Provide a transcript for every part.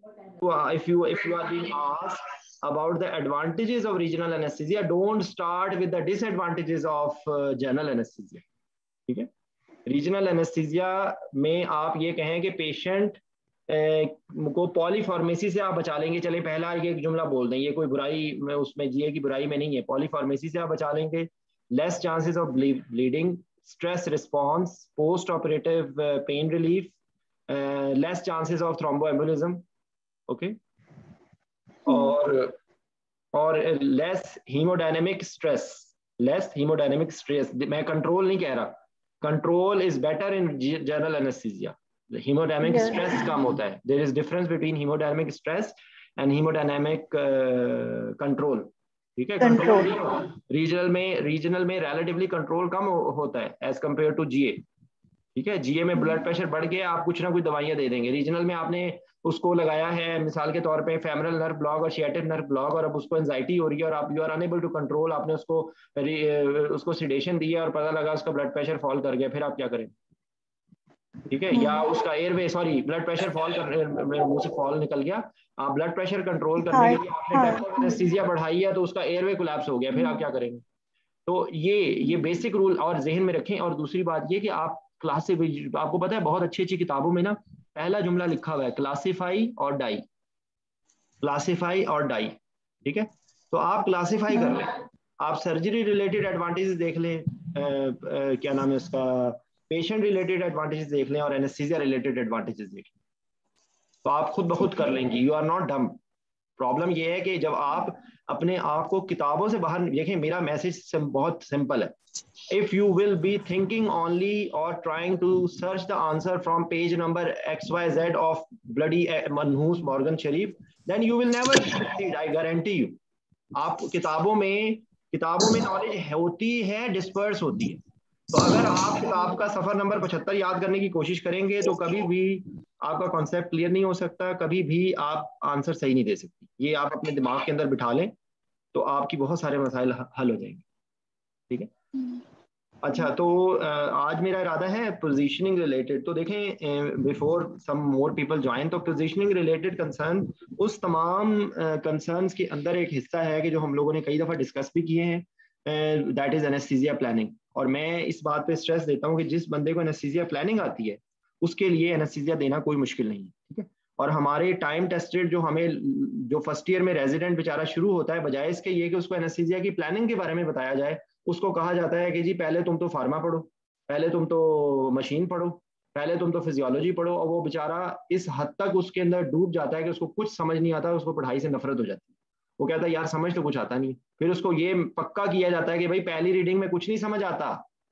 If you are being asked about the advantages of regional anesthesia, don't start with the disadvantages of general anesthesia. ठीक है, regional anaesthesia में आप ये कहें कि पेशेंट को पॉलीफार्मेसी से आप बचा लेंगे, चले पहला ये जुमला बोल दें, ये कोई बुराई में उसमें जीए की बुराई में नहीं है, पॉलीफार्मेसी से आप बचा लेंगे, less chances of bleeding, stress response, post operative pain relief, less chances of thromboembolism, okay, और less hemodynamic stress, less hemodynamic stress. मैं कंट्रोल नहीं कह रहा, control is better in general anaesthesia, hemodynamic stress कम होता है, there is difference between hemodynamic stress and hemodynamic control, ठीक है, कंट्रोल रीजनल में रिलेटिवली कंट्रोल कम होता है एज कंपेयर टू जीए, ठीक है, जीए में ब्लड प्रेशर बढ़ गया, आप कुछ ना कुछ दवाइयां दे देंगे, रीजनल में आपने उसको लगाया है मिसाल के तौर पे फेमरल नर्व ब्लॉक और शिएटिक नर्व ब्लॉक, और अब उसको एंजाइटी हो रही है और आप you are unable to control, आपने उसको सिडेशन दी है और पता लगा उसका ब्लड प्रेशर फॉल कर गया, फिर आप क्या करें, ठीक है, या उसका airway sorry blood pressure fall कर, मुंह से फॉल निकल गया, आप ब्लड प्रेशर कंट्रोल करने के लिए आपने डेप्थ ऑफ एनेस्थीसिया बढ़ाई है तो उसका एयरवे कोलैप्स हो गया, फिर आप क्या करेंगे। तो ये बेसिक रूल और जहन में रखें। और दूसरी बात ये कि आप आपको पता है बहुत अच्छी अच्छी किताबों में ना पहला जुमला लिखा हुआ है क्लासिफाई और डाई, क्लासिफाई और डाई, ठीक है, तो आप क्लासिफाई कर लें, आप सर्जरी रिलेटेड एडवांटेजेस देख लें, क्या नाम है उसका, पेशेंट रिलेटेड एडवांटेजेस देख लें और एनेस्थीसिया रिलेटेड एडवांटेजेस देख लें, तो आप खुद ब खुद कर लेंगे, you are not dumb. Problem ये है कि जब आप अपने आप को किताबों से बाहर देखें, मेरा मैसेज बहुत सिंपल है, if you will be thinking only or trying to search the answer from page number XYZ of bloody Manhus Morgan Sharif, then you will never succeed, I guarantee you। आप किताबों में knowledge होती है, disperse होती है, तो अगर आप किताब का सफर नंबर 75 याद करने की कोशिश करेंगे तो कभी भी आपका कॉन्सेप्ट क्लियर नहीं हो सकता, कभी भी आप आंसर सही नहीं दे सकती, ये आप अपने दिमाग के अंदर बिठा लें तो आपकी बहुत सारे मसाइल हल हो जाएंगे, ठीक है। अच्छा, तो आज मेरा इरादा है पोजीशनिंग रिलेटेड, तो देखें before some more people join, तो पोजीशनिंग रिलेटेड कंसर्न उस तमाम कंसर्न्स के अंदर एक हिस्सा है कि जो हम लोगों ने कई दफ़ा डिस्कस भी किए हैं, दैट इज एनेस्थीसिया प्लानिंग। और मैं इस बात पे स्ट्रेस देता हूँ कि जिस बंदे को एनेस्थीसिया प्लानिंग आती है उसके लिए एनेस्थीसिया देना कोई मुश्किल नहीं है, ठीक है। और हमारे टाइम टेस्टेड जो फर्स्ट ईयर में रेजिडेंट बेचारा शुरू होता है, बजाय इसके ये कि उसको एनेस्थीसिया की प्लानिंग के बारे में बताया जाए, उसको कहा जाता है कि जी पहले तुम तो फार्मा पढ़ो, पहले तुम तो मशीन पढ़ो, पहले तुम तो फिजियोलॉजी पढ़ो, और वो बेचारा इस हद तक उसके अंदर डूब जाता है कि उसको कुछ समझ नहीं आता, उसको पढ़ाई से नफरत हो जाती है, वो कहता है यार समझ तो कुछ आता नहीं। फिर उसको ये पक्का किया जाता है कि भाई पहली रीडिंग में कुछ नहीं समझ आता,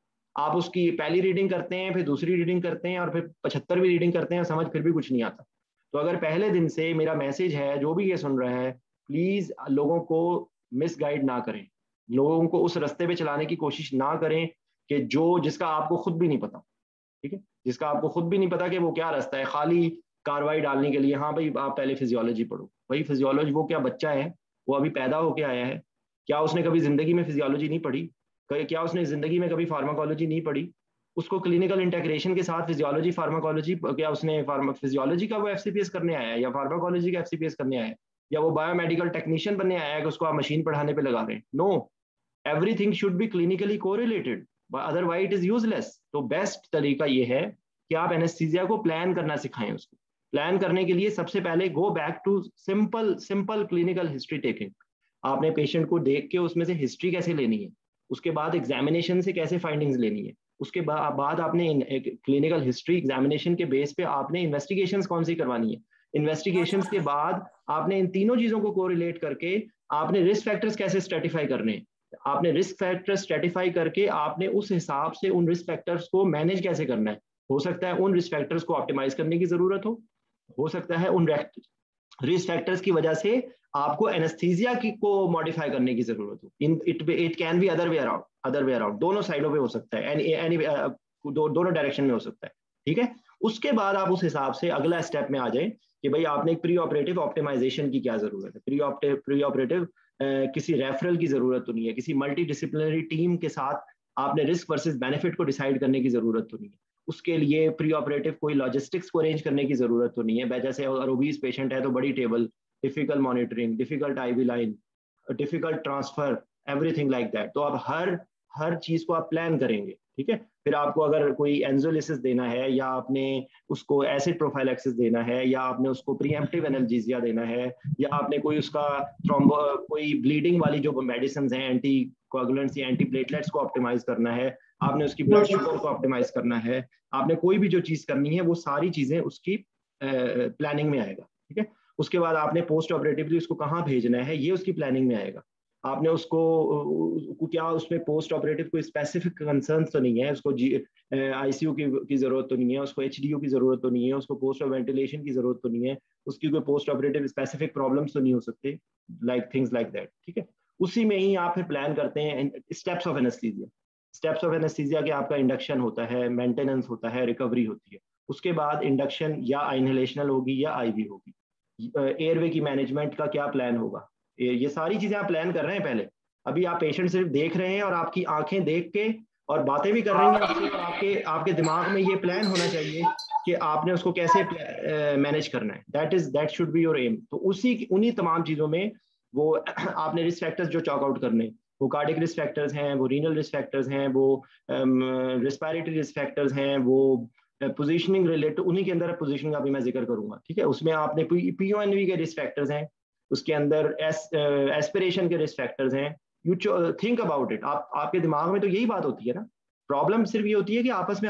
आप उसकी पहली रीडिंग करते हैं, फिर दूसरी रीडिंग करते हैं, और फिर 75वीं रीडिंग करते हैं, समझ फिर भी कुछ नहीं आता। तो अगर पहले दिन से मेरा मैसेज है, जो भी ये सुन रहा है, प्लीज लोगों को मिसगाइड ना करें, लोगों को उस रास्ते पे चलाने की कोशिश ना करें कि जिसका आपको खुद भी नहीं पता, ठीक है, जिसका आपको खुद भी नहीं पता कि वो क्या रास्ता है, खाली कार्रवाई डालने के लिए, हाँ भाई आप पहले फिजियोलॉजी पढ़ो। भाई फिजियोलॉजी, वो क्या बच्चा है, वो अभी पैदा होके आया है, क्या उसने कभी जिंदगी में फिजियोलॉजी नहीं पढ़ी, क्या उसने जिंदगी में कभी फार्माकोलॉजी नहीं पढ़ी, उसको क्लिनिकल इंटीग्रेशन के साथ फिजियोलॉजी फार्माकोलॉजी, क्या उसने फिजियोलॉजी का वो एफसीपीएस करने आया है या फार्माकोलॉजी का एफसीपीएस करने आया है, या वो बायोमेडिकल टेक्नीशियन बनने आया है कि उसको आप मशीन पढ़ाने पे लगा रहे हैं। No, everything should be clinically correlated, otherwise it is useless। तो बेस्ट तरीका ये है कि आप एनेस्थीसिया को प्लान करना सिखाएं। उसको प्लान करने के लिए सबसे पहले go back to simple clinical history taking. आपने पेशेंट को देख के उसमें से हिस्ट्री कैसे लेनी है, उसके बाद एग्जामिनेशन से कैसे फाइंडिंग्स लेनी है, उसके बाद आपने क्लिनिकल हिस्ट्री एग्जामिनेशन के बेस पे आपने इन्वेस्टिगेशंस कौन सी करवानी है, इन्वेस्टिगेशंस के बाद आपने इन तीनों चीजों को कोरिलेट करके आपने रिस्क फैक्टर्स कैसे स्ट्रेटिफाई करने हैं, आपने रिस्क फैक्टर स्ट्रेटिफाई करके आपने उस हिसाब से उन रिस्क फैक्टर्स को मैनेज कैसे करना है। हो सकता है उन रिस्क फैक्टर्स को ऑप्टिमाइज करने की जरूरत हो सकता है उन रिस्क फैक्टर्स की वजह से आपको एनेस्थीसिया को मॉडिफाई करने की जरूरत हो। It can be other way around, दोनों साइडों पे हो सकता है, दोनों डायरेक्शन में हो सकता है, ठीक है। उसके बाद आप उस हिसाब से अगला स्टेप में आ जाए कि भाई आपने एक प्री ऑपरेटिव ऑप्टिमाइजेशन की क्या जरूरत है, प्री ऑपरेटिव किसी रेफरल की जरूरत तो नहीं है, किसी मल्टी डिसिप्लिनरी टीम के साथ आपने रिस्क वर्सेस बेनिफिट को डिसाइड करने की जरूरत तो नहीं है। उसके लिए प्री ऑपरेटिव कोई लॉजिस्टिक्स को अरेंज करने की जरूरत तो नहीं है। जैसे अगर ओबीज पेशेंट है तो बड़ी table, difficult monitoring, difficult IV line, difficult transfer, everything like that. तो आप हर चीज को आप प्लान करेंगे, ठीक है। फिर आपको अगर कोई एंजोलिसिस देना है, या आपने उसको एसिड प्रोफाइलैक्सिस देना है, या आपने उसको प्रीएम्प्टिव एनाल्जेसिया देना है, या आपने कोई उसका कोई ब्लीडिंग वाली जो मेडिसिन हैं, एंटी कोगुलेंट्स या एंटी प्लेटलेट्स को ऑप्टिमाइज करना है, आपने उसकी ब्लड शुगर को ऑप्टिमाइज करना है, आपने कोई भी जो चीज करनी है, वो सारी चीजें उसकी प्लानिंग में आएगा, ठीक है। उसके बाद आपने पोस्ट ऑपरेटिवली उसको कहाँ भेजना है, ये उसकी प्लानिंग में आएगा। आपने उसको क्या उसमें पोस्ट ऑपरेटिव कोई स्पेसिफिक कंसर्न तो नहीं है, उसको आईसीयू की जरूरत तो नहीं है, उसको एचडीयू की जरूरत तो नहीं है, उसको पोस्ट वेंटिलेशन की जरूरत तो नहीं है, उसकी कोई पोस्ट ऑपरेटिव स्पेसिफिक प्रॉब्लम्स तो नहीं हो सकते, लाइक थिंग्स लाइक दैट, ठीक है। उसी में ही आप फिर प्लान करते हैं steps of anaesthesia. Steps of anaesthesia के आपका इंडक्शन होता है, मेंटेनेंस होता है, रिकवरी होती है। उसके बाद इंडक्शन या इनहेलेशनल होगी या आईवी होगी। एयरवे की मैनेजमेंट का क्या प्लान होगा, ये सारी चीजें आप प्लान कर रहे हैं पहले। अभी आप पेशेंट सिर्फ देख रहे हैं और आपकी आंखें देख के और बातें भी कर रही हैं आपसे, और आपके दिमाग में ये प्लान होना चाहिए कि आपने उसको कैसे मैनेज करना है। That should be your aim. तो उन्हीं तमाम चीजों में वो आपने रिस्क फैक्टर्स जो चॉक आउट करने, वो कार्डिक रिस्क फैक्टर्स हैं, वो रीनल रिस्क फैक्टर्स हैं, वो रिस्पायरेटरी रिस्क फैक्टर्स हैं, वो पोजीशनिंग रिलेटेड, उन्हीं के अंदर पोजीशनिंग का भी मैं जिक्र करूंगा, ठीक है। उसमें आपने पीओएनवी के रिस्क फैक्टर्स हैं, उसके अंदर एस्पिरेशन के रिस्क फैक्टर्स हैं। You think about it. आपके दिमाग में तो यही बात होती है ना। प्रॉब्लम सिर्फ ये होती है कि आपस में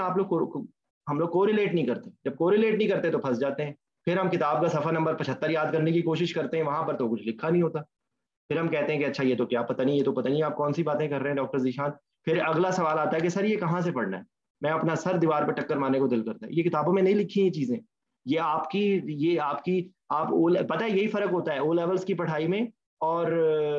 हम लोग कोरिलेट नहीं करते। जब कोरिलेट नहीं करते तो फंस जाते हैं। फिर हम किताब का सफा नंबर 75 याद करने की कोशिश करते हैं, वहां पर तो कुछ लिखा नहीं होता। फिर हम कहते हैं कि अच्छा ये तो क्या पता नहीं, ये तो पता नहीं आप कौन सी बातें कर रहे हैं डॉक्टर जीशान। फिर अगला सवाल आता है कि सर ये कहाँ से पढ़ना है। मैं अपना सर दीवार पर टक्कर मारने को दिल करता है। ये किताबों में नहीं लिखी ये चीजें। ये आपकी आप पता है यही फर्क होता है ओ लेवल्स की पढ़ाई में और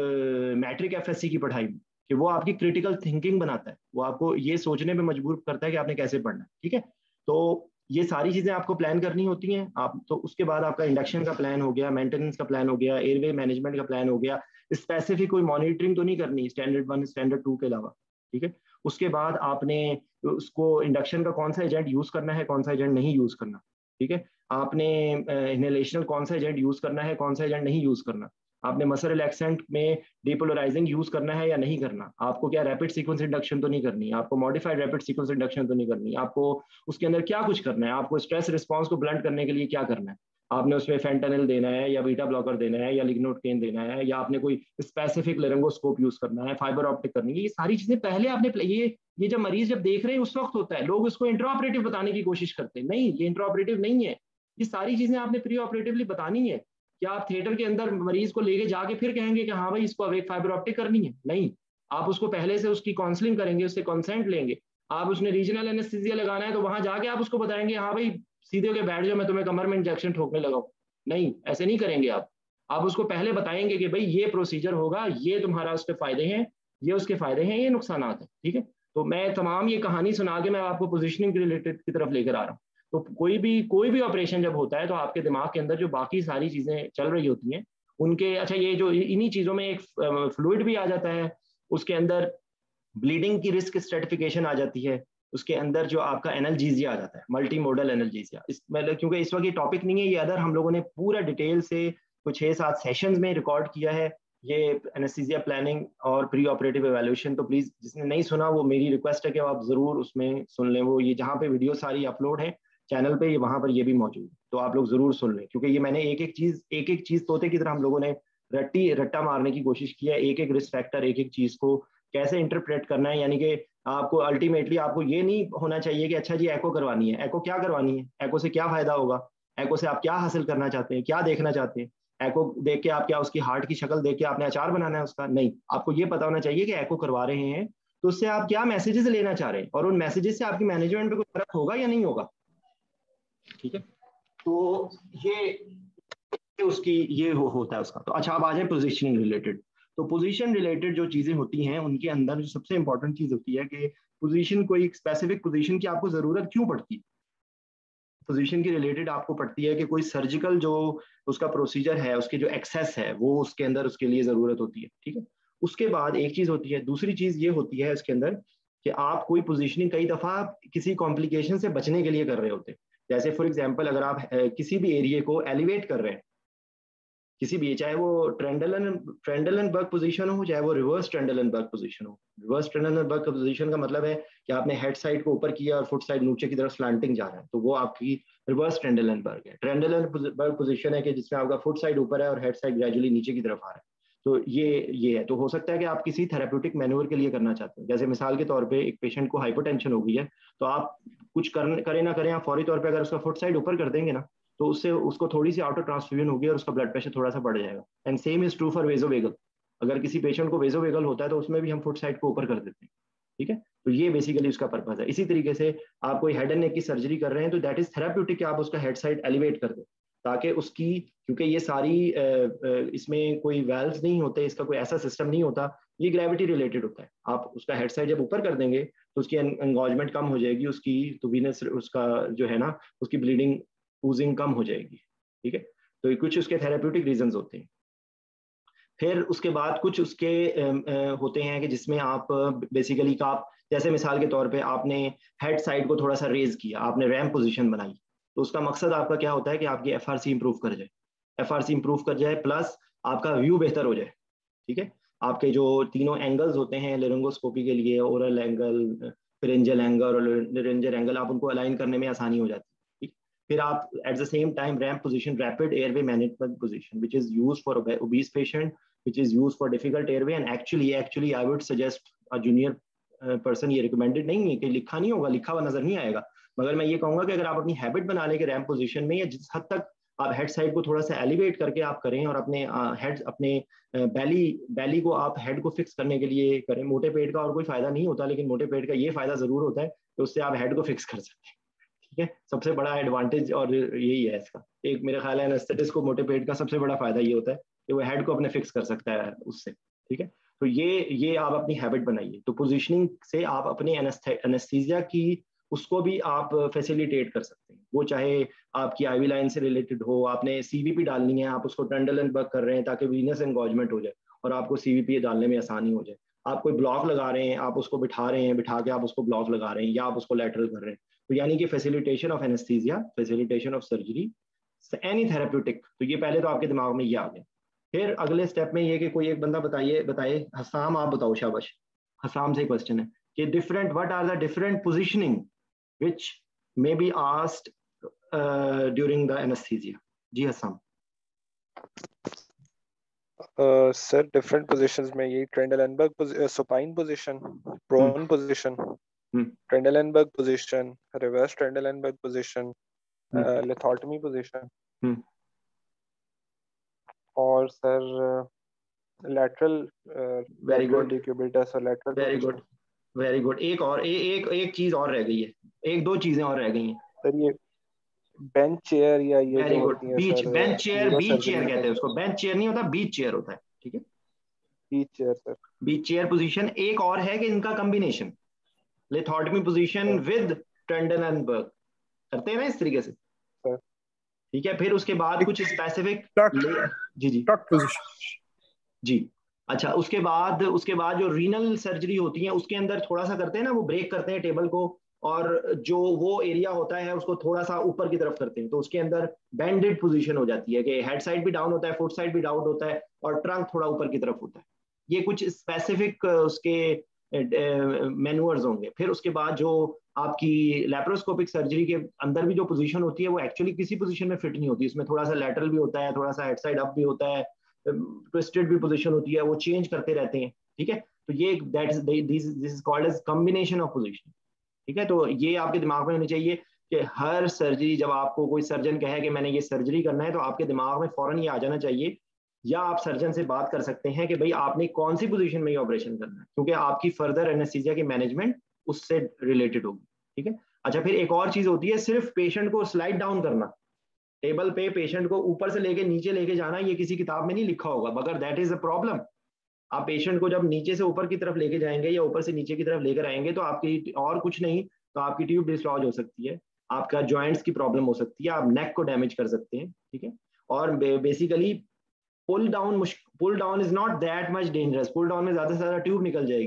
मैट्रिक एफएससी की पढ़ाई में, कि वो आपकी क्रिटिकल थिंकिंग बनाता है, वो आपको ये सोचने पे मजबूर करता है कि आपने कैसे पढ़ना है, ठीक है। तो ये सारी चीजें आपको प्लान करनी होती हैं आप। तो उसके बाद आपका इंडक्शन का प्लान हो गया, मेंटेनेंस का प्लान हो गया, एयरवे मैनेजमेंट का प्लान हो गया। स्पेसिफिक कोई मॉनिटरिंग तो नहीं करनी स्टैंडर्ड 1 स्टैंडर्ड 2 के अलावा, ठीक है। उसके बाद आपने उसको इंडक्शन का कौन सा एजेंट यूज करना है, कौन सा एजेंट नहीं यूज करना, ठीक है। आपने इनहेलेशनल कौन सा एजेंट यूज करना है, कौन सा एजेंट नहीं यूज करना। आपने मसल रिलैक्सेंट में डिपोलराइजिंग यूज करना है या नहीं करना। आपको क्या रैपिड सीक्वेंस इंडक्शन तो नहीं करनी, आपको मॉडिफाइड रैपिड सीक्वेंस इंडक्शन तो नहीं करनी, आपको उसके अंदर क्या कुछ करना है, आपको स्ट्रेस रिस्पॉन्स को ब्लंट करने के लिए क्या करना है। आपने उसमें फेंटेनिल देना है या बीटा ब्लॉकर देना है या लिग्नोडकेन देना है, या आपने कोई स्पेसिफिक लेरिंगोस्कोप यूज करना है, फाइबर ऑप्टिक करनी है। ये सारी चीजें पहले आपने ये जब मरीज जब देख रहे हैं उस वक्त होता है। लोग उसको इंट्राऑपरेटिव बताने की कोशिश करते हैं, नहीं ये इंट्राऑपरेटिव नहीं है। ये सारी चीजें आपने प्री ऑपरेटिवली बतानी है। क्या आप थिएटर के अंदर मरीज को लेके जाके फिर कहेंगे कि हाँ भाई इसको अवेक फाइबर ऑप्टिक करनी है? नहीं, आप उसको पहले से उसकी काउंसलिंग करेंगे, उससे कंसेंट लेंगे। आप उसने रीजनल एनेस्थीसिया लगाना है तो वहां जाके आप उसको बताएंगे हाँ भाई सीधे होके बैठ जाओ, मैं तुम्हें कमर में इंजेक्शन ठोकने लगाऊं। नहीं, ऐसे नहीं करेंगे आप उसको पहले बताएंगे कि भाई ये प्रोसीजर होगा, ये तुम्हारा उसके फायदे हैं, ये उसके फायदे हैं, ये नुकसान हैं, ठीक है। तो मैं तमाम ये कहानी सुना के मैं आपको पोजिशनिंग रिलेटेड की तरफ लेकर आ रहा हूँ। तो कोई भी ऑपरेशन जब होता है तो आपके दिमाग के अंदर जो बाकी सारी चीजें चल रही होती हैं उनके, अच्छा ये जो इन्हीं चीजों में एक फ्लूइड भी आ जाता है, उसके अंदर ब्लीडिंग की रिस्क स्ट्रेटिफिकेशन आ जाती है, उसके अंदर जो आपका एनाल्जेसिया आ जाता है, मल्टी मोडल एनाल्जेसिया। मतलब क्योंकि इस वक्त ये टॉपिक नहीं है, ये अदर हम लोगों ने पूरा डिटेल से कुछ 6-7 सेशंस में रिकॉर्ड किया है ये एनेस्थीसिया प्लानिंग और प्री ऑपरेटिव एवेल्यूएशन। तो प्लीज जिसने नहीं सुना वो मेरी रिक्वेस्ट है कि आप जरूर उसमें सुन लें। वो ये जहाँ पे वीडियो सारी अपलोड है चैनल पे, ये वहां पर ये भी मौजूद है, तो आप लोग जरूर सुन लें। क्योंकि ये मैंने एक एक चीज तोते की तरह हम लोगों ने रट्टा मारने की कोशिश की है। एक रिस्क फैक्टर, एक चीज को कैसे इंटरप्रेट करना है। यानी कि आपको अल्टीमेटली आपको ये नहीं होना चाहिए कि अच्छा जी एको करवानी है, एको क्या करवानी है, एको से क्या फायदा होगा, एको से आप क्या हासिल करना चाहते हैं, क्या देखना चाहते हैं। एको देख के आप क्या उसकी हार्ट की शक्ल देख के आपने अचार बनाना है उसका? नहीं, आपको ये पता होना चाहिए कि एको करवा रहे हैं तो उससे आप क्या मैसेजेस लेना चाह रहे हैं, और उन मैसेजेस से आपकी मैनेजमेंट पे कोई फर्क होगा या नहीं होगा, ठीक है। तो ये होता है उसका। तो अच्छा अब आ जाए पोजीशनिंग रिलेटेड। तो पोजीशन रिलेटेड जो चीजें होती हैं उनके अंदर जो सबसे इंपॉर्टेंट चीज होती है कि पोजीशन, कोई स्पेसिफिक पोजीशन की आपको जरूरत क्यों पड़ती है। पोजीशन की रिलेटेड आपको पड़ती है कि कोई सर्जिकल जो उसका प्रोसीजर है, उसके जो एक्सेस है वो उसके अंदर उसके लिए जरूरत होती है, ठीक है। उसके बाद एक चीज होती है, दूसरी चीज ये होती है इसके अंदर कि आप कोई पोजीशनिंग कई दफा किसी कॉम्प्लिकेशन से बचने के लिए कर रहे होते हैं। जैसे फॉर एग्जांपल अगर आप किसी भी एरिया को एलिवेट कर रहे हैं, किसी भी, चाहे वो ट्रेंडलनबर्ग पोजीशन हो, चाहे वो रिवर्स ट्रेंडलनबर्ग पोजीशन हो। रिवर्स ट्रेंडलनबर्ग पोजीशन का मतलब है कि आपने हेड साइड को ऊपर किया और फुट साइड नीचे की तरफ स्लैंटिंग जा रहा है, तो वो आपकी रिवर्स ट्रेंडलनबर्ग है। ट्रेंडलनबर्ग पोजीशन है कि जिसमें आपका फुट साइड ऊपर है और हेड साइड ग्रेजुअली नीचे की तरफ आ रहा है। तो ये है। तो हो सकता है कि आप किसी थेरेप्यूटिक मैन्यूवर के लिए करना चाहते हैं। जैसे मिसाल के तौर पे एक पेशेंट को हाइपरटेंशन हो गई है, तो आप कुछ करें ना करें, आप फौरी तौर पे अगर उसका फुट साइड ऊपर कर देंगे ना, तो उससे उसको थोड़ी सी ऑटो ट्रांसफ्यूजन होगी और उसका ब्लड प्रेशर थोड़ा सा बढ़ जाएगा। And same is true for vasovagal. अगर किसी पेशेंट को वेजोवेगल होता है तो उसमें भी हम फुट साइड को ऊपर कर देते हैं, ठीक है। तो ये बेसिकली उसका पर्पज है। इसी तरीके से आप कोई हेड एंड नेक की सर्जरी कर रहे हैं तो दैट इज थेराप्यूटिक कि आप उसका हेड साइड एलिवेट कर दें, ताकि उसकी, क्योंकि ये सारी इसमें कोई वेल्व्स नहीं होते, इसका कोई ऐसा सिस्टम नहीं होता, ये ग्रेविटी रिलेटेड होता है। आप उसका हेड साइड जब ऊपर कर देंगे तो उसकी एंगोजमेंट कम हो जाएगी, उसकी तो वीनस उसका जो है ना, उसकी ब्लीडिंग पूजिंग कम हो जाएगी, ठीक है। तो कुछ उसके थेरेप्यूटिक रीजंस होते हैं। फिर उसके बाद कुछ उसके होते हैं कि जिसमें आप बेसिकली का आप, जैसे मिसाल के तौर पे आपने हेड साइड को थोड़ा सा रेज किया, आपने रैम पोजीशन बनाई, तो उसका मकसद आपका क्या होता है कि आपकी एफआरसी इंप्रूव कर जाए, एफआरसी इंप्रूव कर जाए प्लस आपका व्यू बेहतर हो जाए, ठीक है। आपके जो तीनों एंगल्स होते हैं लेरिंगोस्कोपी के लिए, ओरल एंगल, फिरेंजियल एंगल और लेरिंजियल एंगल, आप उनको अलाइन करने में आसानी हो जाती है, ठीक। फिर आप at the same time ramp position, rapid airway management position, which is used for obese patient, which is used for difficult airway, and actually I would suggest a junior person, ये recommended नहीं है कि लिखा नहीं होगा, लिखा हुआ नजर नहीं आएगा, मगर मैं ये कहूंगा कि अगर आप अपनी हैबिट बना लें कि रैम्प पोजीशन में, या जिस हद तक आप हेड साइड को थोड़ा सा एलिवेट करके आप करें और अपने हेड, अपने बैली को आप हेड को फिक्स करने के लिए करें। मोटे पेट का और कोई फायदा नहीं होता, लेकिन मोटे पेट का ये फायदा जरूर होता है कि उससे आप हेड को फिक्स कर सकते हैं, ठीक है। सबसे बड़ा एडवांटेज और यही है इसका, एक मेरा ख्याल है एनेस्थेटिस्ट को मोटे पेट का सबसे बड़ा फायदा ये होता है कि वो हेड को अपने फिक्स कर सकता है उससे, ठीक है। तो ये आप अपनी हैबिट बनाइए। तो पोजीशनिंग से आप अपने एनेस्थीसिया की उसको भी आप फैसिलिटेट कर सकते हैं, वो चाहे आपकी आईवी लाइन से रिलेटेड हो, आपने सीवीपी डालनी है, आप उसको ट्रेंडलनबर्ग कर रहे हैं ताकि वीनस एंगोजमेंट हो जाए और आपको सीवीपी डालने में आसानी हो जाए। आप कोई ब्लॉक लगा रहे हैं, आप उसको बिठा रहे हैं, बिठा के आप उसको ब्लॉक लगा रहे हैं, या आप उसको लैटरल कर रहे हैं, तो यानी कि facilitation of anaesthesia, facilitation of surgery, any therapeutic. तो ये पहले तो आपके दिमाग में ये आ गया। फिर अगले स्टेप में ये कि कोई एक बंदा बताए हसाम, आप बताओ, शाबाश। हसाम से क्वेश्चन है कि different, what are the different positioning which may be asked during the anaesthesia. जी हसाम। सर डिफरेंट पोजीशंस में यही Trendelenburg supine position, prone position, Trendelenburg position, reverse Trendelenburg position, lithotomy position, और sir lateral very good, decubitus और lateral very good, very good. एक और एक चीज और रह गई है, एक दो चीजें और रह गई हैं सर। ये बेंच चेयर या ये वेरी जो गुड, होती है beach, sir, bench chair, beach chair कहते हैं न्यूरोसर्जरी, उसको, बेंच चेयर नहीं होता, बीच चेयर होता है, ठीक है। Beach chair sir, beach chair position. एक और है कि इनका combination, lithotomy position with Trendelenburg करते हैं ना इस तरीके से, सर। ठीक है। फिर उसके बाद कुछ स्पेसिफिक, जी जी जी, अच्छा। उसके बाद जो रीनल सर्जरी होती है उसके अंदर थोड़ा सा करते हैं ना, वो ब्रेक करते हैं टेबल को, और जो वो एरिया होता है उसको थोड़ा सा ऊपर की तरफ करते हैं, तो उसके अंदर बैंडेड पोजीशन हो जाती है कि हेड साइड भी डाउन होता है, फुट साइड भी डाउन होता है, और ट्रंक थोड़ा ऊपर की तरफ होता है। ये कुछ स्पेसिफिक उसके मैनुअर्स होंगे। फिर उसके बाद जो आपकी लैप्रोस्कोपिक सर्जरी के अंदर भी जो पोजीशन होती है वो एक्चुअली किसी पोजीशन में फिट नहीं होती, इसमें थोड़ा सा लैटरल भी होता है, थोड़ा सा हेड साइड अप भी होता है, ट्विस्टेड भी पोजीशन होती है, वो चेंज करते रहते हैं, ठीक है। तो ये that is this is called as combination of position, ठीक है। तो ये आपके दिमाग में होनी चाहिए कि हर सर्जरी, जब आपको कोई सर्जन कहे कि मैंने ये सर्जरी करना है, तो आपके दिमाग में फौरन ये आ जाना चाहिए, या आप सर्जन से बात कर सकते हैं कि भाई आपने कौन सी पोजीशन में ये ऑपरेशन करना है, क्योंकि आपकी फर्दर एनेस्थीसिया की मैनेजमेंट उससे रिलेटेड होगी, ठीक है। अच्छा, फिर एक और चीज होती है, सिर्फ पेशेंट को स्लाइड डाउन करना, टेबल पे पेशेंट को ऊपर से लेके नीचे लेके जाना, ये किसी किताब में नहीं लिखा होगा, मगर दैट इज अ प्रॉब्लम। आप पेशेंट को जब नीचे से ऊपर की तरफ लेके जाएंगे या ऊपर से नीचे की तरफ लेकर आएंगे, तो आपकी और कुछ नहीं, तो आपकी ट्यूब डिसलॉज हो सकती है, आपका जॉइंट्स की प्रॉब्लम हो सकती है, आप नेक को डैमेज कर सकते हैं, ठीक है। और basically pull down is not that much dangerous, pull down में ज्यादा से ज्यादा ट्यूब निकल जाएगी,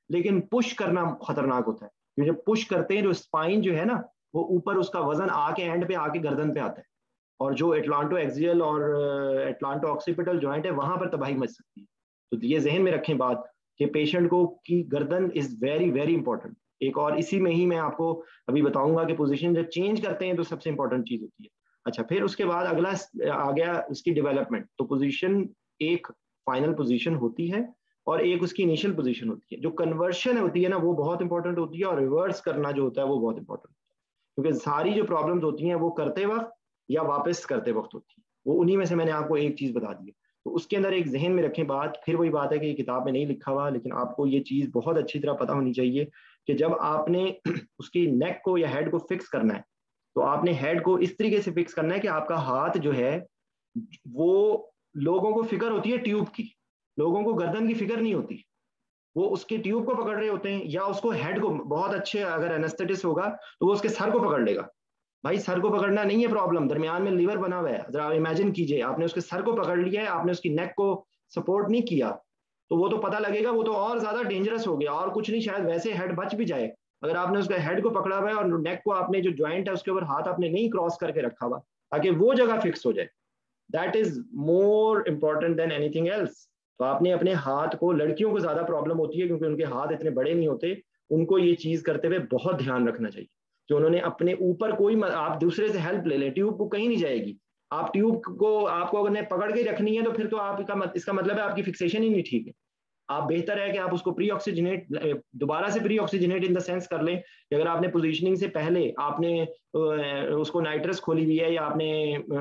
लेकिन पुश करना खतरनाक होता है, क्योंकि जब पुश करते हैं जो स्पाइन जो है ना, वो ऊपर उसका वजन आके एंड पे आके गर्दन पे आता है, और जो एटलांटो एक्सियल और एटलांटो ऑक्सीपिटल जॉइंट है वहां पर तबाही मच सकती है। तो ये जहन में रखें बात कि पेशेंट को की गर्दन इज वेरी वेरी इंपॉर्टेंट। एक और इसी में ही मैं आपको अभी बताऊंगा कि पोजीशन जब चेंज करते हैं तो सबसे इंपॉर्टेंट चीज होती है। अच्छा, फिर उसके बाद अगला आ गया उसकी डेवलपमेंट। तो पोजीशन एक फाइनल पोजीशन होती है और एक उसकी इनिशियल पोजीशन होती है। जो कन्वर्शन होती है ना वो बहुत इंपॉर्टेंट होती है, और रिवर्स करना जो होता है वो बहुत इंपॉर्टेंट होता है, क्योंकि सारी जो प्रॉब्लम्स होती हैं वो करते वक्त या वापस करते वक्त होती है। वो उन्हीं में से मैंने आपको एक चीज बता दी है। तो उसके अंदर एक जहन में रखें बात, फिर वही बात है कि ये किताब में नहीं लिखा हुआ, लेकिन आपको ये चीज बहुत अच्छी तरह पता होनी चाहिए कि जब आपने उसकी नेक को या हेड को फिक्स करना है, तो आपने हेड को इस तरीके से फिक्स करना है कि आपका हाथ जो है वो, लोगों को फिक्र होती है ट्यूब की, लोगों को गर्दन की फिक्र नहीं होती। वो उसके ट्यूब को पकड़ रहे होते हैं या उसको हेड को, बहुत अच्छे अगर एनेस्थेटिस्ट होगा तो वो उसके सर को पकड़ लेगा। भाई सर को पकड़ना नहीं है प्रॉब्लम, दरमियान में लीवर बना हुआ है। जरा आप इमेजिन कीजिए, आपने उसके सर को पकड़ लिया है, आपने उसकी नेक को सपोर्ट नहीं किया, तो वो तो पता लगेगा, वो तो और ज्यादा डेंजरस हो गया। और कुछ नहीं, शायद वैसे हेड बच भी जाए। अगर आपने उसका हेड को पकड़ा हुआ है और नेक को आपने जो ज्वाइंट है उसके ऊपर हाथ आपने नहीं क्रॉस करके रखा हुआ ताकि वो जगह फिक्स हो जाए, that is more important than anything else. तो आपने अपने हाथ को, लड़कियों को ज्यादा प्रॉब्लम होती है क्योंकि उनके हाथ इतने बड़े नहीं होते, उनको ये चीज करते हुए बहुत ध्यान रखना चाहिए कि उन्होंने अपने ऊपर कोई आप दूसरे से हेल्प ले लें, ट्यूब को कहीं नहीं जाएगी। आप ट्यूब को, आपको अगर पकड़ के रखनी है तो फिर तो आपका इसका मतलब है आपकी फिक्सेशन ही नहीं ठीक है। आप बेहतर है कि आप उसको प्री ऑक्सीजनेट, दोबारा से pre oxygenate in the sense कर लें कि अगर आपने पोजीशनिंग से पहले आपने उसको नाइट्रस खोली हुई है या आपने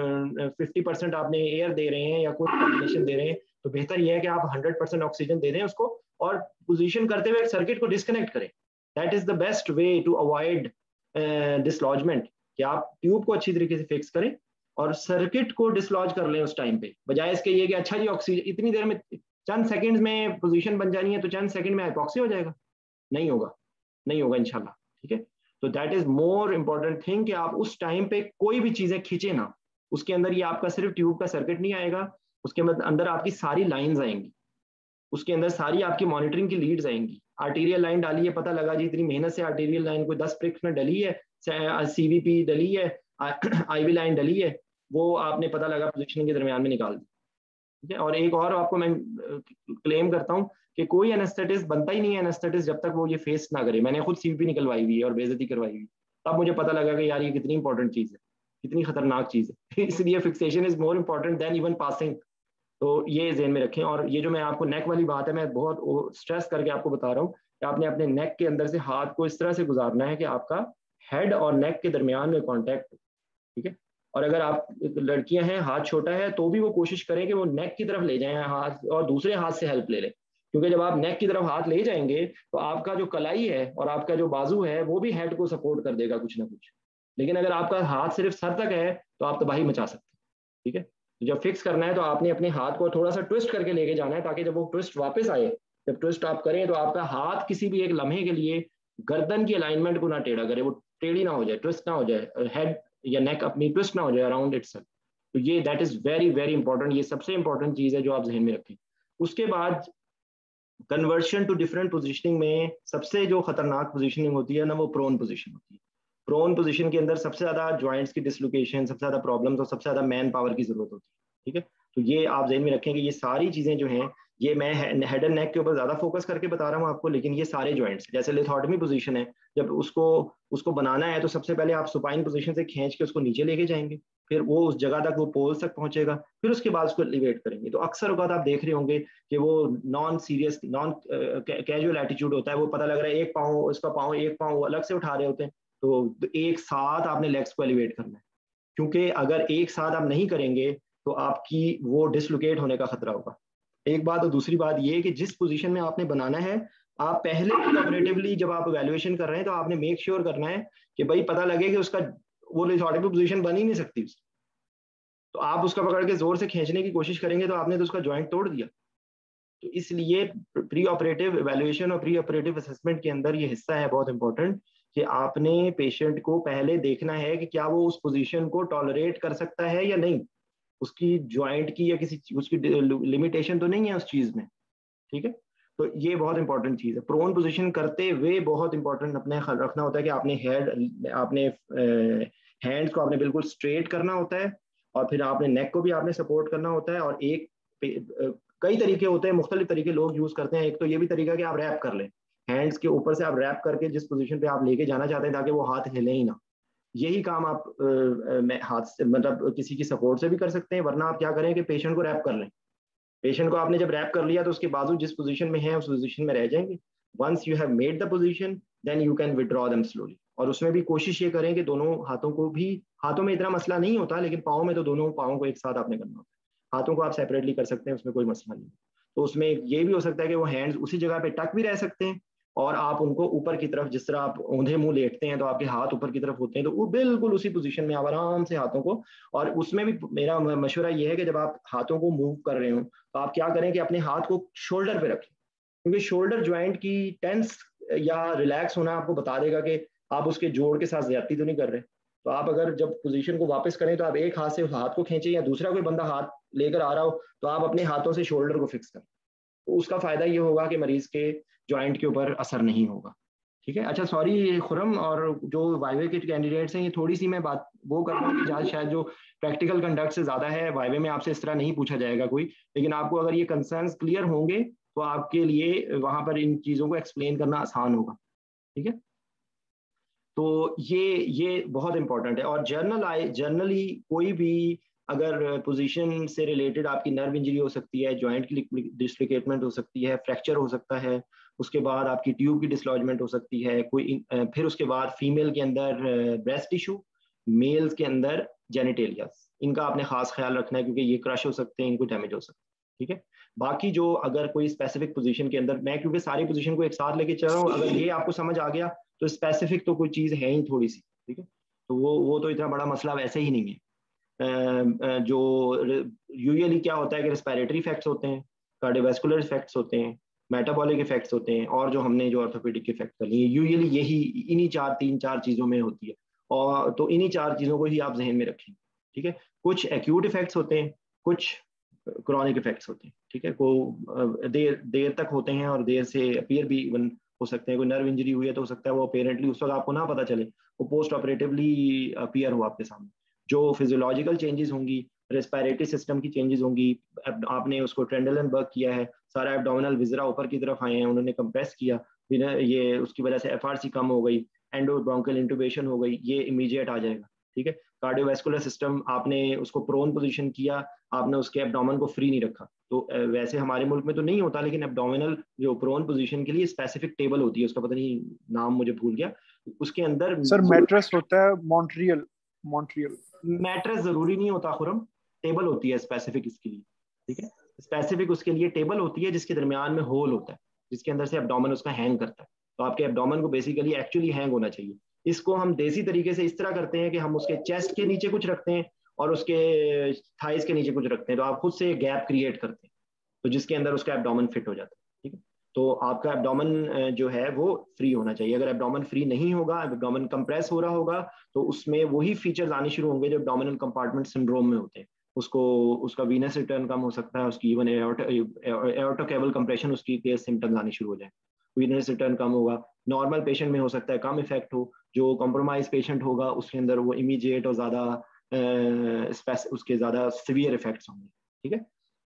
50% आपने एयर दे रहे हैं या कोई कॉम्बिनेशन दे रहे हैं, तो बेहतर यह है कि आप 100% ऑक्सीजन दे दें उसको, और पोजीशन करते हुए सर्किट को डिस्कनेक्ट करें। That is the best way to avoid dislodgement, कि आप ट्यूब को अच्छी तरीके से फिक्स करें और सर्किट को डिसलॉज कर लें उस टाइम पे, बजाय इसके ये कि अच्छा जी ऑक्सीजन इतनी देर में, चंद सेकंड्स में पोजीशन बन जानी है तो चंद सेकंड में हाइपॉक्सी हो जाएगा। नहीं होगा, नहीं होगा इंशाल्लाह। ठीक है, तो that is more important thing कि आप उस टाइम पे कोई भी चीजें खींचे ना। उसके अंदर ये आपका सिर्फ ट्यूब का सर्किट नहीं आएगा, उसके अंदर आपकी सारी लाइंस आएंगी, उसके अंदर सारी आपकी मॉनिटरिंग की लीड्स आएंगी। आर्टीरियल लाइन डाली है, पता लगा जी इतनी मेहनत से आर्टीरियल लाइन कोई 10 प्रिक्स में डली है, सीवीपी डली है, आईवी लाइन डली है, वो आपने पता लगा पोजिशनिंग के दरमियान में निकाल दी। ठीक है, और एक और आपको मैं क्लेम करता हूँ कि कोई एनेस्थेटिस्ट बनता ही नहीं है एनेस्थेटिस्ट जब तक वो ये फेस ना करे। मैंने खुद सीवीपी निकलवाई हुई है और बेइज्जती करवाई हुई, तब मुझे पता लगा कि यार ये कितनी इंपॉर्टेंट चीज है, कितनी खतरनाक चीज है। इसलिए fixation is more important than even passing. तो ये ज़हन में रखें। और ये जो मैं आपको नेक वाली बात है, मैं बहुत स्ट्रेस करके आपको बता रहा हूँ कि आपने अपने नेक के अंदर से हाथ को इस तरह से गुजारना है कि आपका हेड और नेक के दरमियान में कॉन्टैक्ट। ठीक है, और अगर आप लड़कियां हैं, हाथ छोटा है, तो भी वो कोशिश करें कि वो नेक की तरफ ले जाएं हाथ, और दूसरे हाथ से हेल्प ले लें, क्योंकि जब आप नेक की तरफ हाथ ले जाएंगे तो आपका जो कलाई है और आपका जो बाजू है वो भी हेड को सपोर्ट कर देगा कुछ ना कुछ। लेकिन अगर आपका हाथ सिर्फ सर तक है तो आप तबाही मचा सकते हैं। ठीक है, तो जब फिक्स करना है तो आपने अपने हाथ को थोड़ा सा ट्विस्ट करके लेके जाना है, ताकि जब वो ट्विस्ट वापस आए, जब ट्विस्ट आप करें तो आपका हाथ किसी भी एक लम्हे के लिए गर्दन की अलाइनमेंट को ना टेढ़ा करे, वो टेढ़ी ना हो जाए, ट्विस्ट ना हो जाए, हेड या नेक अपनी ट्विस्ट ना हो जाए अराउंड इटसेल्फ। तो ये that is very very important, ये सबसे इंपॉर्टेंट चीज है जो आप जहन में रखें। उसके बाद कन्वर्शन टू डिफरेंट पोजिशनिंग में सबसे जो खतरनाक पोजिशनिंग होती है ना, वो प्रोन पोजिशन होती है। प्रोन पोजिशन के अंदर सबसे ज्यादा ज्वाइंट्स की डिसलोकेशन, सबसे ज्यादा प्रॉब्लम्स और सबसे ज्यादा मैन पावर की जरूरत होती है। ठीक है, तो ये आप जहन में रखें कि ये सारी चीजें जो हैं, ये मैं हेड एंड नेक के ऊपर ज्यादा फोकस करके बता रहा हूँ आपको, लेकिन ये सारे ज्वाइंट्स, जैसे लिथोटमी पोजीशन है, जब उसको उसको बनाना है तो सबसे पहले आप सुपाइन पोजीशन से खींच के उसको नीचे लेके जाएंगे, फिर वो उस जगह तक, वो पोल्स तक पहुंचेगा, फिर उसके बाद उसको एलिवेट करेंगे। तो अक्सर वक्त आप देख रहे होंगे कि वो non serious, non casual attitude होता है, वो पता लग रहा है एक पाँव, उसका पाँव, एक पाँव अलग से उठा रहे होते हैं। तो एक साथ आपने लेग्स को एलिवेट करना है, क्योंकि अगर एक साथ आप नहीं करेंगे तो आपकी वो डिसलोकेट होने का खतरा होगा। एक बात। और दूसरी बात ये कि जिस पोजीशन में आपने बनाना है, आप पहले ऑपरेटिवली जब आप इवैल्यूएशन कर रहे हैं तो आपने मेक श्योर करना है कि भाई पता लगे कि उसका वो लिथोटमी पोजीशन बन ही नहीं सकती उसकी। तो आप उसका पकड़ के जोर से खींचने की कोशिश करेंगे तो आपने तो उसका जॉइंट तोड़ दिया। तो इसलिए प्री ऑपरेटिव इवैल्यूएशन और प्री ऑपरेटिव असेसमेंट के अंदर ये हिस्सा है बहुत इंपॉर्टेंट, कि आपने पेशेंट को पहले देखना है कि क्या वो उस पोजीशन को टॉलरेट कर सकता है या नहीं, उसकी ज्वाइंट की या किसी उसकी लिमिटेशन तो नहीं है उस चीज में। ठीक है, तो ये बहुत इंपॉर्टेंट चीज़ है। प्रोन पोजीशन करते हुए बहुत इंपॉर्टेंट अपने ख्याल रखना होता है कि आपने हैंड्स को आपने बिल्कुल स्ट्रेट करना होता है, और फिर आपने नेक को भी आपने सपोर्ट करना होता है। और कई तरीके होते हैं, मुख्तलिफ तरीके लोग यूज करते हैं। एक तो ये भी तरीका कि आप रैप कर लें, हैंड्स के ऊपर से आप रैप करके जिस पोजीशन पे आप लेके जाना चाहते हैं ताकि वो हाथ हिले ही ना, यही काम आप हाथ से मतलब किसी की सपोर्ट से भी कर सकते हैं। वरना आप क्या करें कि पेशेंट को रैप कर लें। पेशेंट को आपने जब रैप कर लिया तो उसके बाजू जिस पोजीशन में है उस पोजीशन में रह जाएंगे। Once you have made the position then you can withdraw them slowly. और उसमें भी कोशिश ये करें कि दोनों हाथों को भी, हाथों में इतना मसला नहीं होता, लेकिन पाँव में तो दोनों पाँव को एक साथ आपने करना होता है। हाथों को आप सेपरेटली कर सकते हैं, उसमें कोई मसला नहीं। तो उसमें ये भी हो सकता है कि वो हैंड्स उसी जगह पे टक भी रह सकते हैं, और आप उनको ऊपर की तरफ, जिस तरह आप औंधे मुंह लेटते हैं तो आपके हाथ ऊपर की तरफ होते हैं, तो वो बिल्कुल उसी पोजीशन में आप आराम से हाथों को। और उसमें भी मेरा मशवरा ये है कि जब आप हाथों को मूव कर रहे हो तो आप क्या करें कि अपने हाथ को शोल्डर पे रखें, क्योंकि शोल्डर ज्वाइंट की टेंस या रिलैक्स होना आपको बता देगा कि आप उसके जोड़ के साथ ज्यादती तो नहीं कर रहे। तो आप अगर जब पोजीशन को वापस करें तो आप एक हाथ से हाथ को खींचे, या दूसरा कोई बंदा हाथ लेकर आ रहा हो तो आप अपने हाथों से शोल्डर को फिक्स करें। तो उसका फायदा ये होगा कि मरीज के ज्वाइंट के ऊपर असर नहीं होगा। ठीक है। अच्छा सॉरी खुरम, और जो वाइवे के कैंडिडेट्स हैं, ये थोड़ी सी मैं बात वो कर रहा हूँ कि शायद जो प्रैक्टिकल कंडक्ट से ज्यादा है, वाइवे में आपसे इस तरह नहीं पूछा जाएगा कोई, लेकिन आपको अगर ये कंसर्न्स क्लियर होंगे तो आपके लिए वहां पर इन चीजों को एक्सप्लेन करना आसान होगा। ठीक है। तो ये बहुत इंपॉर्टेंट है। और जर्नली कोई भी अगर पोजीशन से रिलेटेड आपकी नर्व इंजरी हो सकती है, जॉइंट की डिस्लोकेटमेंट हो सकती है, फ्रैक्चर हो सकता है, उसके बाद आपकी ट्यूब की डिसलॉजमेंट हो सकती है कोई, फिर उसके बाद फीमेल के अंदर ब्रेस्ट टिश्यू, मेल्स के अंदर जेनिटेलियास, इनका आपने खास ख्याल रखना है क्योंकि ये क्रश हो सकते हैं, इनको डैमेज हो सकता है। ठीक है। बाकी जो अगर कोई स्पेसिफिक पोजीशन के अंदर, मैं क्योंकि सारी पोजीशन को एक साथ लेके चल रहा हूँ, अगर ये आपको समझ आ गया तो स्पेसिफिक तो कोई चीज़ है ही थोड़ी सी। ठीक है। तो वो तो इतना बड़ा मसला वैसे ही नहीं है। जो यूजुअली क्या होता है कि रेस्पिरेटरी इफेक्ट्स होते हैं, कार्डियोवैस्कुलर इफेक्ट्स होते हैं, मेटाबॉलिक इफेक्ट्स होते हैं, और जो हमने जो ऑर्थोपेडिक इफेक्ट कर लिए यूजुअली यही इन्हीं तीन चार चीज़ों में होती है। और तो इन्हीं चार चीज़ों को ही आप जहन में रखें। ठीक है। कुछ एक्यूट इफेक्ट्स होते हैं, कुछ क्रॉनिक इफेक्ट्स होते हैं। ठीक है। को देर देर तक होते हैं और देर से अपीयर भी इवन हो सकते हैं। कोई नर्व इंजरी हुई है तो हो सकता है वो अपेरेंटली उस वक्त आपको ना पता चले, वो पोस्ट ऑपरेटिवली अपीयर हो आपके सामने। जो फिजियोलॉजिकल चेंजेस होंगी, रेस्पिरेटरी सिस्टम की चेंजेस होंगी, आपने उसको ट्रेंडलन वर्क किया है, सारा एब्डोमिनल विजरा ऊपर की तरफ आए हैं, उन्होंने कंप्रेस किया, ये उसकी वजह से एफआरसी कम हो गई, एंडोब्रोंकल इंटुबेशन हो गई, ये इमीडिएट आ जाएगा। ठीक है। कार्डियोवैस्कुलर सिस्टम, आपने उसको प्रोन पोजीशन किया, आपने उसके एब्डोमेन को फ्री नहीं रखा, तो वैसे हमारे मुल्क में तो नहीं होता, लेकिन एब्डोमिनल जो प्रोन पोजीशन के लिए स्पेसिफिक टेबल होती है, उसका पता नहीं नाम मुझे भूल गया, उसके अंदर सर मैट्रेस होता है, मॉन्ट्रियल मॉन्ट्रियल मैट्रेस जरूरी नहीं होता खुरम, टेबल होती है स्पेसिफिक इसके लिए। ठीक है। स्पेसिफिक उसके लिए टेबल होती है जिसके दरमियान में होल होता है, जिसके अंदर से एब्डोमेन उसका हैंग करता है। तो आपके एब्डोमेन को बेसिकली एक्चुअली हैंग होना चाहिए। इसको हम देसी तरीके से इस तरह करते हैं कि हम उसके चेस्ट के नीचे कुछ रखते हैं और उसके थाइस के नीचे कुछ रखते हैं, तो आप खुद से गैप क्रिएट करते हैं, तो जिसके अंदर उसका एब्डोमेन फिट हो जाता है। ठीक है। तो आपका एब्डोमेन जो है वो फ्री होना चाहिए। अगर एब्डोमेन फ्री नहीं होगा, एब्डोमेन कंप्रेस हो रहा होगा, तो उसमें वही फीचर्स आने शुरू होंगे जो एब्डोमिनल कंपार्टमेंट सिंड्रोम में होते हैं। उसको उसका वीनस रिटर्न कम हो सकता है, उसकी इवन एओर्टा केबल कंप्रेशन, उसकी के सिम्टम्स आने शुरू हो जाए, वीनस रिटर्न कम होगा। नॉर्मल पेशेंट में हो सकता है कम इफेक्ट हो, जो कॉम्प्रोमाइज पेशेंट होगा उसके अंदर वो इमीडिएट और ज्यादा उसके ज्यादा सीवियर इफेक्ट्स होंगे। ठीक है।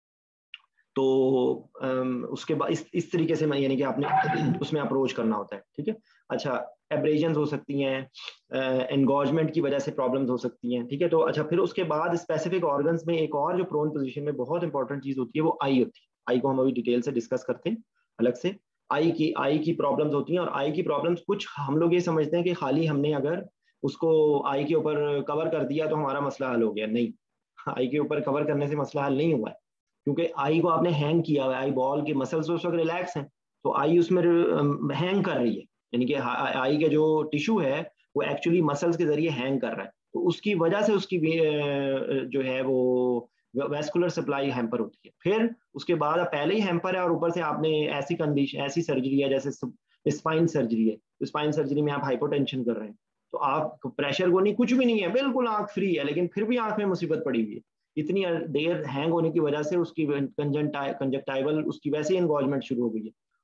तो उसके बाद इस तरीके से यानी कि आपने उसमें अप्रोच करना होता है। ठीक है। अच्छा, एब्रेजन हो सकती हैं, एनगॉजमेंट की वजह से प्रॉब्लम्स हो सकती हैं। ठीक है। तो अच्छा, फिर उसके बाद स्पेसिफिक ऑर्गन्स में एक और जो प्रोन पोजीशन में बहुत इंपॉर्टेंट चीज होती है वो आई होती है। आई को हम अभी डिटेल से डिस्कस करते हैं अलग से। आई की प्रॉब्लम्स होती हैं, और आई की प्रॉब्लम्स कुछ हम लोग ये समझते हैं कि खाली हमने अगर उसको आई के ऊपर कवर कर दिया तो हमारा मसला हल हो गया। नहीं, आई के ऊपर कवर करने से मसला हल नहीं हुआ है, क्योंकि आई को आपने हैंग किया हुआ है, आई बॉल के मसल्स उस वक्त रिलैक्स हैं, तो आई उसमें हैंग कर रही है, यानी कि आई के जो टिश्यू है वो एक्चुअली मसल्स के जरिए हैंग कर रहा है, तो उसकी वजह से उसकी जो है वो वेस्कुलर सप्लाई हैम्पर होती है। फिर उसके बाद पहले ही हैम्पर है और ऊपर से आपने ऐसी कंडीशन, ऐसी सर्जरी है जैसे स्पाइन सर्जरी है, तो स्पाइन सर्जरी में आप हाइपोटेंशन कर रहे हैं, तो आप प्रेशर को नहीं, कुछ भी नहीं है, बिल्कुल आंख फ्री है, लेकिन फिर भी आंख में मुसीबत पड़ी हुई है। इतनी देर हैंग होने की वजह से उसकी कंजक्टाइवल उसकी वैसे ही एनगॉजमेंट शुरू हो गई है,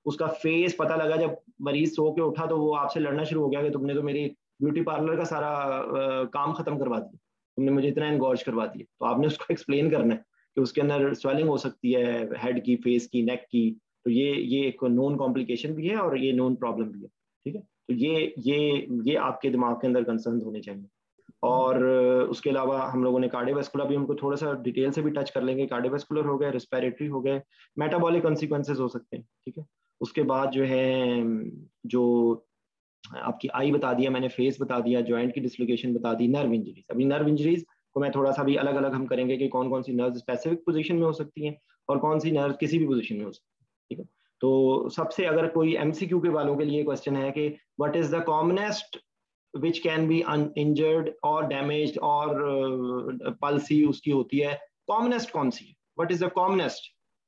उसका फेस पता लगा, जब मरीज सो के उठा तो वो आपसे लड़ना शुरू हो गया कि तुमने तो मेरी ब्यूटी पार्लर का सारा काम खत्म करवा दिया, तुमने मुझे इतना एनगॉर्ज करवा दिया। तो आपने उसको एक्सप्लेन करना है कि उसके अंदर स्वेलिंग हो सकती है हेड की, फेस की, नेक की, तो ये एक नोन कॉम्प्लिकेशन भी है और ये नोन प्रॉब्लम भी है। ठीक है, तो ये आपके दिमाग के अंदर कंसर्न होने चाहिए। और उसके अलावा हम लोगों ने कार्डियोवैस्कुलर भी उनको थोड़ा सा डिटेल से भी टच कर लेंगे। कार्डियोवैस्कुलर हो गए, रेस्पिरेटरी हो गए, मेटाबॉलिक कॉन्सिक्वेंसेज हो सकते हैं। ठीक है, उसके बाद जो है जो आपकी आई बता दिया मैंने, फेस बता दिया, जॉइंट की डिसलोकेशन बता दी, नर्व इंजरीज। अभी नर्व इंजरीज को मैं थोड़ा सा भी अलग अलग हम करेंगे कि कौन कौन सी नर्व स्पेसिफिक पोजीशन में हो सकती हैं और कौन सी नर्व किसी भी पोजीशन में हो सकती है। ठीक है, तो सबसे अगर कोई एमसीक्यू के वालों के लिए क्वेश्चन है कि what is the commonest which can be injured or damaged और पल्सी उसकी होती है, कॉमनेस्ट कौन सी है? What is the commonest?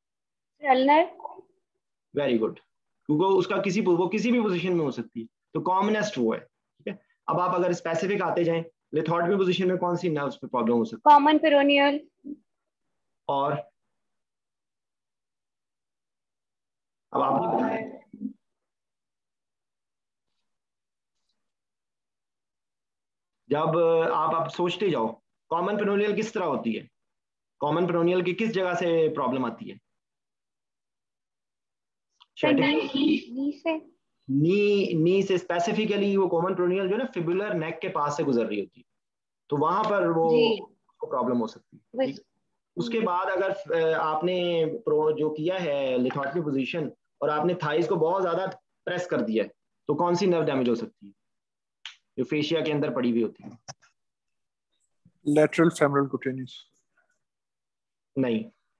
Very good, क्योंकि उसका वो किसी भी पोजीशन में हो सकती है, तो कॉमनेस्ट वो है। ठीक है, अब आप अगर स्पेसिफिक आते जाएं, लिथोटमी पोजीशन में कौन सी नर्व्स पे प्रॉब्लम हो सकती है? Common peroneal. और अब आपने बताया, जब आप सोचते जाओ कॉमन पेरोनियल किस तरह होती है, कॉमन पेरोनियल की किस जगह से प्रॉब्लम आती है? नी से स्पेसिफिकली वो कॉमन पेरोनियल जो है ना फिबुलर नेक के पास से गुजर रही होती है, तो वहां पर वो प्रॉब्लम हो सकती है। उसके बाद अगर आपने जो किया है लिथोटमी पोजीशन और आपने थाइस को बहुत ज्यादा प्रेस कर दिया है, तो कौन सी नर्व डैमेज हो सकती है जो फेशिया के अंदर पड़ी हुई होती है? Lateral femoral cutaneous. नहीं,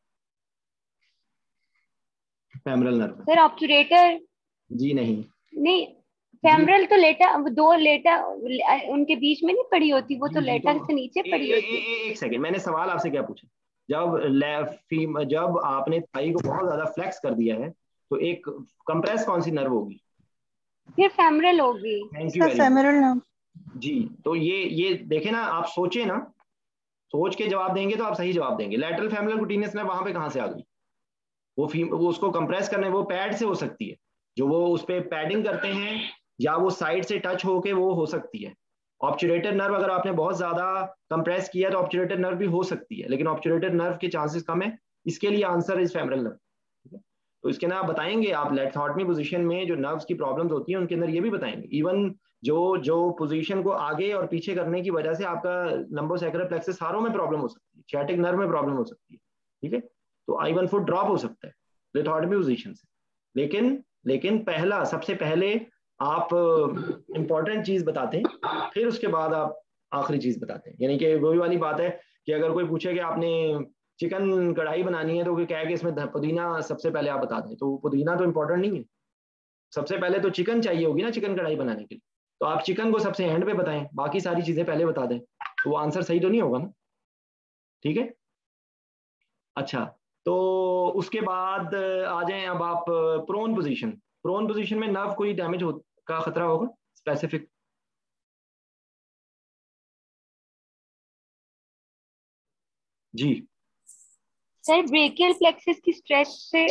फेमरल नर्व। Sir obturator. जी नहीं, नहीं, फेमरल तो लेटा, दो लेटा उनके बीच में नहीं पड़ी होती, वो तो जी, लेटर से नीचे पड़ी होती है। एक सेकेंड, मैंने सवाल आपसे क्या पूछा? जब आपने थाई को बहुत ज्यादा फ्लेक्स कर दिया है तो एक कंप्रेस कौन सी नर्व होगी? फिर फेमरल होगी। Thank you very femoral nerve. जी, तो ये देखे ना, आप सोचे ना, सोच के जवाब देंगे तो आप सही जवाब देंगे। लेटरल फेमरल कुटिनियस नर्व वहां पे कहां से आ गई? वो उसको कंप्रेस करने, वो पैड से हो सकती है, जो वो उस पर पैडिंग करते हैं, या वो साइड से टच होके वो हो सकती है। ऑब्चुरेटर नर्व अगर आपने बहुत ज्यादा कंप्रेस किया तो ऑब्चुरेटर नर्व भी हो सकती है, लेकिन ऑब्चुरेटर नर्व के चांसेस कम है, इसके लिए आंसर इज फेमरल नर्व। तो इसके अंदर आप बताएंगे, आप लेथॉटमी पोजीशन में जो नर्व्स की प्रॉब्लम्स होती हैं उनके अंदर ये भी बताएंगे। इवन जो जो पोजीशन को आगे और पीछे करने की वजह से आपका लंबोसैक्रल प्लेक्सस हारों में प्रॉब्लम हो सकती है, सियाटिक नर्व में प्रॉब्लम हो सकती है। ठीक है, तो I1 फुट ड्रॉप हो सकता है लिथोटमी पोजीशन से। लेकिन पहला, सबसे पहले आप इंपॉर्टेंट चीज बताते हैं, फिर उसके बाद आप आखिरी चीज बताते हैं। यानी कि वही वाली बात है कि अगर कोई पूछे कि आपने चिकन कढ़ाई बनानी है तो क्या है कि इसमें पुदीना सबसे पहले आप बता दें, तो पुदीना तो इंपॉर्टेंट नहीं है, सबसे पहले तो चिकन चाहिए होगी ना चिकन कढ़ाई बनाने के लिए, तो आप चिकन को सबसे एंड पे बताएं, बाकी सारी चीजें पहले बता दें, तो वो आंसर सही तो नहीं होगा ना। ठीक है, अच्छा, तो उसके बाद आ जाएं अब आप प्रोन पोजीशन। प्रोन पोजीशन में नर्व कोई डैमेज का खतरा होगा स्पेसिफिक? जी सर ब्रेकियल प्लेक्सस की स्ट्रेच से।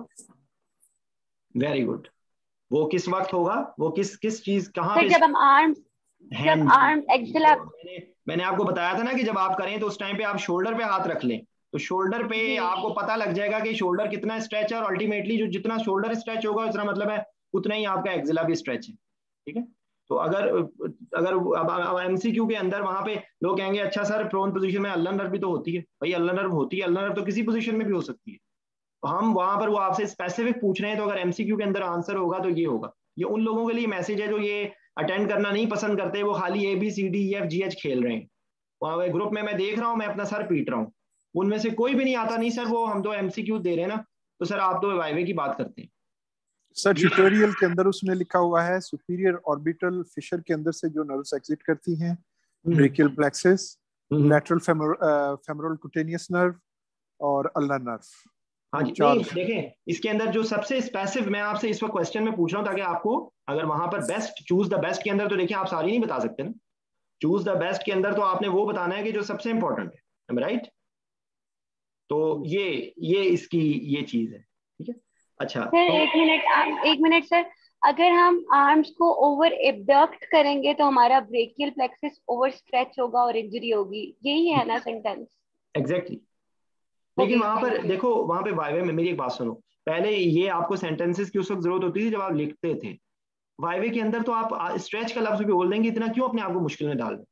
वेरी गुड, वो किस वक्त होगा, वो किस किस चीज कहाँ पे? जब हम आर्म एक्सेल मैंने आपको बताया था ना कि जब आप करें तो उस टाइम पे आप शोल्डर पे हाथ रख लें, तो शोल्डर पे आपको पता लग जाएगा कि शोल्डर कितना स्ट्रेच है, और अल्टीमेटली जो जितना शोल्डर स्ट्रेच होगा उसका मतलब है उतना ही आपका एक्सिला भी स्ट्रेच है। ठीक है, तो अगर अगर अब एमसीक्यू के अंदर वहां पे लोग कहेंगे अच्छा सर प्रोन पोजीशन में अल्लर नर्व भी तो होती है, भाई अल्लर नर्व होती है, अल्लर नर्व तो किसी पोजीशन में भी हो सकती है, तो हम वहां पर वो आपसे स्पेसिफिक पूछ रहे हैं, तो अगर एमसीक्यू के अंदर आंसर होगा तो ये होगा। ये उन लोगों के लिए मैसेज है जो ये अटेंड करना नहीं पसंद करते, वो खाली ABCDEFGH खेल रहे हैं, वहां ग्रुप में मैं देख रहा हूँ, मैं अपना सर पीट रहा हूँ, उनमें से कोई भी नहीं आता, नहीं सर वो हम तो एमसीक्यू दे रहे हैं ना, तो सर आप तो वाइवे की बात करते हैं। सर ट्यूटोरियल के अंदर उसने लिखा हुआ है सुपीरियर ऑर्बिटल फिशर के अंदर से जो नर्व्स एग्जिट करती हैं, brachial plexus, lateral femoral cutaneous nerve और अल्नर नर्व। हाँ जी, नहीं देखें इसके अंदर जो सबसे स्पेसिफिक मैं आपसे इस वक्त क्वेश्चन में पूछ रहा हूँ, ताकि आपको अगर वहां पर बेस्ट चूज द बेस्ट के अंदर, तो देखिए आप सारी नहीं बता सकते ना, चूज द बेस्ट के अंदर तो आपने वो बताना है कि जो सबसे इंपॉर्टेंट है, राइट? तो ये इसकी ये चीज है। ठीक है, अच्छा सर एक मिनट सर, अगर हम आर्म्स को ओवर एब्डक्ट करेंगे तो हमारा ब्रेकियल प्लेक्सस ओवर स्ट्रेच होगा और इंजरी होगी, यही है ना सेंटेंस? एग्जैक्टली। लेकिन ओके, वहां पर थैंक यू। देखो, वहां पे वाइवे में मेरी एक बात सुनो, पहले ये आपको सेंटेंसेस की उस वक्त जरूरत होती थी जब आप लिखते थे, वाइवे के अंदर तो आप स्ट्रेच का लफ्ज भी बोल देंगे, इतना क्यों अपने आप को मुश्किल में डाल दें?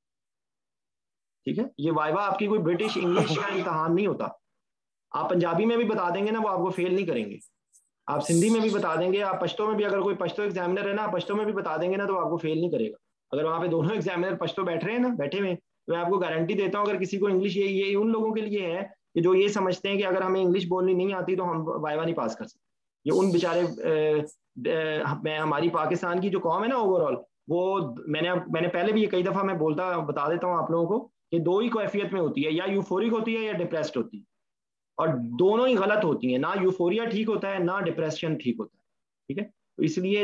ठीक है, ये वाइवा आपकी कोई ब्रिटिश इंग्लिश का इम्तहान नहीं होता। आप पंजाबी में भी बता देंगे ना, वो आपको फेल नहीं करेंगे। आप सिंधी में भी बता देंगे, आप पश्तो में भी, अगर कोई पश्तो एग्जामिनर है ना, पश्तो में भी बता देंगे ना, तो आपको फेल नहीं करेगा। अगर वहां पे दोनों एग्जामिनर पश्तो बैठ रहे हैं ना, बैठे हुए, तो मैं आपको गारंटी देता हूँ, अगर किसी को इंग्लिश, ये उन लोगों के लिए है कि जो ये समझते हैं कि अगर हमें इंग्लिश बोलनी नहीं आती तो हम वाइवा नहीं पास कर सकते। ये उन बेचारे मैं हमारी पाकिस्तान की जो कौम है ना ओवरऑल, वो मैंने पहले भी ये कई दफा मैं बता देता हूँ आप लोगों को कि दो ही कैफियत में होती है, या यूफोरिक होती है या डिप्रेस्ड होती है, और दोनों ही गलत होती हैं। ना यूफोरिया ठीक होता है, ना डिप्रेशन ठीक होता है। ठीक है, तो इसलिए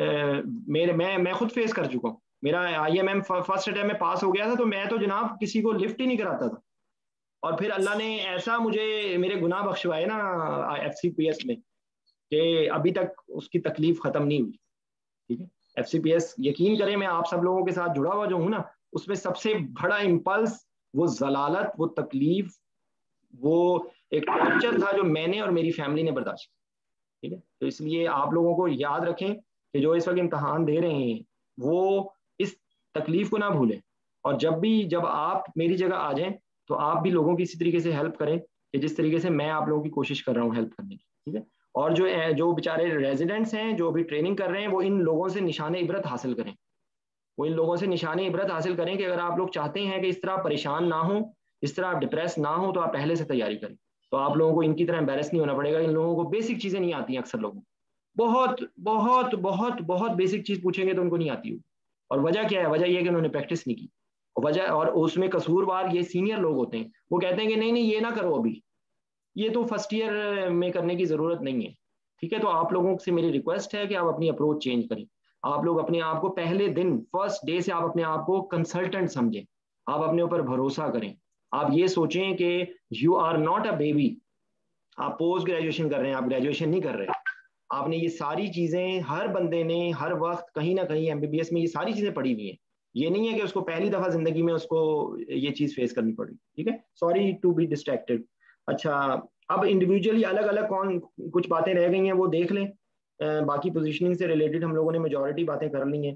मेरे मैं खुद फेस कर चुका हूँ। मेरा IMM फर्स्ट अटेम्प्ट में पास हो गया था, तो मैं तो जनाब किसी को लिफ्ट ही नहीं कराता था, और फिर अल्लाह ने ऐसा मुझे मेरे गुनाह बख्शवाए ना FCPS में, कि अभी तक उसकी तकलीफ खत्म नहीं हुई। ठीक है, FCPS यकीन करें, मैं आप सब लोगों के साथ जुड़ा हुआ जो हूँ ना, उसमें सबसे बड़ा इम्पल्स वो जलालत, वो तकलीफ, वो एक टॉर्चर था जो मैंने और मेरी फैमिली ने बर्दाश्त किया। ठीक है, तो इसलिए आप लोगों को याद रखें कि जो इस वक्त इम्तहान दे रहे हैं, वो इस तकलीफ को ना भूलें, और जब आप मेरी जगह आ जाएं, तो आप भी लोगों की इसी तरीके से हेल्प करें कि जिस तरीके से मैं आप लोगों की कोशिश कर रहा हूँ हेल्प करने की। ठीक है, और जो बेचारे रेजिडेंट्स हैं जो भी ट्रेनिंग कर रहे हैं, वो इन लोगों से निशान इबरत हासिल करें। वो इन लोगों से निशान इबरत हासिल करें कि अगर आप लोग चाहते हैं कि इस तरह परेशान ना हो, इस तरह आप डिप्रेस ना हो, तो आप पहले से तैयारी करें। तो आप लोगों को इनकी तरह एम्बेरस नहीं होना पड़ेगा। इन लोगों को बेसिक चीजें नहीं आती हैं, अक्सर लोगों को बहुत बहुत बहुत बहुत बेसिक चीज पूछेंगे तो उनको नहीं आती होगी। और वजह क्या है? वजह यह है कि उन्होंने प्रैक्टिस नहीं की। और उसमें कसूरवार ये सीनियर लोग होते हैं, वो कहते हैं कि नहीं नहीं ये ना करो अभी, ये तो फर्स्ट ईयर में करने की जरूरत नहीं है। ठीक है, तो आप लोगों से मेरी रिक्वेस्ट है कि आप अपनी अप्रोच चेंज करें। आप लोग अपने आप को पहले दिन फर्स्ट डे से आप अपने आप को कंसल्टेंट समझें, आप अपने ऊपर भरोसा करें। आप ये सोचें कि you are not a baby, आप पोस्ट ग्रेजुएशन कर रहे हैं, आप ग्रेजुएशन नहीं कर रहे। आपने ये सारी चीजें, हर बंदे ने हर वक्त कहीं ना कहीं MBBS में ये सारी चीजें पढ़ी हुई हैं। ये नहीं है कि उसको पहली दफा जिंदगी में उसको ये चीज फेस करनी पड़ी। ठीक है, सॉरी टू बी डिस्ट्रैक्टेड। अच्छा, अब इंडिविजुअली अलग अलग कौन कुछ बातें रह गई हैं वो देख लें। बाकी पोजीशनिंग से रिलेटेड हम लोगों ने मेजॉरिटी बातें कर ली हैं।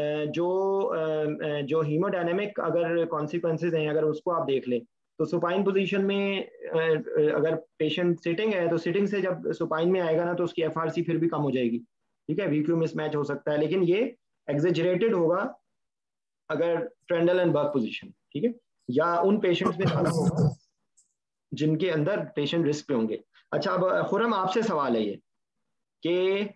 जो हीमोडायनेमिक अगर कॉन्सिक्वेंसेज हैं, अगर उसको आप देख लें, तो सुपाइन पोजीशन में अगर पेशेंट सिटिंग है, तो सिटिंग से जब सुपाइन में आएगा ना, तो उसकी FRC फिर भी कम हो जाएगी। ठीक है, VQ मिसमैच हो सकता है, लेकिन ये एग्जेजरेटेड होगा अगर ट्रेंडल एंड बर्ग पोजीशन। ठीक है, या उन पेशेंट्स में ज्यादा होगा जिनके अंदर पेशेंट रिस्क पे होंगे। अच्छा, अब खुरम आपसे सवाल है ये कि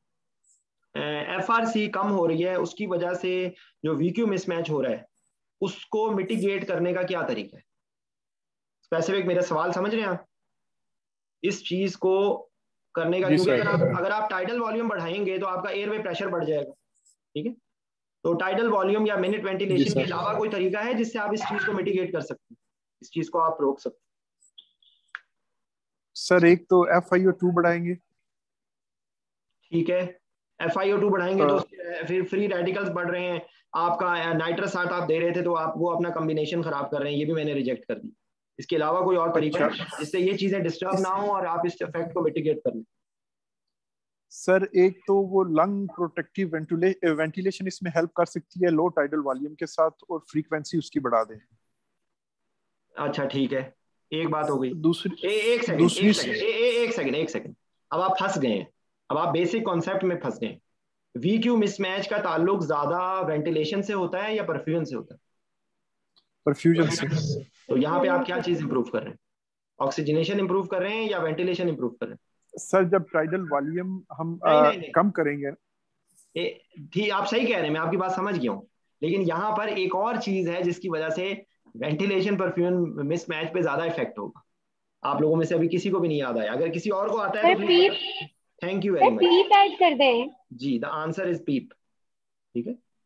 FRC कम हो रही है, उसकी वजह से जो VQ मिसमैच हो रहा है, उसको मिटिगेट करने का क्या तरीका है? स्पेसिफिक मेरा सवाल समझ रहे हैं आप? इस चीज को करने का, जी क्योंकि सर। अगर आप टाइडल वॉल्यूम बढ़ाएंगे तो आपका एयरवे प्रेशर बढ़ जाएगा। ठीक है, तो टाइडल वॉल्यूम या मिनट जी वेंटिलेशन के सर। अलावा कोई तरीका है जिससे आप इस चीज को मिटिगेट कर सकते हैं, इस चीज को आप रोक सकते सर एक तो FiO2 बढ़ाएंगे। हैं? ठीक है, FiO2 बढ़ाएंगे तो अ, फिर फ्री रेडिकल्स बढ़ रहे हैं। आपका नाइट्रस 60 आप दे रहे थे, तो आप वो अपना कॉम्बिनेशन खराब कर रहे हैं, ये भी मैंने रिजेक्ट कर दी। इसके अलावा कोई और तरीका अच्छा, है जिससे ये चीजें डिस्टर्ब इस ना हो और आप इस इफेक्ट को मिटिगेट कर लें? सर एक तो वो लंग प्रोटेक्टिव वेंटिलेशन इसमें हेल्प कर सकती है लो टाइडल वॉल्यूम के साथ, और फ्रीक्वेंसी उसकी बढ़ा दें। अच्छा ठीक है, एक बात हो गई। दूसरी एक सेकंड, दूसरी एक सेकंड। अब आप फंस गए हैं, अब आप बेसिक कॉन्सेप्ट में फंस गए हैं। VQ मिसमैच का ताल्लुक ज्यादा वेंटिलेशन से होता है या परफ्यूजन से होता परफ्यूजन से। है? तो यहाँ पे आप क्या चीज इंप्रूव कर रहे हैं? ऑक्सीजनेशन इंप्रूव कर रहे हैं या वेंटिलेशन इंप्रूव कर रहे सर जब टाइडल वॉल्यूम हम हैं? नहीं नहीं नहीं, कम करेंगे। ठीक, आप सही कह रहे हैं, मैं आपकी बात समझ गया हूँ। लेकिन यहाँ पर एक और चीज है जिसकी वजह से वेंटिलेशन परफ्यूजन मिसमैच पे ज्यादा इफेक्ट होगा। आप लोगों में से अभी किसी को भी नहीं याद आया, अगर किसी और को आता है सर तो प्लीज पीप, बता। Thank you very sir much. PEEP add कर दें। जी, द आंसर इज पीप। ठीक है,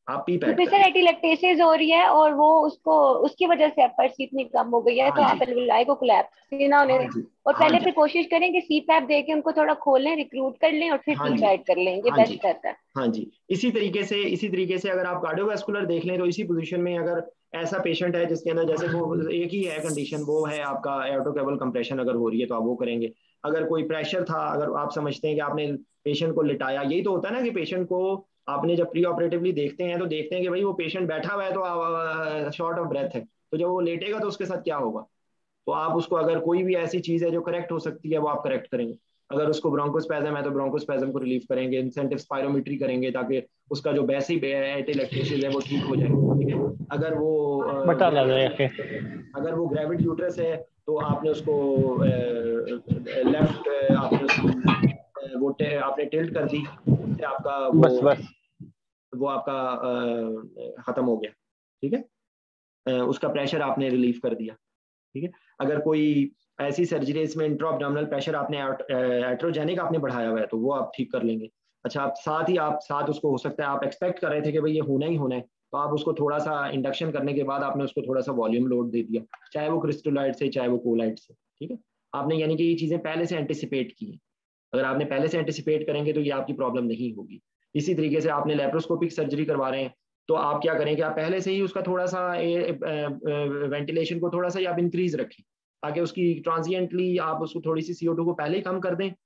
आप पी पैड प्रोफेसर करें। एटिलेक्टेसिस हो रही है और वो उसको उसकी वजह से अपर इतनी कम हो गई है, हाँ तो जी, आप एल्वियोलाई को कोलैप्स ना होने हाँ दें। जी, और हाँ पहले जी, फिर कोशिश करें कि सीपैप दे के उनको थोड़ा खोल लें, रिक्रूट कर लें और फिर हाँ जी, पीपैड कर लें, ये हाँ जी, बेस्ट रहता है। हाँ जी। इसी तरीके से अगर आप कार्डियोवास्कुलर देख लें तो इसी पोजीशन में अगर ऐसा पेशेंट है जिसके अंदर जैसे वो एक ही है कंडीशन, वो है आपका एओर्टोकेबल कंप्रेशन अगर हो रही है तो आप वो करेंगे। अगर कोई प्रेशर था, अगर आप समझते हैं कि आपने पेशेंट को लिटाया, यही तो होता है ना कि पेशेंट को आपने जब प्री ऑपरेटिवली देखते हैं तो देखते हैं कि भाई वो पेशेंट बैठा हुआ है तो शॉर्ट ऑफ ब्रेथ है, तो जब वो लेटेगा तो उसके साथ क्या होगा। तो आप उसको अगर कोई भी ऐसी चीज है जो करेक्ट हो सकती है वो आप करेक्ट करेंगे। अगर उसको ब्रोंकोस्पैज्म है तो ब्रोंकोस्पैज्म को रिलीव करेंगे, इंसेंटिव स्पायरोमेट्री करेंगे ताकि उसका जो बेसिक एटिलेक्टेसिस है वो ठीक हो जाए, ठीक है। अगर वो बता ला अगर वो ग्रेविड यूट्रस है तो आपने उसको लेफ्ट आपने उसकी आपने टिल्ट कर दी, उससे आपका बस बस वो आपका खत्म हो गया, ठीक है। उसका प्रेशर आपने रिलीव कर दिया, ठीक है। अगर कोई ऐसी सर्जरी इसमें इंट्रा एब्डोमिनल प्रेशर आपने एट्रोजेनिक आपने बढ़ाया हुआ है तो वो आप ठीक कर लेंगे। अच्छा, आप साथ उसको हो सकता है आप एक्सपेक्ट कर रहे थे कि भाई ये होना ही होना है, तो आप उसको थोड़ा सा इंडक्शन करने के बाद आपने उसको थोड़ा सा वॉल्यूम लोड दे दिया, चाहे वो क्रिस्टोलाइट से चाहे वो कोलाइट से, ठीक है। आपने यानी कि ये चीज़ें पहले से एंटिसिपेट की हैं। अगर आपने पहले से एंटिसिपेट करेंगे तो ये आपकी प्रॉब्लम नहीं होगी। इसी तरीके से आपने लेप्रोस्कोपिक सर्जरी करवा रहे हैं तो आप क्या करें कि आप पहले से ही उसका थोड़ा सा वेंटिलेशन को थोड़ा सा आप इंक्रीज रखें ताकि उसकी ट्रांजिएंटली आप उसको थोड़ी सी CO2 को पहले ही कम कर दें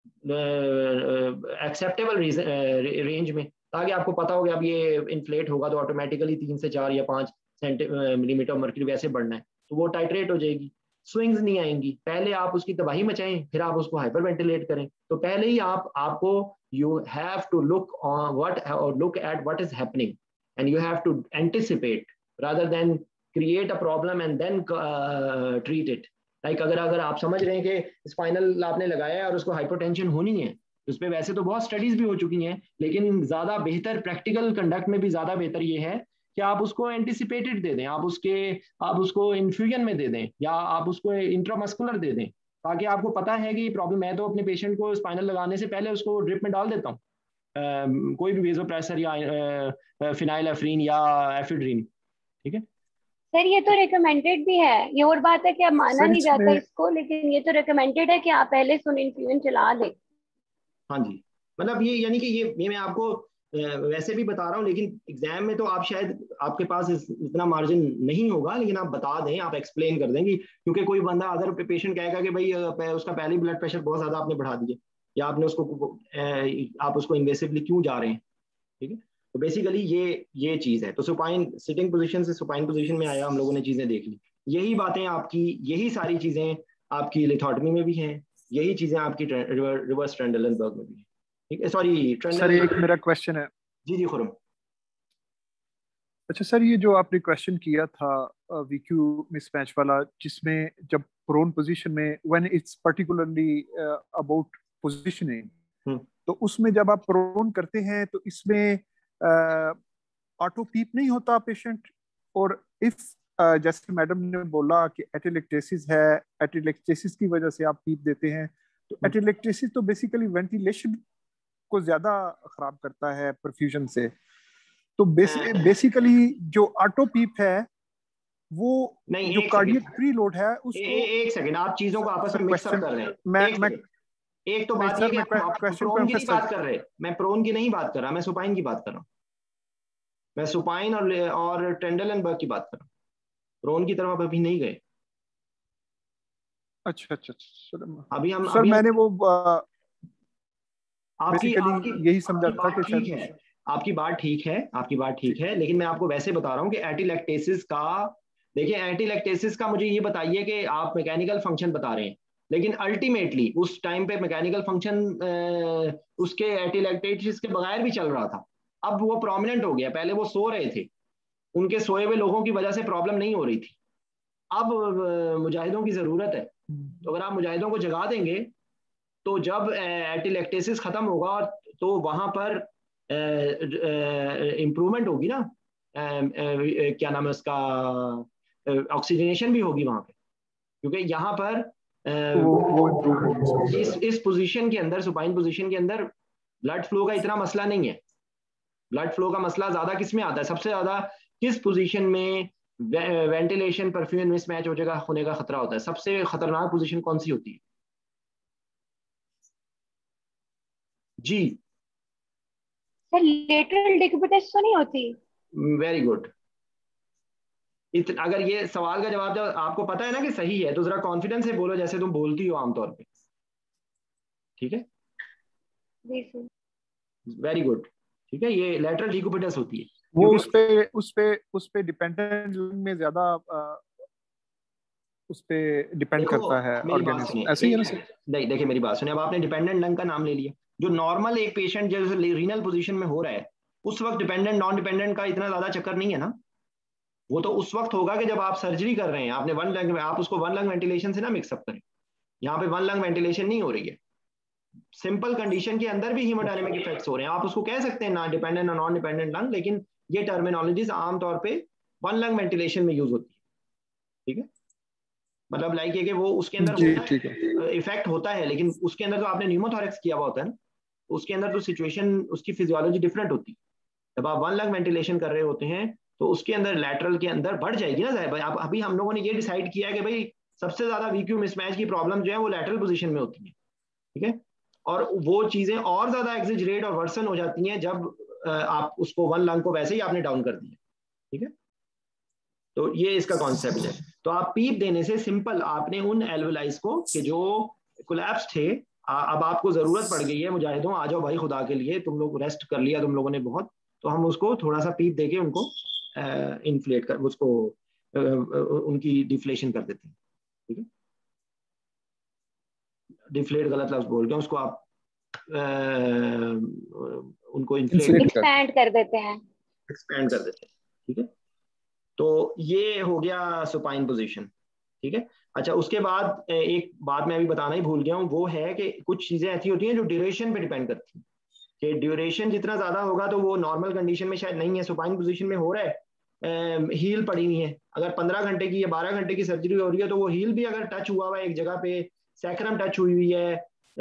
एक्सेप्टेबल रेंज में, ताकि आपको पता हो कि अब ये इन्फ्लेट होगा तो ऑटोमेटिकली 3 से 4 या 5 मिलीमीटर मर्क्यूरी वैसे बढ़ना है तो वो टाइट्रेट हो जाएगी, स्विंग्स नहीं आएंगी। पहले आप उसकी तबाही मचाएं फिर आप उसको हाइपर वेंटिलेट करें, तो पहले ही आपको you have to look on look at what is happening and you have to anticipate rather than create a problem and then treat it. Like अगर आप समझ रहे हैं कि स्पाइनल आपने लगाया है और उसको हाइपोटेंशन होनी है, उस पर वैसे तो बहुत स्टडीज भी हो चुकी हैं, लेकिन ज्यादा बेहतर प्रैक्टिकल कंडक्ट में भी ज्यादा बेहतर ये है कि आप उसको एंटिसिपेटेड दे दें, आप उसको इन्फ्यूजन में दे दें या आप उसको इंट्रामस्कुलर दे दें, ताकि आपको पता है कि प्रॉब्लम है। तो अपने पेशेंट को स्पाइनल लगाने से पहले उसको ड्रिप में डाल देता हूँ कोई भी वेजोप्रेसर या फिनाइल या एफिड्रिन, ठीक है। सर ये तो रिकमेंडेड भी है, ये और बात है कि अब माना सर नहीं जाता इसमें इसको, लेकिन ये तो रिकमेंडेड है कि आप पहले सुन इन्फ्यूजन चला दें। हाँ जी, मतलब ये यानी कि ये मैं आपको वैसे भी बता रहा हूँ, लेकिन एग्जाम में तो आप शायद आपके पास इतना मार्जिन नहीं होगा, लेकिन आप बता दें, आप एक्सप्लेन कर दें कि क्योंकि कोई बंदा अदर पेशेंट कहेगा कि भाई उसका पहले ब्लड प्रेशर बहुत ज्यादा आपने बढ़ा दिया या आपने उसको आप उसको इन्वेसिवली क्यों जा रहे हैं, ठीक है। तो बेसिकली ये चीज है। तो सुपाइन सिटिंग पोजीशन से सुपाइन पोजीशन में आया, हम लोगों ने चीजें देख ली। यही बातें आपकी, यही सारी चीजें आपकी लिथोटमी में भी हैं, यही चीजें आपकी रिवर्स ट्रेंडलनबर्ग में भी हैं, ठीक है। सॉरी सर एक ट्रेंडलनबर्ग। मेरा क्वेश्चन है। जी जी खुरम। अच्छा सर, ये जो आपने क्वेश्चन किया था वीक्यू मिसमैच वाला, जिसमें जब प्रोन पोजीशन में when it's particularly about positioning, तो उसमें जब आप प्रोन करते हैं तो इसमें ऑटो पीप नहीं होता पेशेंट, और इफ जैसे मैडम ने बोला कि एटिलेक्टेसिस है, एटिलेक्टेसिस की वजह से आप पीप देते हैं, तो एटिलेक्टेसिस तो बेसिकली वेंटिलेशन को ज्यादा खराब करता है परफ्यूजन से। तो बेसिकली जो ऑटो पीप है वो नहीं, जो कार्डियक प्रीलोड है उसको एक सेकंड, आप चीजों को आपस में मिक्सअप कर रहे हैं। मैं एक तो बात ये कि आप प्रोन की नहीं बात कर रहे, मैं प्रोन की नहीं बात कर रहा, मैं सुपाइन की बात कर रहा हूँ। मैं सुपाइन और ट्रेंडलनबर्ग की बात कर रहा हूँ, प्रोन की तरफ अभी नहीं गए। अच्छा, अभी हम सर मैंने वो आपकी यही समझा था कि ठीक है, आपकी बात ठीक है, लेकिन मैं आपको वैसे बता रहा हूँ कि एटिलेक्टेसिस का, देखिए एंटीलैक्टेसिस का मुझे ये बताइए कि आप मैकेनिकल फंक्शन बता रहे हैं, लेकिन अल्टीमेटली उस टाइम पे मैकेनिकल फंक्शन उसके एंटीलैक्टेसिस के बगैर भी चल रहा था। अब वो प्रोमिनेंट हो गया, पहले वो सो रहे थे, उनके सोए हुए लोगों की वजह से प्रॉब्लम नहीं हो रही थी। अब मुजाहिदों की जरूरत है, तो अगर आप मुजाहिदों को जगा देंगे तो जब एंटीलैक्टेसिस खत्म होगा तो वहां पर इम्प्रूवमेंट होगी ना, क्या नाम है उसका, ऑक्सीजनेशन भी होगी वहां पे, क्योंकि यहाँ पर वो इम्प्रूव होगी। इस पोजीशन के अंदर, सुपाइन पोजीशन के अंदर ब्लड फ्लो का इतना मसला नहीं है, ब्लड फ्लो का मसला ज्यादा किस में आता है, सबसे ज्यादा किस पोजीशन में वेंटिलेशन परफ्यूजन मिसमैच होने का खतरा होता है, सबसे खतरनाक पोजीशन कौन सी होती है? जी सर लेटरल डिक्यूबिटस तो नहीं होती? Very good. अगर ये सवाल का जवाब जब आपको पता है ना कि सही है तो जरा कॉन्फिडेंस से बोलो जैसे तुम बोलती हो आमतौर पे, ठीक है? जी सर। वेरी गुड, ठीक है, ये लेटरल डिक्यूबिटस होती है। वो उस पे डिपेंडेंट में ज्यादा उस पे डिपेंड देखो करता है मेरी बात ऑर्गेनिज्म, सुनिए, ऐसे ही है ना सर? नहीं देखिए मेरी बात सुनिए, अब आपने डिपेंडेंट लंग का नाम ले लिया, जो नॉर्मल एक पेशेंट जैसे रीनल पोजीशन में हो रहा है उस वक्त डिपेंडेंट नॉन डिपेंडेंट का इतना ज्यादा चक्कर नहीं है ना। वो तो उस वक्त होगा कि जब आप सर्जरी कर रहे हैं, आपने वन लंग में, आप उसको वन लंग वेंटिलेशन से ना मिक्सअप करें। यहाँ पे वन लंग वेंटिलेशन नहीं हो रही है, सिंपल कंडीशन के अंदर भी हीमोडायनेमिक इफेक्ट्स हो रहे हैं, आप उसको कह सकते हैं ना डिपेंडेंट और नॉन डिपेंडेंट लंग, लेकिन ये टर्मिनोलॉजीज आमतौर पे वन लंग वेंटिलेशन में यूज होती है, ठीक है? मतलब लाइक है कि वो उसके अंदर जी होता ठीक है। है, इफेक्ट होता है, लेकिन उसके अंदर तो आपने न्यूमोथोरेक्स किया हुआ होता है ना, उसके अंदर तो सिचुएशन उसकी फिजियोलॉजी डिफरेंट होती है। जब आप वन लंग वेंटिलेशन कर रहे होते हैं तो उसके अंदर लैटरल के अंदर बढ़ जाएगी ना साहब। आप अभी हम लोगों ने ये डिसाइड किया कि भाई सबसे ज्यादा वीक्यू मिसमैच की प्रॉब्लम जो है वो लैटरल पोजीशन में होती है, ठीक है? और वो चीजें और ज्यादा एग्जिजरेट और वर्सन हो जाती हैं जब आप उसको वन लंग को वैसे ही आपने डाउन कर दिया, ठीक है? तो ये इसका कॉन्सेप्ट है। तो आप पीप देने से सिंपल आपने उन एल्वेलाइज को कि जो कोलैप्स थे, अब आपको जरूरत पड़ गई है, मुजाहिदों आ जाओ भाई खुदा के लिए, तुम लोग रेस्ट कर लिया तुम लोगों ने बहुत, तो हम उसको थोड़ा सा पीप देके उनको इन्फ्लेट कर उसको उनकी डिफ्लेशन कर देते हैं, ठीक है? डिफ्लेट गलत लफ्ज बोल गया, उसको आप उनको इन्फ्लेट एक्सपैंड कर देते हैं, एक्सपैंड कर देते हैं, ठीक है? तो ये हो गया सुपाइन पोजीशन, ठीक है? अच्छा, उसके बाद एक बात मैं अभी बताना ही भूल गया हूँ, वो है कि कुछ चीजें ऐसी होती हैं जो ड्यूरेशन पे डिपेंड करती हैं, कि ड्यूरेशन जितना ज्यादा होगा तो वो नॉर्मल कंडीशन में शायद नहीं है, सुपाइन पोजीशन में हो रहा है, हील पड़ी हुई है, अगर 15 घंटे की या 12 घंटे की सर्जरी हो रही है तो वो हील भी अगर टच हुआ हुआ है एक जगह पे, सैक्रम टच हुई हुई है,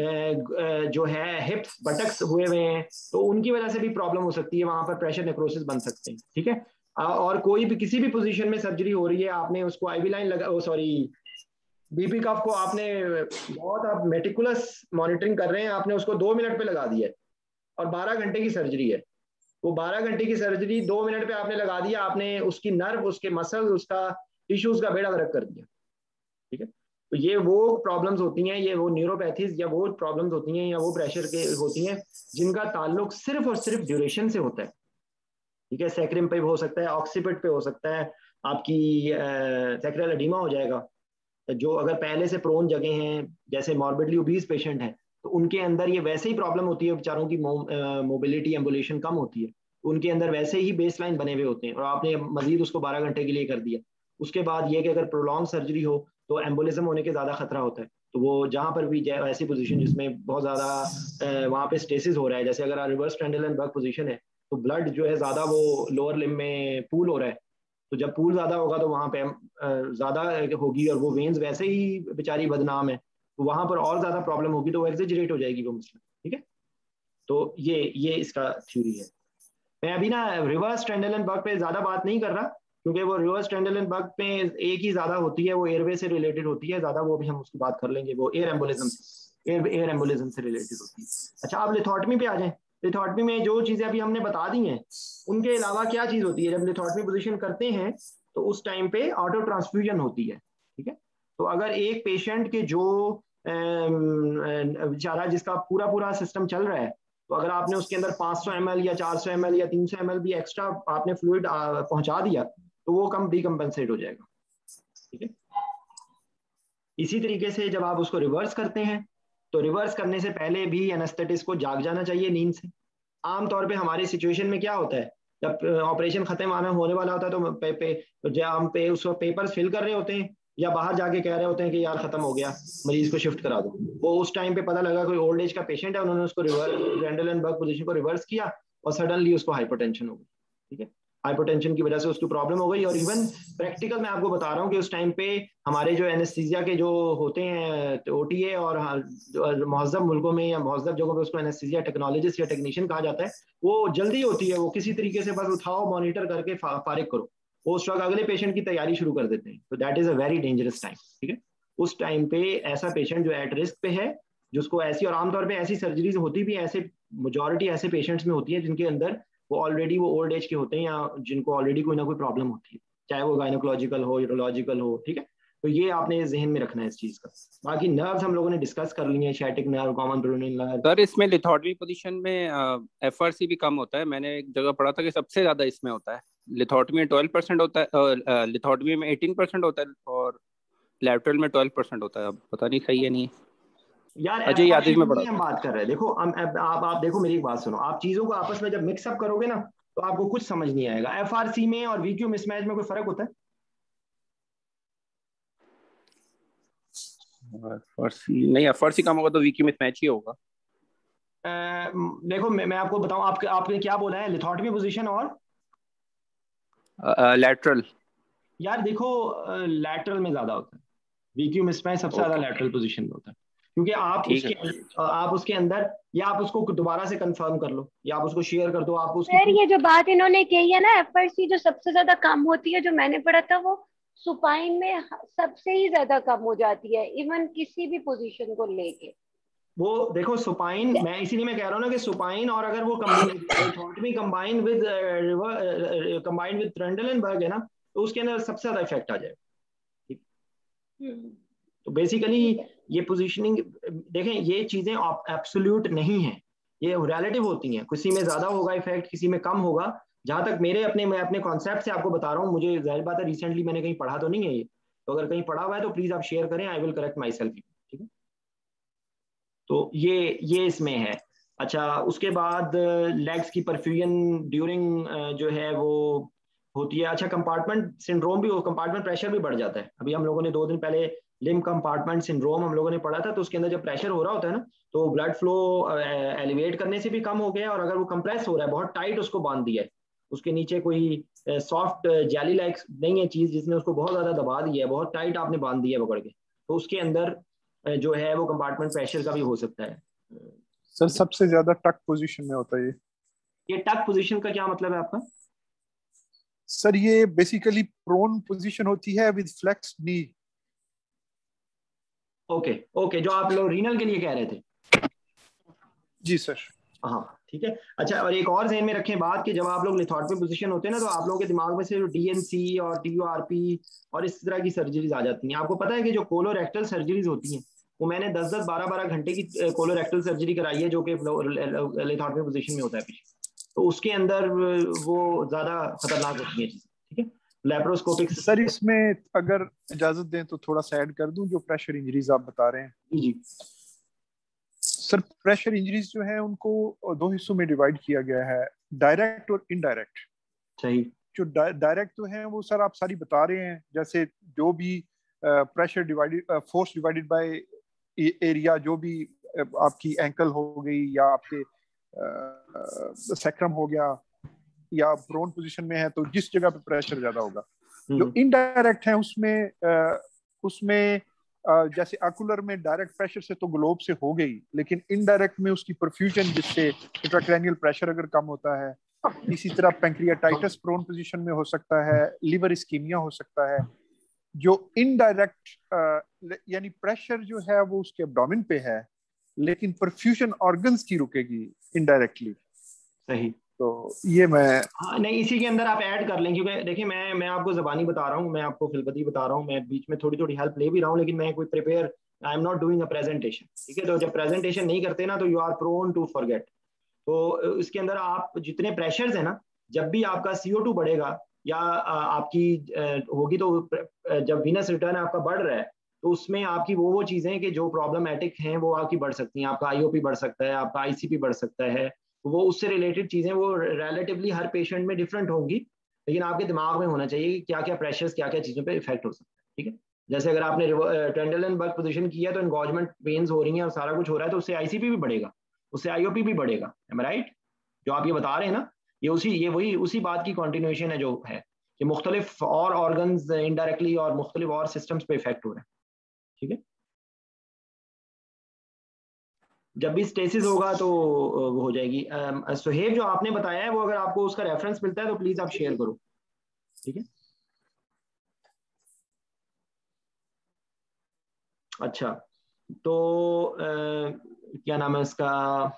जो है हिप्स बटक्स हुए हुए हैं, तो उनकी वजह से भी प्रॉब्लम हो सकती है, वहां पर प्रेशर नेक्रोसिस बन सकते हैं, ठीक है? और कोई भी किसी भी पोजीशन में सर्जरी हो रही है, आपने उसको आईवी लाइन लगा, सॉरी बीपी कफ को आपने बहुत आप मेटिकुलस मॉनिटरिंग कर रहे हैं, आपने उसको 2 मिनट पे लगा दिया है और 12 घंटे की सर्जरी है, वो 12 घंटे की सर्जरी 2 मिनट पे आपने लगा दिया, आपने उसकी नर्व उसके मसल उसका टिश्यूज का बेड़ा गर्क कर दिया, ठीक है? तो ये वो प्रॉब्लम्स होती हैं, ये वो न्यूरोपैथीज या वो प्रॉब्लम्स होती हैं या वो प्रेशर के होती हैं जिनका ताल्लुक सिर्फ और सिर्फ ड्यूरेशन से होता है, ठीक है? सैक्रिम पे हो सकता है, ऑक्सीपिट पे हो सकता है, आपकी सैक्रल एडिमा हो जाएगा, जो अगर पहले से प्रोन जगह हैं जैसे मॉर्बिडली ओबीज पेशेंट हैं तो उनके अंदर ये वैसे ही प्रॉब्लम होती है, बेचारों की मोबिलिटी एम्बुलेशन कम होती है, तो उनके अंदर वैसे ही बेस लाइन बने हुए होते हैं और आपने मजीद उसको 12 घंटे के लिए कर दिया। उसके बाद ये कि अगर प्रोलॉन्ग सर्जरी हो तो एम्बोलिज्म होने के ज़्यादा खतरा होता है, तो वो जहाँ पर भी ऐसी पोजीशन जिसमें बहुत ज़्यादा वहाँ पे स्टेसिस हो रहा है, जैसे अगर reverse Trendelenburg position है तो ब्लड जो है ज़्यादा वो लोअर लिम में पूल हो रहा है, तो जब पूल ज्यादा होगा तो वहां पे ज्यादा होगी और वो वेन्स वैसे ही बेचारी बदनाम है, तो वहां पर और ज्यादा प्रॉब्लम होगी, तो वो एक्सेजरेट हो जाएगी वो मसला, ठीक है? तो ये इसका थ्योरी है। मैं अभी ना रिवर्स ट्रेंडल एंड बर्ग पे ज्यादा बात नहीं कर रहा, क्योंकि वो रिवर्स ट्रेंडल एंड बर्ग पे एक ही ज्यादा होती है, वो एयरवे से रिलेटेड होती है ज्यादा, वो भी हम उसकी बात कर लेंगे, वो एयर एम्बोलिज्म से रिलेटेड होती है। अच्छा, आप लिथोटमी पे आ जाएं। लिथोटमी में जो चीजें अभी हमने बता दी हैं उनके अलावा क्या चीज होती है, जब लिथोटमी पोजीशन करते हैं तो उस टाइम पे ऑटो ट्रांसफ्यूजन होती है, ठीक है? तो अगर एक पेशेंट के जो बेचारा जिसका पूरा पूरा सिस्टम चल रहा है, तो अगर आपने उसके अंदर 500 ml या 400 ml या 300 ml भी एक्स्ट्रा आपने फ्लूइड पहुंचा दिया तो वो कम डिकम्पेंसेट हो जाएगा, ठीक है? इसी तरीके से जब आप उसको रिवर्स करते हैं तो रिवर्स करने से पहले भी एनेस्थेटिस्ट को जाग जाना चाहिए नींद से। आमतौर पे हमारे सिचुएशन में क्या होता है, जब ऑपरेशन खत्म होने वाला होता है तो जब हम उसको पेपर्स फिल कर रहे होते हैं या बाहर जाके कह रहे होते हैं कि यार खत्म हो गया, मरीज को शिफ्ट करा दो, वो उस टाइम पे पता लगा कोई ओल्ड एज का पेशेंट है, उन्होंने उसको reverse Trendelenburg position को रिवर्स किया और सडनली उसको हाइपरटेंशन हो गई, ठीक है? हाइपोटेंशन की वजह से उसकी प्रॉब्लम हो गई। और इवन प्रैक्टिकल मैं आपको बता रहा हूँ कि उस टाइम पे हमारे जो एनेस्थीसिया के जो होते हैं ओटीए और महज़ब मुल्कों में या महज़ब जगहों पे उसको एनेस्थीसिया टेक्नोलॉजिस्ट या टेक्नीशियन कहा जाता है, वो जल्दी होती है, वो किसी तरीके से बस उठाओ मॉनिटर करके फारिग करो, वो उस वक्त अगले पेशेंट की तैयारी शुरू कर देते हैं। तो that is a very dangerous time. ठीक है, उस टाइम पे ऐसा पेशेंट जो एट रिस्क पे है, जिसको ऐसी, और आमतौर पे ऐसी सर्जरीज होती भी ऐसे, मेजॉरिटी ऐसे पेशेंट्स में होती है जिनके अंदर वो ऑलरेडी वो ओल्ड एज के होते हैं या जिनको ऑलरेडी कोई ना कोई प्रॉब्लम होती है, चाहे वो गायनोकोलॉजिकल हो, यूरोलॉजिकल हो। ठीक है, तो ये आपने जहन में रखना है इस चीज का। बाकी नर्व्स हम लोगों ने डिस्कस कर लिए हैं, sciatic nerve, common peroneal nerve. Sir इसमें लिथोटमी पोजीशन में एफआरसी भी कम होता है, मैंने एक जगह पढ़ा था कि सबसे ज्यादा इसमें होता है। लिथोटमी में 12% होता है, और लिथोटमी में 18% होता है, और लैटरल में 12% होता है। अब पता नहीं सही है नहीं यार अजय यादव में की पढ़ा हम बात कर रहे हैं। देखो आप देखो, मेरी एक बात सुनो, आप चीजों को आपस में जब मिक्सअप करोगे ना तो आपको कुछ समझ नहीं आएगा। एफआरसी में और वीक्यू मिसमैच में कोई फर्क होता है? एफआरसी नहीं, एफआरसी कम होगा तो वीक्यू मिसमैच ही होगा। देखो मैं आपको बताऊं, आपने क्या बोला है, लिथोटमी पोजीशन और लैटरल। यार देखो, लैटरल में ज्यादा होता है, वीक्यू मिसमैच सबसे ज्यादा लैटरल पोजीशन में होता है, क्योंकि आप उसके अंदर, या आप उसको दोबारा से कंफर्म कर लो या आप उसको शेयर कर दो, आप उसकी सर ये जो बात इन्होंने कही है ना, एफआरसी जो सबसे ज्यादा कम होती है, जो मैंने पढ़ा था वो सुपाइन में सबसे ही ज्यादा कम हो जाती है, इवन किसी भी पोजीशन को लेके। वो देखो सुपाइन, मैं इसीलिए मैं कह रहा हूँ ना कि सुपाइन, और अगर वो कंबाइन विद ट्रेंडलेनबर्ग है ना, तो उसके अंदर सबसे ज्यादा इफेक्ट आ जाएगा। तो बेसिकली ये पोजीशनिंग, देखें ये चीजें एब्सोल्यूट नहीं है, ये रिलेटिव होती हैं, किसी में ज्यादा होगा इफेक्ट, किसी में कम होगा। जहां तक मैं अपने कॉन्सेप्ट से आपको बता रहा हूँ, मुझे जाहिर बात है रिसेंटली मैंने कहीं पढ़ा तो नहीं है ये, तो अगर कहीं पढ़ा हुआ है तो प्लीज आप शेयर करें, I will correct myself. ठीक है, तो ये इसमें है। अच्छा, उसके बाद लेग्स की परफ्यूजन ड्यूरिंग जो है वो होती है। अच्छा, कंपार्टमेंट सिंड्रोम भी, कंपार्टमेंट प्रेशर भी बढ़ जाता है। अभी हम लोगों ने 2 दिन पहले लिम्ब कंपार्टमेंट सिंड्रोम हम लोगों ने पढ़ा था, तो उसके अंदर जब प्रेशर हो रहा होता है ना, तो ब्लड फ्लो एलिवेट करने से भी कम हो गया, और अगर वो कंप्रेस हो रहा है, बहुत टाइट उसको बांध दिया है, उसके नीचे कोई सॉफ्ट जेली लाइक नहीं है चीज जिसने उसको बहुत ज्यादा दबा दिया है, बहुत टाइट आपने बांध दिया है पकड़ के, तो उसके अंदर जो है वो कंपार्टमेंट प्रेशर का भी हो सकता है। सर सबसे ज्यादा टक पोजीशन में होता है ये टक पोजीशन का क्या मतलब है आपका? सर ये बेसिकली प्रोन पोजीशन होती है विद फ्लेक्स नी। ओके, जो आप लोग रीनल के लिए कह रहे थे। जी सर। हाँ ठीक है। अच्छा, और एक और ज़हन में रखें बात कि जब आप लोग लिथोटमी पोजीशन होते हैं ना, तो आप लोगों के दिमाग में से डीएनसी और टीयूआरपी और इस तरह की सर्जरीज आ जाती हैं। आपको पता है कि जो कोलोरेक्टल सर्जरीज होती हैं, वो मैंने 10-10, 12-12 घंटे की कोलोरेक्टल सर्जरी कराई है, जो कि लिथोटमी पोजीशन में होता है पेशेंट, तो उसके अंदर वो ज्यादा खतरनाक होती है चीजें। ठीक है, लैप्रोस्कोपिक। सर इसमें अगर इजाजत दें तो थोड़ा सा ऐड कर दूं, जो प्रेशर इंजरीज आप बता रहे हैं। जी सर प्रेशर इंजरीज जो है उनको 2 हिस्सों में डिवाइड किया गया है, डायरेक्ट और इनडायरेक्ट। सही। जो डायरेक्ट तो है वो सर आप सारी बता रहे हैं, जैसे जो भी pressure divided, force divided by area, जो भी आपकी एंकल हो गई या आपके सैक्रम हो गया या प्रोन पोजीशन में है, तो जिस जगह पे प्रेशर ज्यादा होगा। जो इनडायरेक्ट है उसमें जैसे आकुलर में डायरेक्ट प्रेशर से तो ग्लोब से हो गई, लेकिन इनडायरेक्ट में उसकी परफ्यूजन जिससे इंट्राक्रैनियल प्रेशर अगर कम होता है, इसी तरह पैंक्रियाटाइटिस प्रोन पोजीशन में हो सकता है, लिवर इस्कीमिया हो सकता है। जो इनडायरेक्ट यानी प्रेशर जो है वो उसके एब्डोमेन पे है, लेकिन परफ्यूजन ऑर्गन्स की रुकेगी इनडायरेक्टली। सही। तो ये मैं हाँ नहीं, इसी के अंदर आप ऐड कर लें, क्योंकि देखिए मैं आपको ज़बानी बता रहा हूँ, मैं आपको फिलपति बता रहा हूँ, मैं बीच में थोड़ी थोड़ी हेल्प ले भी रहा हूँ, लेकिन मैं कोई prepare, I am not doing a presentation. ठीक है, तो जब प्रेजेंटेशन नहीं करते ना, तो you are prone to forget. तो इसके अंदर आप जितने प्रेशर्स है ना, जब भी आपका CO2 बढ़ेगा या आपकी होगी, तो जब वीनस रिटर्न आपका बढ़ रहा है, तो उसमें आपकी वो चीजें कि जो प्रॉब्लमेटिक हैं वो आपकी बढ़ सकती हैं। आपका IOP बढ़ सकता है, आपका ICP बढ़ सकता है, वो उससे रिलेटेड चीजें वो रिलेटिवली हर पेशेंट में डिफरेंट होंगी, लेकिन आपके दिमाग में होना चाहिए कि क्या क्या प्रेशर्स, क्या क्या चीजों पे इफेक्ट हो सकता है। ठीक है, जैसे अगर आपने ट्रेंडलेनबर्ग पोजीशन किया तो एनगॉजमेंट पेन्स हो रही हैं और सारा कुछ हो रहा है, तो उससे ICP भी बढ़ेगा, उससे IOP भी बढ़ेगा। राइट? जो आप ये बता रहे हैं ना, ये वही उसी बात की कंटिन्यूएशन है जो है कि मुख्तलिफ और ऑर्गन्स इनडायरेक्टली और मुख्तलिफ और सिस्टम्स पे इफेक्ट हो रहे हैं। ठीक है, जब भी स्टेसिस होगा तो वो हो जाएगी। सुहेब जो आपने बताया है वो अगर आपको उसका रेफरेंस मिलता है तो प्लीज आप शेयर करो। ठीक है, अच्छा तो क्या नाम है इसका,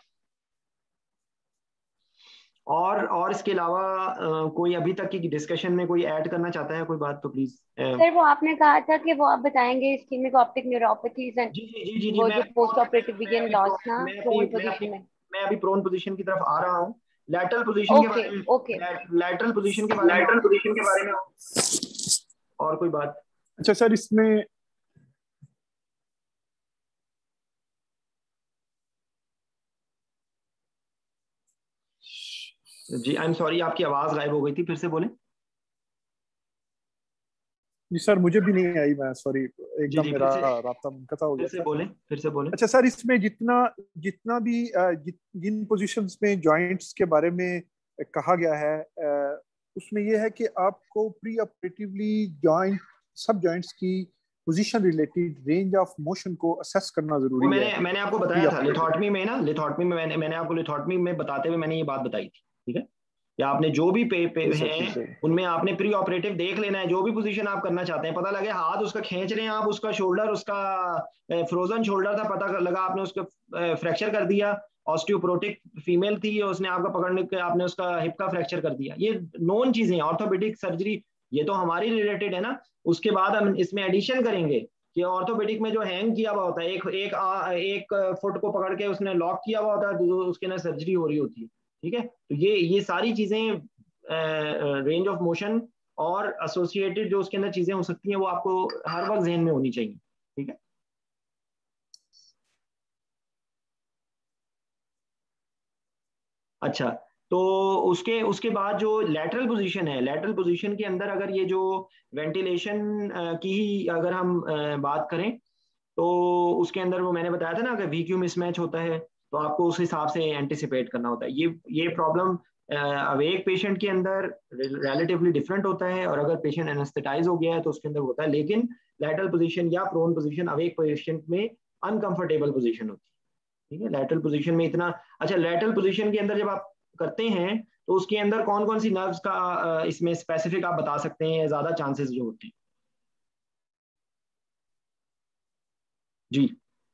और इसके अलावा कोई अभी तक की डिस्कशन में कोई ऐड करना चाहता है कोई बात तो प्लीज। सर वो आपने कहा था कि वो आप बताएंगे इस्केमिक ऑप्टिक न्यूरोपैथीज एंड जी जी जी जी जी वो मैं जो पोस्ट ऑपरेटिव विजन लॉस ना मैं प्रोन अभी मैं पोजीशन अभी में। मैं अभी प्रोन पोजीशन की तरफ आ रहा हूँ। लैटरल पोजीशन के ओके बारे में, ओके। लैटरल पोजीशन के बारे में और कोई बात। अच्छा सर, इसमें जी आई एम सॉरी आपकी आवाज गायब हो गई थी, फिर से बोलें। जी सर मुझे भी नहीं आई, मैं सॉरी, जी एकदम जी मेरा रास्ता मुनक़ता हो फिर गया से था। बोलें, फिर से बोलें। अच्छा सर, इसमें जितना जितना भी जिन पोजीशंस में जॉइंट्स के बारे में कहा गया है, उसमें यह है कि आपको प्री ऑपरेटिवली जॉइंट सब जॉइंट्स की position related range of motion को असेस करना वो जरूरी है मैंने आपको प्री बताया था ऑपरेटिव। लिथोटमी में ना, लिथोटमी में मैंने आपको लिथोटमी में बताते हुए मैंने ये बात बताई थी। ठीक है, या आपने जो भी पे जी सर, जी हैं सर। उनमें आपने प्री ऑपरेटिव देख लेना है, जो भी पोजीशन आप करना चाहते हैं। पता लगे हाथ उसका खींच रहे हैं आप, उसका शोल्डर उसका फ्रोजन शोल्डर था, पता लगा आपने उसका फ्रैक्चर कर दिया, ऑस्टियोपोरोटिक फीमेल थी उसने आपका पकड़ने के आपने उसका हिप का फ्रैक्चर कर दिया, ये नॉन चीजें ऑर्थोपेडिक सर्जरी, ये तो हमारी रिलेटेड है ना। उसके बाद हम इसमें एडिशन करेंगे कि ऑर्थोपेडिक में जो हैंग किया हुआ होता है, एक फुट को पकड़ के उसने लॉक किया हुआ होता है, तो उसके अंदर सर्जरी हो रही होती है। ठीक है, तो ये सारी चीजें रेंज ऑफ मोशन और एसोसिएटेड जो उसके अंदर चीजें हो सकती हैं वो आपको हर वक्त जहन में होनी चाहिए। ठीक है, अच्छा तो उसके उसके बाद जो लैटरल पोजीशन है, लैटरल पोजीशन के अंदर अगर ये जो वेंटिलेशन की ही अगर हम बात करें तो उसके अंदर वो मैंने बताया था ना, अगर वीक्यू मिसमैच होता है तो आपको उस हिसाब से एंटिसिपेट करना होता है। ये प्रॉब्लम अवेक पेशेंट के अंदर रिलेटिवली डिफरेंट होता है, और अगर पेशेंट एनेस्थेटाइज हो गया है तो उसके अंदर होता है, लेकिन लैटरल पोजीशन या प्रोन पोजीशन अवेक पेशेंट में अनकंफर्टेबल पोजीशन होती है। ठीक है, लैटरल पोजीशन में इतना अच्छा, लैटरल पोजीशन के अंदर जब आप करते हैं तो उसके अंदर कौन कौन सी नर्व्स का इसमें स्पेसिफिक आप बता सकते हैं, ज्यादा चांसेस जो होते हैं। जी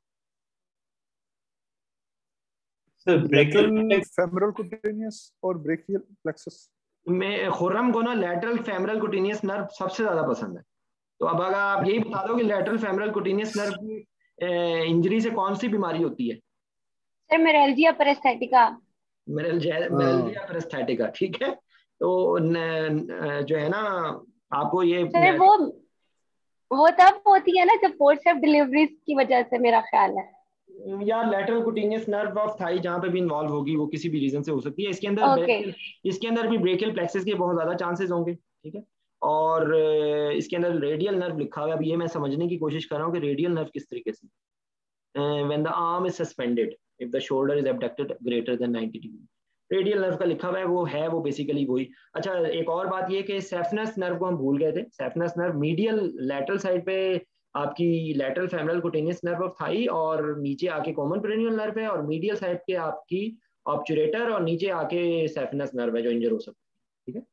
लेटरल फेमोरल कुटेनियस और ब्रेकियल प्लेक्सस में खुर्रम को ना लैटरल फेमरल कुटिनियस नर्व सबसे ज्यादा पसंद है। तो अब अगर आप यही बता दो कि लैटरल फेमरल कुटिनियस नर्व की इंजरी से कौन सी बीमारी होती है। सर मेरेल्जिया पेरेस्थेटिका। मेरल्जिया पेरेस्थेटिका, ठीक है। तो जो है ना आपको ये सर वो तब होती है ना जब फोर्सेप्स डिलीवरीज की वजह से, मेरा ख्याल है। यार lateral cutaneous nerve of thigh जहाँ पे भी इन्वॉल्व होगी वो किसी भी रीजन से हो सकती है। इसके अंदर ओके इसके अंदर भी ब्रेकियल प्लेक्सिस के बहुत ज्यादा चांसेस होंगे। ठीक है, और इसके अंदर रेडियल नर्व लिखा हुआ है। अब ये मैं समझने की कोशिश कर रहा हूँ कि रेडियल नर्व किस तरीके से, when the arm is suspended if the shoulder is abducted greater than 90 degree, radial nerve का लिखा हुआ है वो बेसिकली वही। अच्छा एक और बात ये कि सेफनस नर्व को हम भूल गए थे। Saphenous nerve medial lateral side पे आपकी lateral femoral cutaneous nerve of thigh, और नीचे आके कॉमन पेरिनियल नर्व है, और मीडियल साइड के आपकी ऑब्चुरेटर, और नीचे आके सेफनस नर्व है जो इंजर हो सकता है। ठीक है,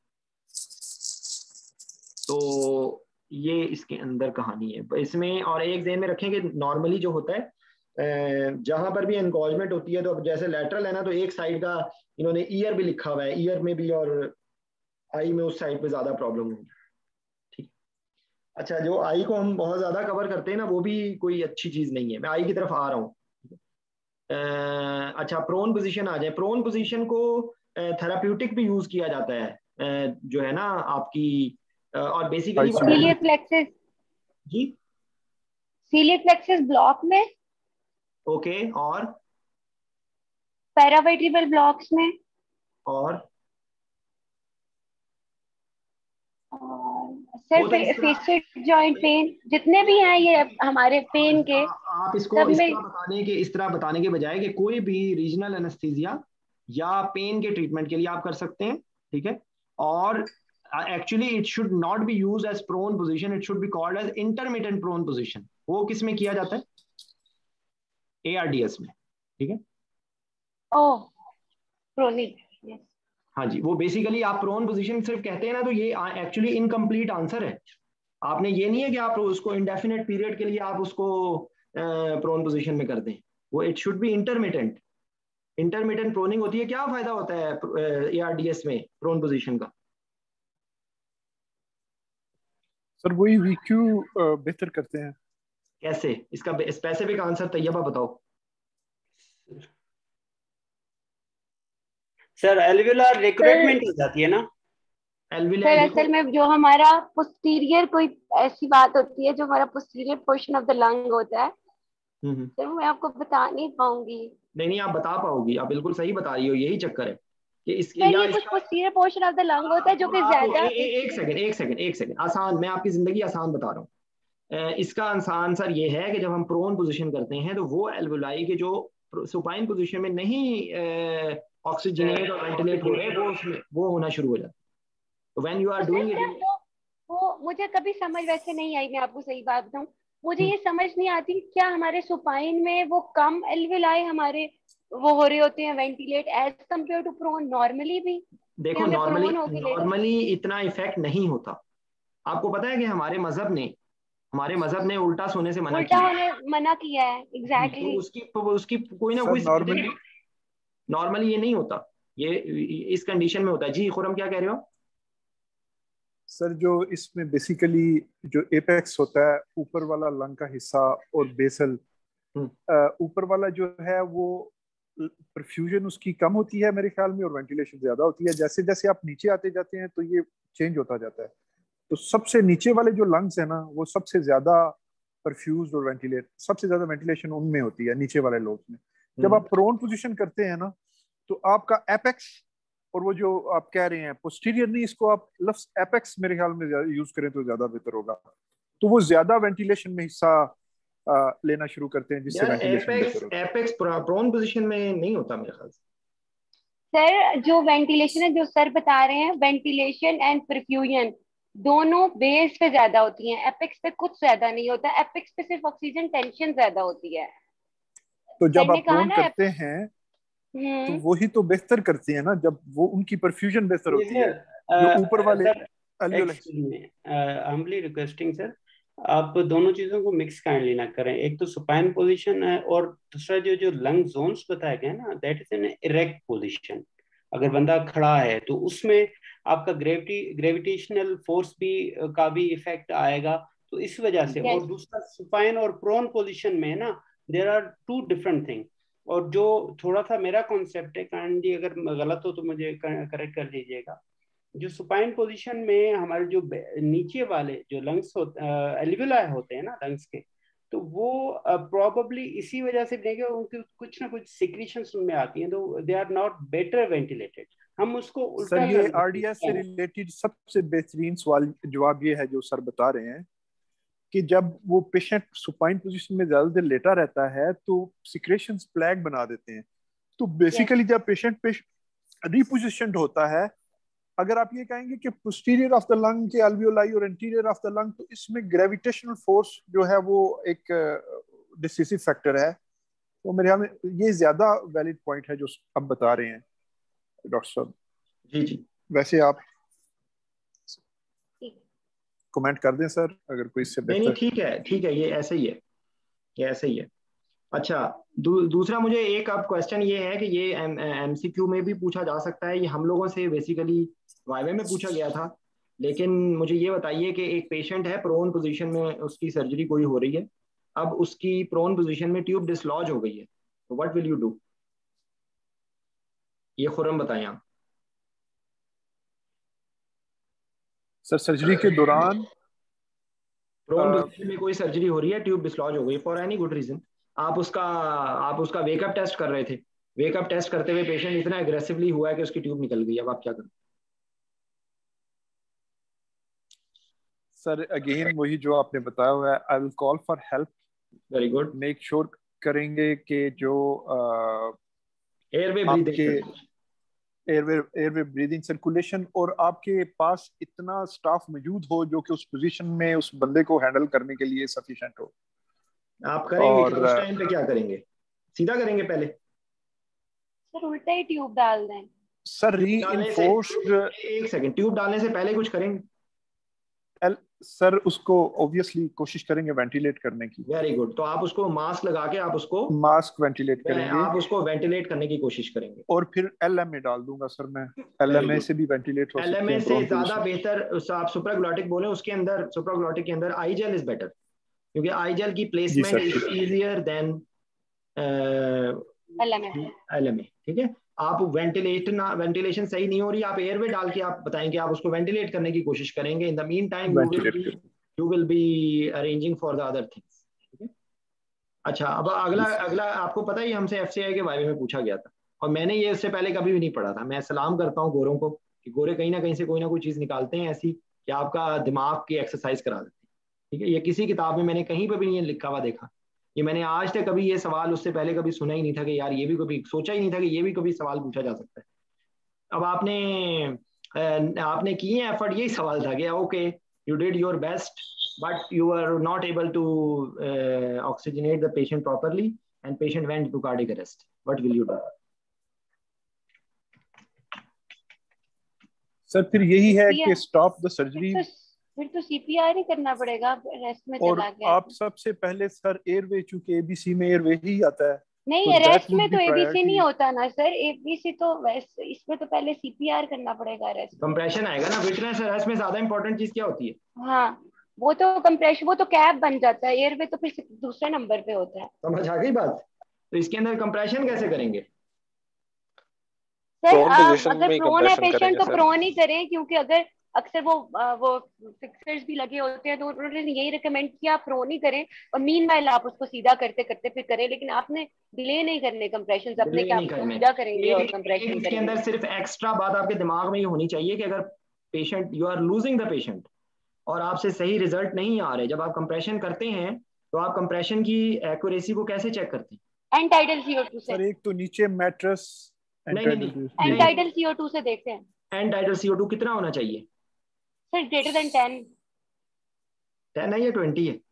तो ये इसके अंदर कहानी है इसमें। और एक ध्यान में रखें कि नॉर्मली जो होता है जहां पर भी एनगोजमेंट होती है, तो अब जैसे लैटरल है ना, तो एक साइड का इन्होंने ईयर भी लिखा हुआ है, ईयर में भी और आई में उस साइड पे ज्यादा प्रॉब्लम होगी। ठीक, अच्छा जो आई को हम बहुत ज्यादा कवर करते हैं ना, वो भी कोई अच्छी चीज नहीं है। मैं आई की तरफ आ रहा हूँ। अच्छा प्रोन पोजीशन आ जाए। प्रोन पोजीशन को थेराप्यूटिक भी यूज किया जाता है, जो है ना आपकी और बेसिकली सीलियक प्लेक्सस, जी सीलियक प्लेक्सस ब्लॉक में, ओके, और पैरावर्टिब्रल ब्लॉक्स में, और सर वो तो इस तरह फेसिक जॉइंट पेन जितने भी हैं ये हमारे पेन के आप इसको सब में। इस तरह बताने के बजाय कि कोई भी रीजनल एनेस्थीसिया या पेन के ट्रीटमेंट के लिए आप कर सकते हैं, ठीक है, और actually it should not be used as prone position, it should be called as intermittent prone position. वो किस में किया जाता है? ARDS में, ठीक है। Oh, proning, yes. हाँ जी, वो बेसिकली आप प्रोन पोजीशन सिर्फ कहते हैं ना, तो ये एक्चुअली इनकम्प्लीट आंसर है। आपने ये नहीं है कि आप उसको इंडेफिनेट पीरियड के लिए आप उसको प्रोन पोजीशन में कर दें, वो it should be intermittent. Intermittent proning होती है। क्या फायदा होता है ARDS में प्रोन पोजीशन का? सर वही VQ बेहतर करते हैं। कैसे? इसका स्पेसिफिक आंसर तैयबा बताओ। सर एल्वियोलर रिक्रूटमेंट हो जाती है ना। सर एल्वियोलर असल में जो हमारा पोस्टीरियर कोई ऐसी बात होती है, जो हमारा posterior portion of the lung होता है, सर मैं आपको बता नहीं पाऊंगी। नहीं, आप बता पाओगी, आप बिल्कुल सही बता रही हो, यही चक्कर है कि इसके सर या ये कुछ इसका posterior portion of the lung होता है जो कि ज्यादा एक सेकंड आसान, मैं आपकी जिंदगी आसान बता रहा हूँ। इसका आंसर ये है कि जब हम प्रोन पोजीशन करते हैं तो वो एल्वुलाई के जो सुपाइन पोजीशन में नहीं ऑक्सीजनेट और वेंटिलेट हो रहे, वो उसमें वो होना शुरू हो जाता है। तो when you are doing it, वो मुझे कभी समझ वैसे नहीं आई। मैं आपको सही बात बताऊं, मुझे ये समझ नहीं आती क्या हमारे सुपाइन में वो कम एल्विलाई हमारे वो हो रहे होते हैं ventilate as compare to prone normally भी। देखो नॉर्मली इतना इफेक्ट नहीं होता। आपको पता है कि हमारे मजहब ने उल्टा सोने से मना किया, मना किया है। एग्जैक्टली। तो उसकी कोई ना कोई नॉर्मली ये नहीं होता, ये इस कंडीशन में होता है। जी खुरम क्या कह रहे हो? सर जो इसमें बेसिकली जो एपेक्स होता है, ऊपर वाला लंग का हिस्सा, और बेसल, ऊपर वाला जो है वो परफ्यूजन उसकी कम होती है मेरे ख्याल में, और वेंटिलेशन ज्यादा होती है। जैसे जैसे आप नीचे आते जाते हैं तो ये चेंज होता जाता है। तो सबसे नीचे वाले जो लंग्स है ना, वो सबसे ज्यादा परफ्यूज और वेंटिलेट, सबसे ज्यादा वेंटिलेशन उनमें होती है, नीचे वाले लोब्स में। जब आप प्रोन पोजीशन करते हैं ना, तो आपका एपेक्स और वो जो आप कह रहे हैं पोस्टीरियर, नहीं, इसको आप लफ्ज एपेक्स मेरे ख्याल में यूज करें तो ज्यादा बेहतर होगा। तो वो ज्यादा वेंटिलेशन में हिस्सा लेना शुरू करते हैं, जिससे वेंटिलेशन बेहतर होता है। एपेक्स प्रोन पोजीशन में नहीं होता मेरे ख्याल से। सर जो वेंटिलेशन है, जो सर बता रहे हैं, वेंटिलेशन एंड परफ्यूजन दोनों बेस पे ज्यादा होती हैं, एपेक्स पे कुछ ज्यादा नहीं होता। एपेक्स पे सिर्फ ऑक्सीजन टेंशन ज्यादा होती है। तो जब आप प्रोन करते हैं तो वही तो बेहतर करती है ना, जब वो उनकी परफ्यूजन बेहतर होती है जो ऊपर वाले हम्बली रिक्वेस्टिंग सर, आप दोनों चीजों को मिक्स काइंडली ना करें। एक तो सुपाइन पोजीशन है, और दूसरा जो लंग जोन्स बताया गया ना, that is an erect position. अगर बंदा खड़ा है तो उसमें आपका ग्रेविटेशनल फोर्स भी का भी इफेक्ट आएगा, तो इस वजह से। और दूसरा सुपाइन और प्रोन पोजीशन में ना, there are two different thing. और जो थोड़ा सा मेरा कॉन्सेप्ट है, काइंडली अगर गलत हो तो मुझे करेक्ट कर दीजिएगा। जो सुपाइन पोजीशन में हमारे जो नीचे वाले जो लंग्स होते एल्वियोलाई होते हैं ना लंग्स के, तो वो प्रोबेबली इसी वजह से देंगे, उनकी कुछ ना कुछ सिक्रीशंस उनमें आती हैं, तो they are not better ventilated. हम उसको उल्टा सर ये आरडीएस से रिलेटेड सबसे बेहतरीन सवाल जवाब ये है जो सर बता रहे हैं कि जब वो पेशेंट सुपाइन पोजीशन में ज्यादा देर लेटा रहता है तो सिक्रेशंस प्लैग बना देते हैं। तो बेसिकली जब पेशेंट रिपोजिशनड होता है, अगर आप ये कहेंगे कि पोस्टीरियर ऑफ द लंग के अल्वियोलाई और एंटीरियर ऑफ द लंग, तो इसमें ग्रेविटेशनल फोर्स जो है वो एक डिसिसिव फैक्टर है। तो मेरे ख्याल में ये ज्यादा वैलिड पॉइंट है जो अब बता रहे हैं डॉक्टर साहब। जी वैसे आप कमेंट कर दें सर, अगर कोई इससे बेहतर। नहीं, ठीक है, ये ऐसे ही है, ये ऐसे ही है। अच्छा, दूसरा मुझे एक अब क्वेश्चन ये है कि ये MCQ में भी पूछा जा सकता है, ये हम लोगों से बेसिकली वाइवे में पूछा गया था। लेकिन मुझे ये बताइए कि एक पेशेंट है प्रोन पोजीशन में, उसकी सर्जरी कोई हो रही है, अब उसकी प्रोन पोजीशन में ट्यूब डिसलॉज हो गई है, तो व्हाट विल यू डू? ये खुरम बताएं आप। सर सर्जरी के दौरान प्रोन पोजीशन में कोई सर्जरी हो रही है, ट्यूब डिसलॉज हो गई फॉर एनी गुड रीजन, आप उसका वेकअप टेस्ट कर रहे थे, वेकअप टेस्ट करते हुए पेशेंट इतना एग्रेसिवली हुआ है कि उसकी ट्यूब निकल गई, अब आप क्या करें? सर अगेन वही जो आपने बताया हुआ है, I will call for help. Very good. Make sure करेंगे कि जो एयरवे आपके एयरवे ब्रीदिंग सर्कुलेशन, और आपके पास इतना स्टाफ मौजूद हो जो कि उस पोजीशन में उस बंदे को हैंडल करने के लिए सफिशिएंट हो। आप करेंगे और क्या उस टाइम पे, क्या करेंगे? सीधा करेंगे पहले? सर उल्टा ही ट्यूब डाल दें। सर डालने से रीइंफोर्स्ड, एक सेकंड, ट्यूब डालने से पहले कुछ करेंगे? सर उसको ऑब्वियसली कोशिश करेंगे वेंटिलेट करने की। Very good. तो आप उसको मास्क लगा के मास्क वेंटिलेट करेंगे, आप उसको वेंटिलेट करने की कोशिश करेंगे। और फिर एलएमए डाल दूंगा सर मैं, एलएमए से भी वेंटिलेट हो सकते एलएमए हैं से प्रोन ज्यादा पोजीशन। बेहतर आप सुप्राग्लॉटिक बोले, उसके अंदर सुप्राग्लॉटिक के अंदर आई जेल इज बेटर, क्योंकि आई जेल की जी placement sir, is easier than LMA. ठीक है, आप वेंटिलेशन सही नहीं हो रही, आप एयरवे डाल के आप बताएंगे, आप उसको वेंटिलेट करने की कोशिश करेंगे। In the mean time ventilate करेंगे। You will be arranging for the other things. ठीक है। अच्छा, अब अगला अगला आपको पता ही हमसे एफसीआई के बारे में पूछा गया था, और मैंने ये उससे पहले कभी भी नहीं पढ़ा था। मैं सलाम करता हूँ गोरों को कि गोरे कहीं ना कहीं से कोई ना कोई चीज निकालते हैं ऐसी कि आपका दिमाग की एक्सरसाइज करा देते हैं। ठीक है, ये किसी किताब में मैंने कहीं पर भी नहीं लिखा हुआ देखा। ये मैंने आज तक कभी ये सवाल उससे पहले कभी सुना ही नहीं था कि यार ये भी कभी सोचा ही नहीं था कि ये भी कभी सवाल पूछा जा सकता है। अब आपने किए एफर्ट, यही सवाल था कि okay you did your best but you were not able to oxygenate the patient properly and patient went to cardiac arrest. What will you do? Sir फिर यही है कि स्टॉप द सर्जरी, फिर तो सीपीआर ही करना पड़ेगा रेस्ट में और चला गया। आप सबसे पहले सर एयरवे, चूंकि एबीसी में एयरवे ही आता है, नहीं, तो रेस्ट में तो एबीसी नहीं होता ना सर, एबीसी तो वैसे इसमें तो पहले सीपीआर करना पड़ेगा। रेस्ट कंप्रेशन आएगा ना, विटनेस रेस्ट में ज्यादा इंपॉर्टेंट चीज क्या होती है? हाँ, वो तो कंप्रेशन, वो तो कैप बन जाता है, एयरवे तो फिर दूसरे नंबर पे होता है। समझ आ गई बात? तो इसके अंदर कंप्रेशन कैसे करेंगे सर? अगर प्रोन है पेशेंट तो प्रोन ही करें, क्योंकि अगर अक्सर वो फिक्सर्स भी लगे होते हैं तो उन्होंने यही रिकमेंड किया आप प्रोन ही करें, और मीनवाइल आप उसको सीधा करते करते फिर करें, लेकिन आपने डिले नहीं करने कंप्रेशन अपने, क्या सीधा करेंगे और कंप्रेशन इसके अंदर सिर्फ एक्स्ट्रा बात आपके दिमाग में ये होनी चाहिए कि अगर patient, you are losing the patient और आपसे सही रिजल्ट नहीं आ रहे, जब आप कंप्रेशन करते हैं तो आप कंप्रेशन की एक्यूरेसी को कैसे चेक करते हैं? एंटाइडल CO2 से। सर एक तो नीचे मैट्रेस, एंटाइडल CO2 से देखते हैं। एंटाइडल CO2 कितना होना चाहिए सर? Greater than 10। 10 है या 20 है?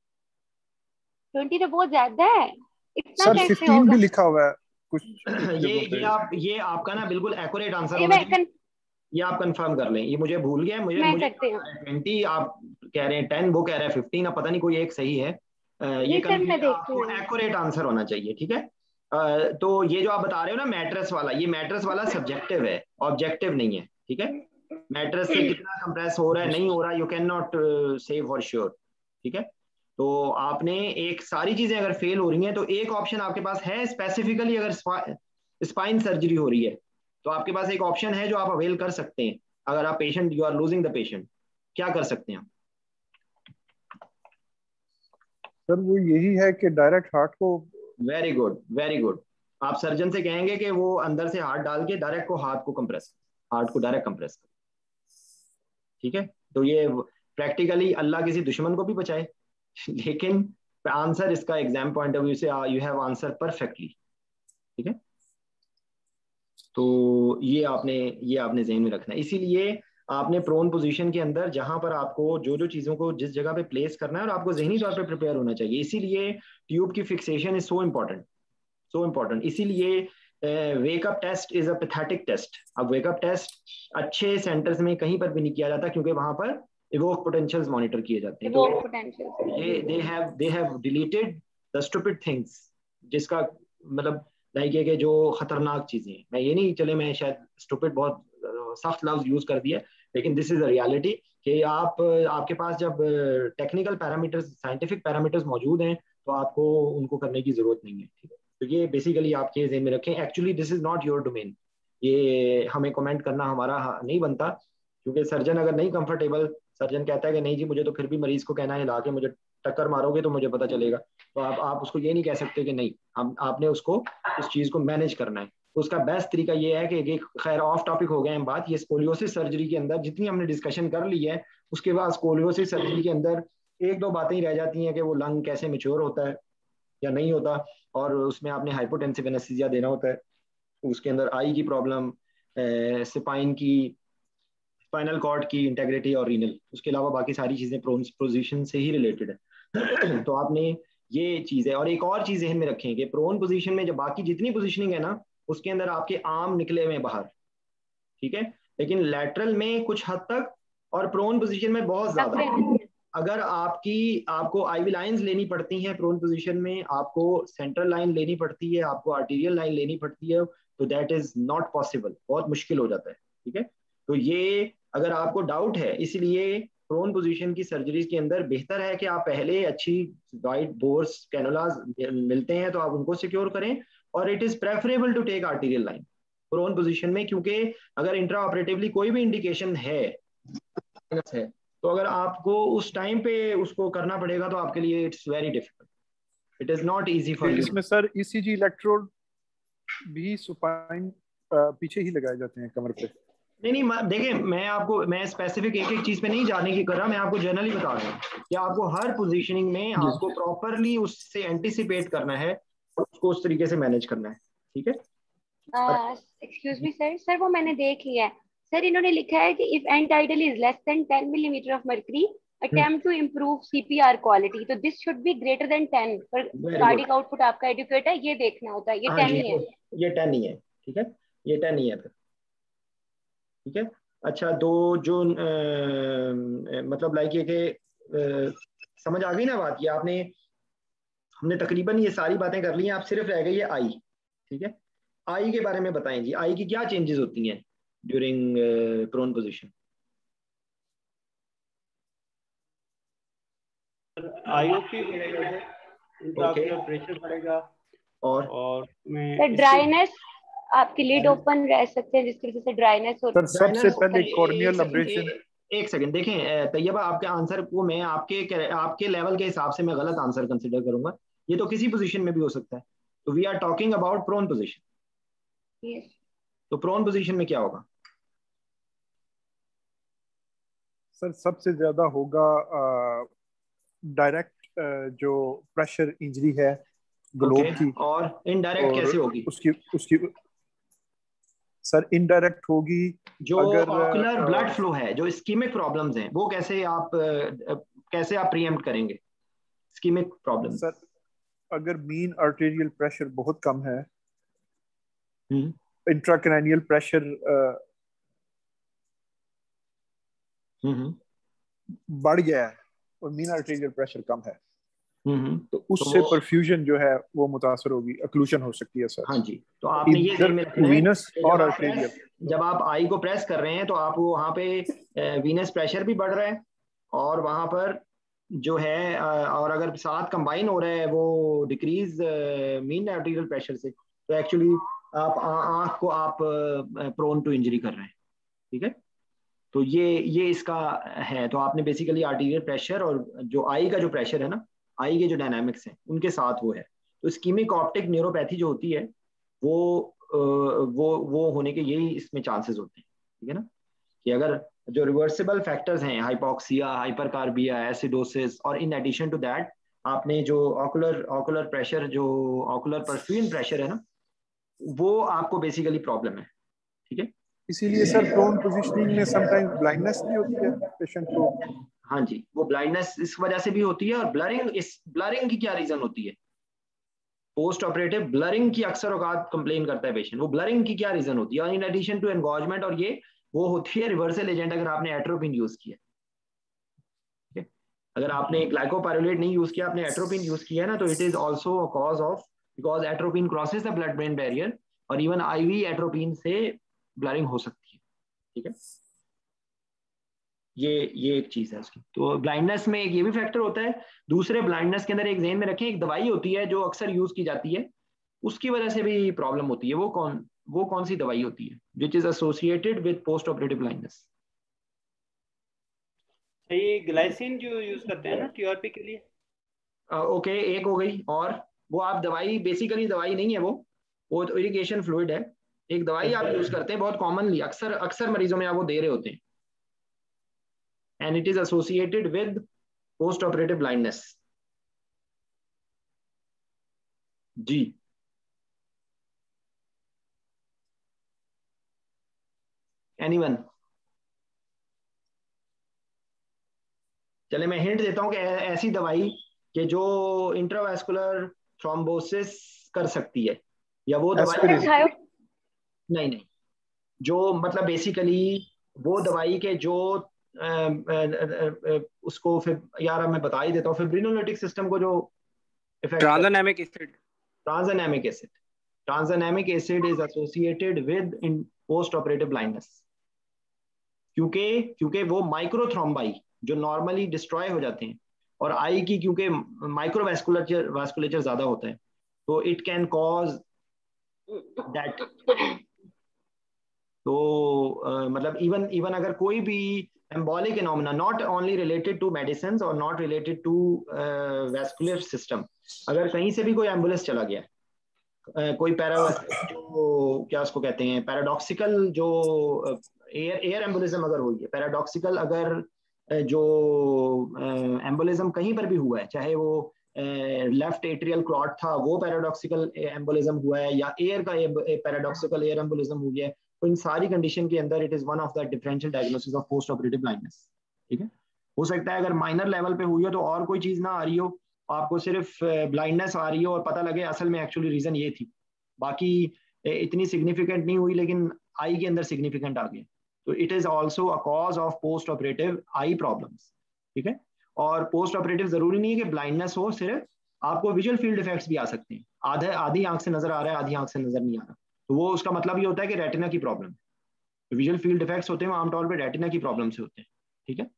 20 तो बहुत ज्यादा है, इतना सर कैसे 15 होगा? भी लिखा हुआ है कुछ ये आपका ना बिल्कुल एक्यूरेट आंसर होना चाहिए, ये आप कंफर्म कर लें। ये मुझे भूल गया, मुझे 20, आप कह रहे हैं 10, वो कह रहे हैं 15, अब पता नहीं कोई एक सही है। ये आपको एक्यूरेट आंसर होना चाहिए। ठीक है, तो ये जो आप बता रहे हो ना मैट्रेस वाला, ये मैट्रेस वाला सब्जेक्टिव है, ऑब्जेक्टिव नहीं है। ठीक है, मैट्रेस से कितना कंप्रेस हो रहा है नहीं हो रहा, you can not say for sure. ठीक है, तो आपने एक सारी चीजें अगर फेल हो रही हैं तो एक ऑप्शन आपके पास है स्पेसिफिकली, अगर स्पाइन सर्जरी हो रही है तो आपके पास एक ऑप्शन है जो आप अवेल कर सकते हैं। अगर आप patient, you are losing the patient, क्या कर सकते हैं आप? सर वो यही है कि डायरेक्ट हार्ट को, वेरी गुड वेरी गुड, आप सर्जन से कहेंगे कि वो अंदर से हाथ डाल के डायरेक्ट को हाथ को कंप्रेस, हार्ट को डायरेक्ट कंप्रेस कर। ठीक है, तो ये प्रैक्टिकली अल्लाह किसी दुश्मन को भी बचाए लेकिन आंसर इसका एग्जाम पॉइंट ऑफ व्यू से यू हैव आंसर परफेक्टली। ठीक है, तो ये आपने ज़हन में रखना है। इसीलिए आपने प्रोन पोजीशन के अंदर जहां पर आपको जो जो चीज़ों को जिस जगह पे प्लेस करना है और आपको जहनी तौर पे प्रिपेयर होना चाहिए, इसीलिए ट्यूब की fixation is so important, so important. इसीलिए wake up test is a pathetic test. अब वेकअप टेस्ट अच्छे सेंटर्स में कहीं पर भी नहीं किया जाता क्योंकि वहां पर इवोक पोटेंशियल्स मॉनिटर किए जाते हैं। तो they have deleted the stupid things, जिसका मतलब लाइक ये कि जो खतरनाक चीजें, मैं ये नहीं, चले मैं शायद स्टूपिड बहुत सख्त लफ्ज यूज कर दिया, लेकिन दिस इज अ रियलिटी कि आपके पास जब टेक्निकल पैरामीटर्स, साइंटिफिक पैरामीटर्स मौजूद हैं तो आपको उनको करने की जरूरत नहीं है। ठीक है, तो ये बेसिकली आपके ज़हन में रखें। Actually this is not your domain, ये हमें कमेंट करना हमारा नहीं बनता, क्योंकि सर्जन अगर नहीं कंफर्टेबल, सर्जन कहता है कि नहीं जी मुझे तो फिर भी मरीज को कहना है ला के मुझे टक्कर मारोगे तो मुझे पता चलेगा, तो आप उसको ये नहीं कह सकते कि नहीं, आपने उसको उस चीज को मैनेज करना है। तो उसका बेस्ट तरीका ये है कि खैर ऑफ टॉपिक हो गए हम बात, ये स्कोलियोसिस सर्जरी के अंदर जितनी हमने डिस्कशन कर ली है, उसके बाद स्कोलियोसिस सर्जरी के अंदर एक दो बातें ही रह जाती हैं कि वो लंग कैसे मैच्योर होता है या नहीं होता, और उसमें आपने हाइपोटेंसिव एनेस्थीसिया देना होता है, उसके अंदर आई की प्रॉब्लम, स्पाइन की, स्पाइनल कॉर्ड की इंटेग्रिटी और रीनल, उसके अलावा बाकी सारी चीजें प्रोन पोजीशन से ही रिलेटेड है। तो आपने ये चीज है। और एक और चीज ध्यान में रखें कि प्रोन पोजीशन में जब बाकी जितनी पोजीशनिंग है ना, उसके अंदर आपके आर्म निकले हुए बाहर, ठीक है, लेकिन लैटरल में कुछ हद तक और प्रोन पोजीशन में बहुत ज्यादा। अगर आपको आईवी लाइंस लेनी पड़ती हैं प्रोन पोजीशन में, आपको सेंट्रल लाइन लेनी पड़ती है, आपको आर्टीरियल लाइन लेनी पड़ती है, तो दैट इज नॉट पॉसिबल, बहुत मुश्किल हो जाता है, ठीक है। तो ये अगर आपको डाउट है, इसलिए प्रोन पोजीशन की सर्जरीज के अंदर बेहतर है कि आप पहले अच्छी वाइड बोर्स कैनुलास मिलते हैं तो आप उनको सिक्योर करें, और it is preferable to take arterial line prone position में, क्योंकि अगर इंट्रा ऑपरेटिवली कोई भी इंडिकेशन है तो अगर आपको उस टाइम पे उसको करना पड़ेगा तो आपके लिए it's very difficult, it is not easy for you. इसमें सर ईसीजी इलेक्ट्रोड भी सुपाइन पीछे ही लगाए जाते हैं कमर पे? नहीं, देखिए मैं स्पेसिफिक एक एक चीज पे नहीं जाने की कर रहा, मैं आपको जनरली बता रहा हूँ कि आपको हर पोजीशनिंग में आपको प्रॉपरली उससे एंटिसिपेट करना है, उसको उस तरीके से मैनेज करना है, ठीक है। एक्सक्यूज मी सर, सर वो मैंने देख लिया है सर, इन्होंने लिखा है कि if end tidal is less than 10 millimetre of mercury attempt to improve CPR quality, तो this should be greater than 10 पर कार्डिक आउटपुट आपका एडुकेट है, ये देखना होता है, ये 10 ही है, ये 10 ही है, ठीक है, ये 10 ही है फिर, ठीक है। अच्छा, दो जो मतलब लाइक ये कि समझ आ गई ना बात, ये आपने, हमने तकरीबन ये सारी बातें कर ली हैं, आप सिर्फ रह गई है आई, ठीक है। आई के बारे में बताएं जी, आई की क्या चेंजेस होती हैं ड्यूरिंग प्रोन पोजीशन? आईओपी बढ़ेगा, इंट्राऑक्यूलर प्रेशर बढ़ेगा, और में ड्राइनेस, आपकी लिड ओपन रह सकते हैं जिसकी वजह से ड्राइनेस होती है। सबसे पहले कॉर्नियल एब्रेशन। एक सेकंड देखें तैयबा, आपके आंसर को मैं आपके लेवल के हिसाब से मैं गलत आंसर कंसिडर करूंगा, ये तो किसी पोजीशन में भी हो सकता है, तो we are talking about prone position. तो प्रोन पोजीशन में क्या होगा सर? सबसे ज्यादा होगा डायरेक्ट जो प्रेशर इंजरी है ग्लोब की, और इनडायरेक्ट कैसे होगी? उसकी सर इनडायरेक्ट होगी जो अगर ऑकुलर ब्लड फ्लो है, जो इस्कीमिक प्रॉब्लम्स हैं, वो कैसे आप प्रीएम्प्ट करेंगे इस्कीमिक प्रॉब्लम्स? सर अगर मीन आर्टेरियल प्रेशर बहुत कम है, इंट्राक्रैनियल प्रेशर बढ़ गया है और मीन आर्टेरियल प्रेशर कम है, तो उससे परफ्यूजन जो है वो मुतासर होगी, अक्लूशन हो सकती है सर। हाँ जी, तो आपने ये ध्यान में रखना है, वीनस और आर्टेरियल, जब आप आई को प्रेस कर रहे हैं तो आप वहाँ पे वीनस प्रेशर भी बढ़ रहा है, और वहाँ पर जो है और अगर साथ कंबाइन हो रहा है वो डिक्रीज मीन आर्टेरियल प्रेशर से, तो एक्चुअली आप आंख को आप प्रोन टू इंजरी कर रहे हैं, ठीक है। तो ये इसका है। तो आपने बेसिकली आर्टीरियल प्रेशर और जो आई का जो प्रेशर है ना, आई के जो डायनामिक्स हैं उनके साथ वो है। तो इस्कीमिक ऑप्टिक न्यूरोपैथी जो होती है वो होने के यही इसमें चांसेस होते हैं, ठीक है ना, कि अगर जो रिवर्सिबल फैक्टर्स हैं, हाइपोक्सिया, हाइपरकार्बिया, एसिडोसिस, और इन एडिशन टू दैट आपने जो ऑकुलर प्रेशर, जो ऑकुलर परफ्यूजन प्रेशर है ना, वो आपको बेसिकली प्रॉब्लम है, ठीक है। इसीलिए सर प्रोन पोजीशनिंग में समटाइम्स ब्लाइंडनेस भी होती है पेशेंट को। हाँ जी, वो ब्लाइंडनेस इस वजह से भी होती है, और ब्लरिंग की क्या रीजन होती है? पोस्ट ऑपरेटिव ब्लरिंग की अक्सर औकात कंप्लेन करता है पेशेंट, वो ब्लरिंग की क्या रीजन होती है? इन एडिशन टू एनगॉजमेंट, और ये वो होती है रिवर्सल एजेंट, अगर आपने एट्रोपिन यूज किया, ठीक है। अगर आपने ग्लाइकोपाइरुलेट नहीं यूज किया, आपने एट्रोपिन यूज किया ना, तो it is also a cause of, because atropine crosses the blood brain barrier, और इवन आईवी एट्रोपिन से ब्लरिंग हो सकती है, ठीक है। ये एक चीज है उसकी। तो ब्लाइंडनेस में एक ये भी फैक्टर होता है। दूसरे ब्लाइंडनेस के अंदर एक ध्यान में रखें, एक दवाई होती है जो अक्सर यूज की जाती है, उसकी वजह से भी प्रॉब्लम होती है। वो कौन सी दवाई होती है which is associated with post operative blindness? ये ग्लाइसिन जो यूज करते हैं ना टीआरपी के लिए। ओके, एक हो गई। और वो आप दवाई, बेसिकली दवाई नहीं है वो तो इरिगेशन फ्लूइड है। एक दवाई आप यूज करते हैं बहुत कॉमनली, अक्सर मरीजों में आप वो दे रहे होते हैं, and it is associated with post operative blindness जी। एनीवन? चले मैं हिंट देता हूँ कि ऐसी दवाई कि जो इंट्रावास्कुलर थ्रोम्बोसिस कर सकती है, या वो दवाई नहीं नहीं, जो मतलब बेसिकली वो दवाई के जो उसको फिर यार मैं बता ही देता हूँ, फिब्रिनोलिटिक सिस्टम को जो effect, tranexamic acid. Tranexamic acid, tranexamic acid is associated with in post operative blindness, क्योंकि क्योंकि वो माइक्रोथ्रोम्बाई जो नॉर्मली डिस्ट्रॉय हो जाते हैं, और आई की क्योंकि माइक्रोवैस्कुलर वास्कुलेचर ज्यादा होता है, तो इट कैन कॉज दैट। तो मतलब इवन इवन अगर कोई भी embolic phenomena not only related to medicine और not related to vascular system, अगर कहीं से भी कोई एम्बुलेंस चला गया, कोई जो क्या उसको कहते हैं पैराडॉक्सिकल, जो एयर एम्बुलिज्म अगर हुई है, पैराडॉक्सिकल अगर जो एम्बुलिज्म कहीं पर भी हुआ है, चाहे वो लेफ्ट एट्रियल क्लॉट था वो पैराडॉक्सिकल एम्बोलिज्म हुआ है, या एयर का पैराडॉक्सिकल एयर एम्बोलिज्म हुई है, तो इन सारी कंडीशन के अंदर it is one of the differential diagnosis of post operative blindness. ठीक है, हो सकता है अगर माइनर लेवल पे हुई हो तो और कोई चीज ना आ रही हो, आपको सिर्फ ब्लाइंडनेस आ रही हो और पता लगे असल में एक्चुअली रीजन ये थी, बाकी इतनी सिग्निफिकेंट नहीं हुई लेकिन आई के अंदर सिग्निफिकेंट आ गया, तो it is also a cause of post operative eye problems. ठीक है, और पोस्ट ऑपरेटिव जरूरी नहीं है कि ब्लाइंडनेस हो, सिर्फ आपको विजुअल फील्ड इफेक्ट्स भी आ सकते हैं, आधी आंख से नजर आ रहा है, आधी आंख से नजर नहीं आ रहा, तो वो उसका मतलब ये होता है कि रेटिना की प्रॉब्लम है। विजुअल फील्ड इफेक्ट्स होते हैं वो आमतौर पर रेटिना की प्रॉब्लम से होते हैं। ठीक है,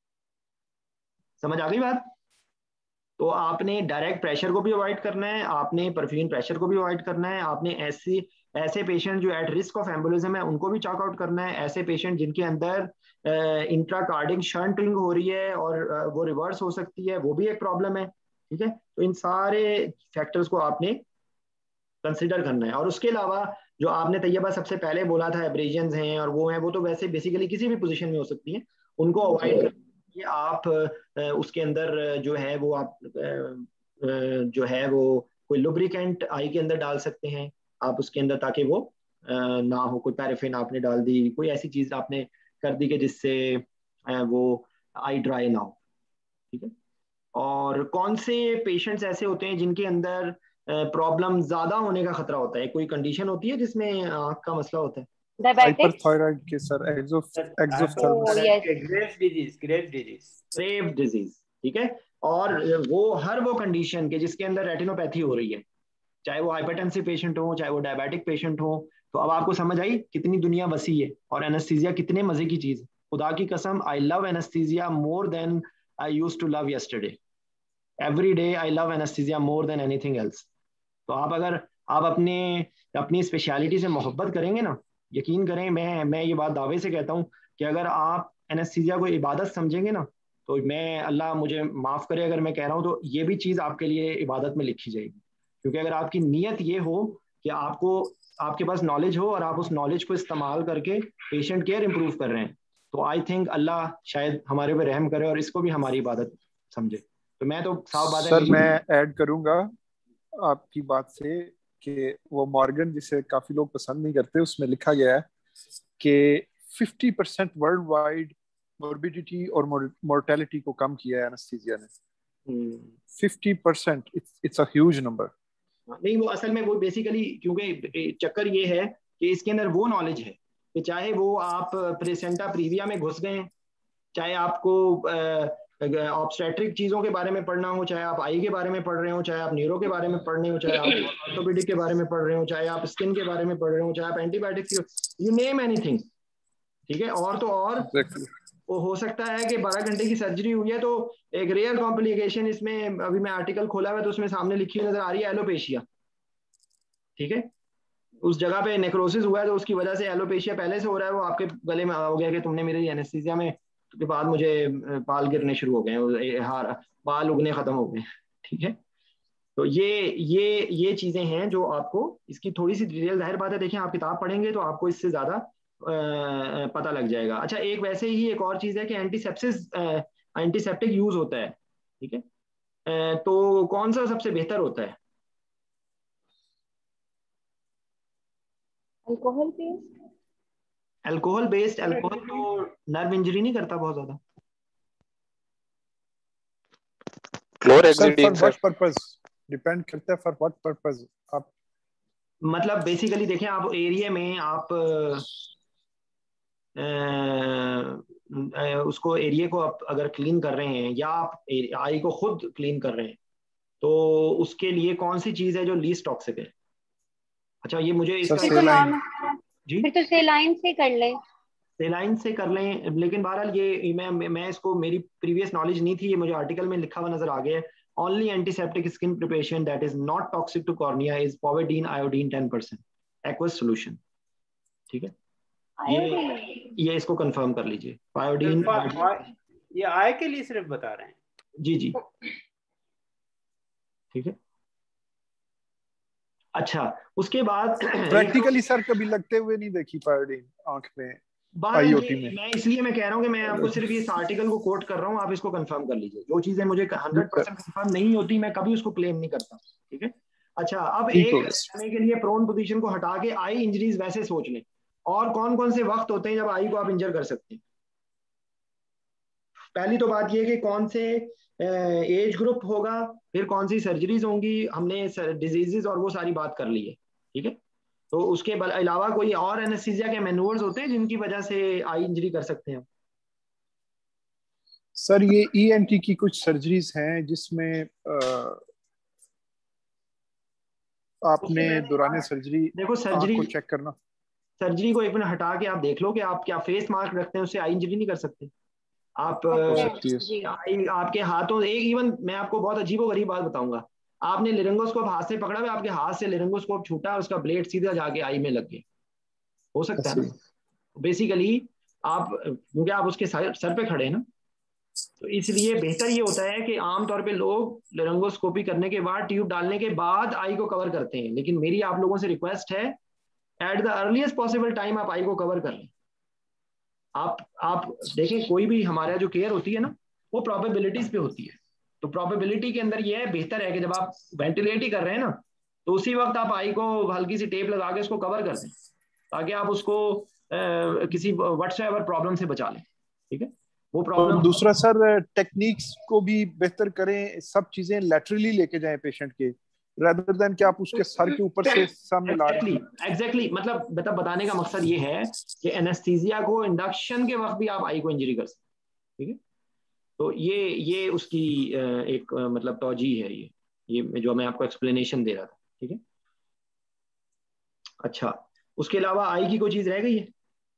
समझ आ गई बात? तो आपने डायरेक्ट प्रेशर को भी अवॉइड करना है, आपने परफ्यूजन प्रेशर को भी अवॉइड करना है, आपने ऐसे पेशेंट जो एट रिस्क ऑफ एम्बोलिज्म है उनको भी चॉक आउट करना है, ऐसे पेशेंट जिनके अंदर इंट्राकार्डिक शंटिंग हो रही है और वो रिवर्स हो सकती है, वो भी एक प्रॉब्लम है। ठीक है, तो इन सारे फैक्टर्स को आपने कंसिडर करना है। और उसके अलावा जो आपने तैयबा सबसे पहले बोला था एब्रेजन्स हैं और वो हैं, वो तो वैसे बेसिकली किसी भी पोजीशन में हो सकती हैं, उनको अवॉइड करके आप उसके अंदर जो है वो आप जो है वो कोई लुब्रिकेंट आई के अंदर डाल सकते हैं आप उसके अंदर, ताकि वो ना हो, कोई पैराफिन आपने डाल दी, कोई ऐसी चीज आपने कर दी कि जिससे वो आई ड्राई ना हो। ठीक है, और कौन से पेशेंट्स ऐसे होते हैं जिनके अंदर प्रॉब्लम ज्यादा होने का खतरा होता है, कोई कंडीशन होती है जिसमें आंख का मसला होता है? हाइपरथायराइड के सर, ग्रेव डिजीज। ठीक है, और वो कंडीशन के जिसके अंदर रेटिनोपैथी हो रही है, चाहे वो हाइपरटेंसिव पेशेंट हो, चाहे वो डायबिटिक पेशेंट हो, तो अब आपको समझ आई कितनी दुनिया वसी है और एनेस्थीसिया कितने मजे की चीज है। खुदा की कसम, I love anaesthesia more than I used to love yesterday. Every day I love anaesthesia more than anything else. तो अगर आप अपनी स्पेशलिटी से मोहब्बत करेंगे ना, यकीन करें, मैं ये बात दावे से कहता हूँ कि अगर आप एनेस्थीसिया को इबादत समझेंगे ना, तो मैं, अल्लाह मुझे माफ करे अगर मैं कह रहा हूँ, तो ये भी चीज आपके लिए इबादत में लिखी जाएगी। क्योंकि अगर आपकी नीयत ये हो कि आपके पास नॉलेज हो और आप उस नॉलेज को इस्तेमाल करके पेशेंट केयर इंप्रूव कर रहे हैं, तो आई थिंक अल्लाह शायद हमारे पे रहम करे और इसको भी हमारी इबादत समझे। तो मैं तो साफ बात है सर, मैं ऐड करूंगा आपकी बात से कि वो मॉर्गन जिसे काफी लोग पसंद नहीं करते, उसमें लिखा गया है कि 50% वर्ल्ड वाइड मोर्बिडिटी और मोर्टेलिटी को कम किया है एनेस्थीसिया ने। 50%, इट्स अ ह्यूज नंबर। नहीं, वो असल में वो बेसिकली, क्योंकि चक्कर ये है कि इसके अंदर वो नॉलेज है कि चाहे वो आप प्रेसेंटा प्रीविया में घुस गए, चाहे आपको ऑब्स्टेट्रिक चीजों के बारे में पढ़ना हो, चाहे आप आई के बारे में पढ़ रहे हो, चाहे आप न्यूरो के बारे में पढ़ रहे हो, चाहे आप ऑर्थोपेडिक के बारे में पढ़ रहे हो, चाहे आप स्किन के बारे में पढ़ रहे हो, चाहे आप एंटीबायोटिक्स, यू नेम एनीथिंग। ठीक है, और तो और वो हो सकता है कि 12 घंटे की सर्जरी हुई है तो एक रेयर कॉम्प्लिकेशन इसमें, अभी मैं आर्टिकल खोला हुआ है तो उसमें सामने लिखी हुई नजर आ रही है एलोपेशिया। ठीक है, उस जगह पे नेक्रोसिस हुआ है तो उसकी वजह से एलोपेशिया पहले से हो रहा है, वो आपके गले में हो गया कि तुमने मेरी एनेस्थीसिया में के बाद मुझे बाल गिरने शुरू हो गए, हार बाल उगने खत्म हो गए। ठीक है, तो ये चीजें हैं जो आपको इसकी थोड़ी सी डिटेल, जाहिर बात है देखें आप किताब पढ़ेंगे तो आपको इससे ज्यादा पता लग जाएगा। अच्छा, एक वैसे ही एक और चीज है कि एंटीसेप्टिक यूज होता है। ठीक है, तो कौन सा सबसे बेहतर होता है? Alcohol paste. Alcohol based, alcohol तो नर्व इंजरी नहीं करता बहुत ज्यादा। Chlorhexidine for what purpose depend करता है, फॉर व्हाट पर्पस आप मतलब बेसिकली देखें, आप एरिया में आप उसको एरिया को आप अगर क्लीन कर रहे हैं या आप आई को खुद क्लीन कर रहे हैं, तो उसके लिए कौन सी चीज है जो लीस्ट टॉक्सिक है? अच्छा ये मुझे इसका जी फिर तो सेलाइन से कर लें, सेलाइन से कर लें, लेकिन बहरहाल ये मैं इसको, मेरी प्रीवियस नॉलेज नहीं थी, ये मुझे आर्टिकल में लिखा हुआ नजर आ गया है। Only antiseptic skin preparation that is not toxic to cornea is povidone iodine 10% aqueous solution. ठीक है, ये इसको कंफर्म कर लीजिए। आयोडीन ये आय के लिए सिर्फ बता रहे हैं। जी जी ठीक है। अच्छा उसके बाद प्रैक्टिकली सर कभी लगते हुए नहीं देखी पायोडीन आंख में आईओटी में। मैं कह रहा हूँ कि मैं आपको सिर्फ इस आर्टिकल को कोट कर रहा हूँ, आप इसको कंफर्म कर लीजिए। जो चीजें मुझे 100% कंफर्म नहीं होती मैं कभी उसको क्लेम नहीं करता। ठीक है। अच्छा अब एक समय के लिए प्रोन पोजीशन को हटा के आई इंजरीज वैसे सोच लें, और कौन कौन से वक्त होते हैं जब आई को आप इंजर कर सकते हैं। पहली तो बात यह कि कौन से एज ग्रुप होगा, फिर कौन सी सर्जरीज होंगी, हमने डिजीजेस और वो सारी बात कर ली है। ठीक है। तो उसके अलावा कोई और एनेस्थीसिया के मैनूवर्स होते हैं जिनकी वजह से आई इंजरी कर सकते हैं? सर ये ईएनटी की कुछ सर्जरीज हैं जिसमें आपने दौरान सर्जरी देखो सर्जरी को चेक करना, सर्जरी को एक मिनट हटा के आप देख लो कि आप क्या फेस मास्क रखते हैं, उससे आई इंजरी नहीं कर सकते आप। आपके हाथों एक इवन मैं आपको बहुत अजीबोगरीब बात बताऊंगा, आपने लिरिंगोस्कोप हाथ से पकड़ा हुआ, आपके हाथ से लिरिंगोस्कोप छूटा, उसका ब्लेड सीधा जाके आई में लग गया, हो सकता है ना। बेसिकली आप क्योंकि आप उसके सर पे खड़े हैं ना, तो इसलिए बेहतर ये होता है कि आमतौर पे लोग लिरिंगोस्कोपी करने के बाद, ट्यूब डालने के बाद आई को कवर करते हैं। लेकिन मेरी आप लोगों से रिक्वेस्ट है, at the earliest possible time आप आई को कवर कर लें। आप देखें कोई भी हमारा जो केयर होती है ना, वो प्रोबेबिलिटीज पे होती है। तो प्रोबेबिलिटी के अंदर ये है, बेहतर है कि जब आप वेंटिलेट ही कर रहे हैं ना, तो उसी वक्त आप आई को हल्की सी टेप लगा के उसको कवर कर दें, ताकि आप उसको किसी व्हाटसएवर प्रॉब्लम से बचा लें। ठीक है। वो प्रॉब्लम तो दूसरा सर टेक्निक्स को भी बेहतर करें, सब चीजें लैटरली लेके जाएं पेशेंट के, rather than कि आप उसके सर के ऊपर से सामने ला रहे हैं। एग्जैक्टली मतलब बताने का मकसद ये है कि एनेस्थीसिया को इंडक्शन के वक्त भी आप आई को इंजरी कर सकते हैं। ठीक है। तो ये उसकी एक मतलब तौजी है, ये जो मैं आपको एक्सप्लेनेशन दे रहा था। ठीक है। अच्छा उसके अलावा आई की कोई चीज रह गई है?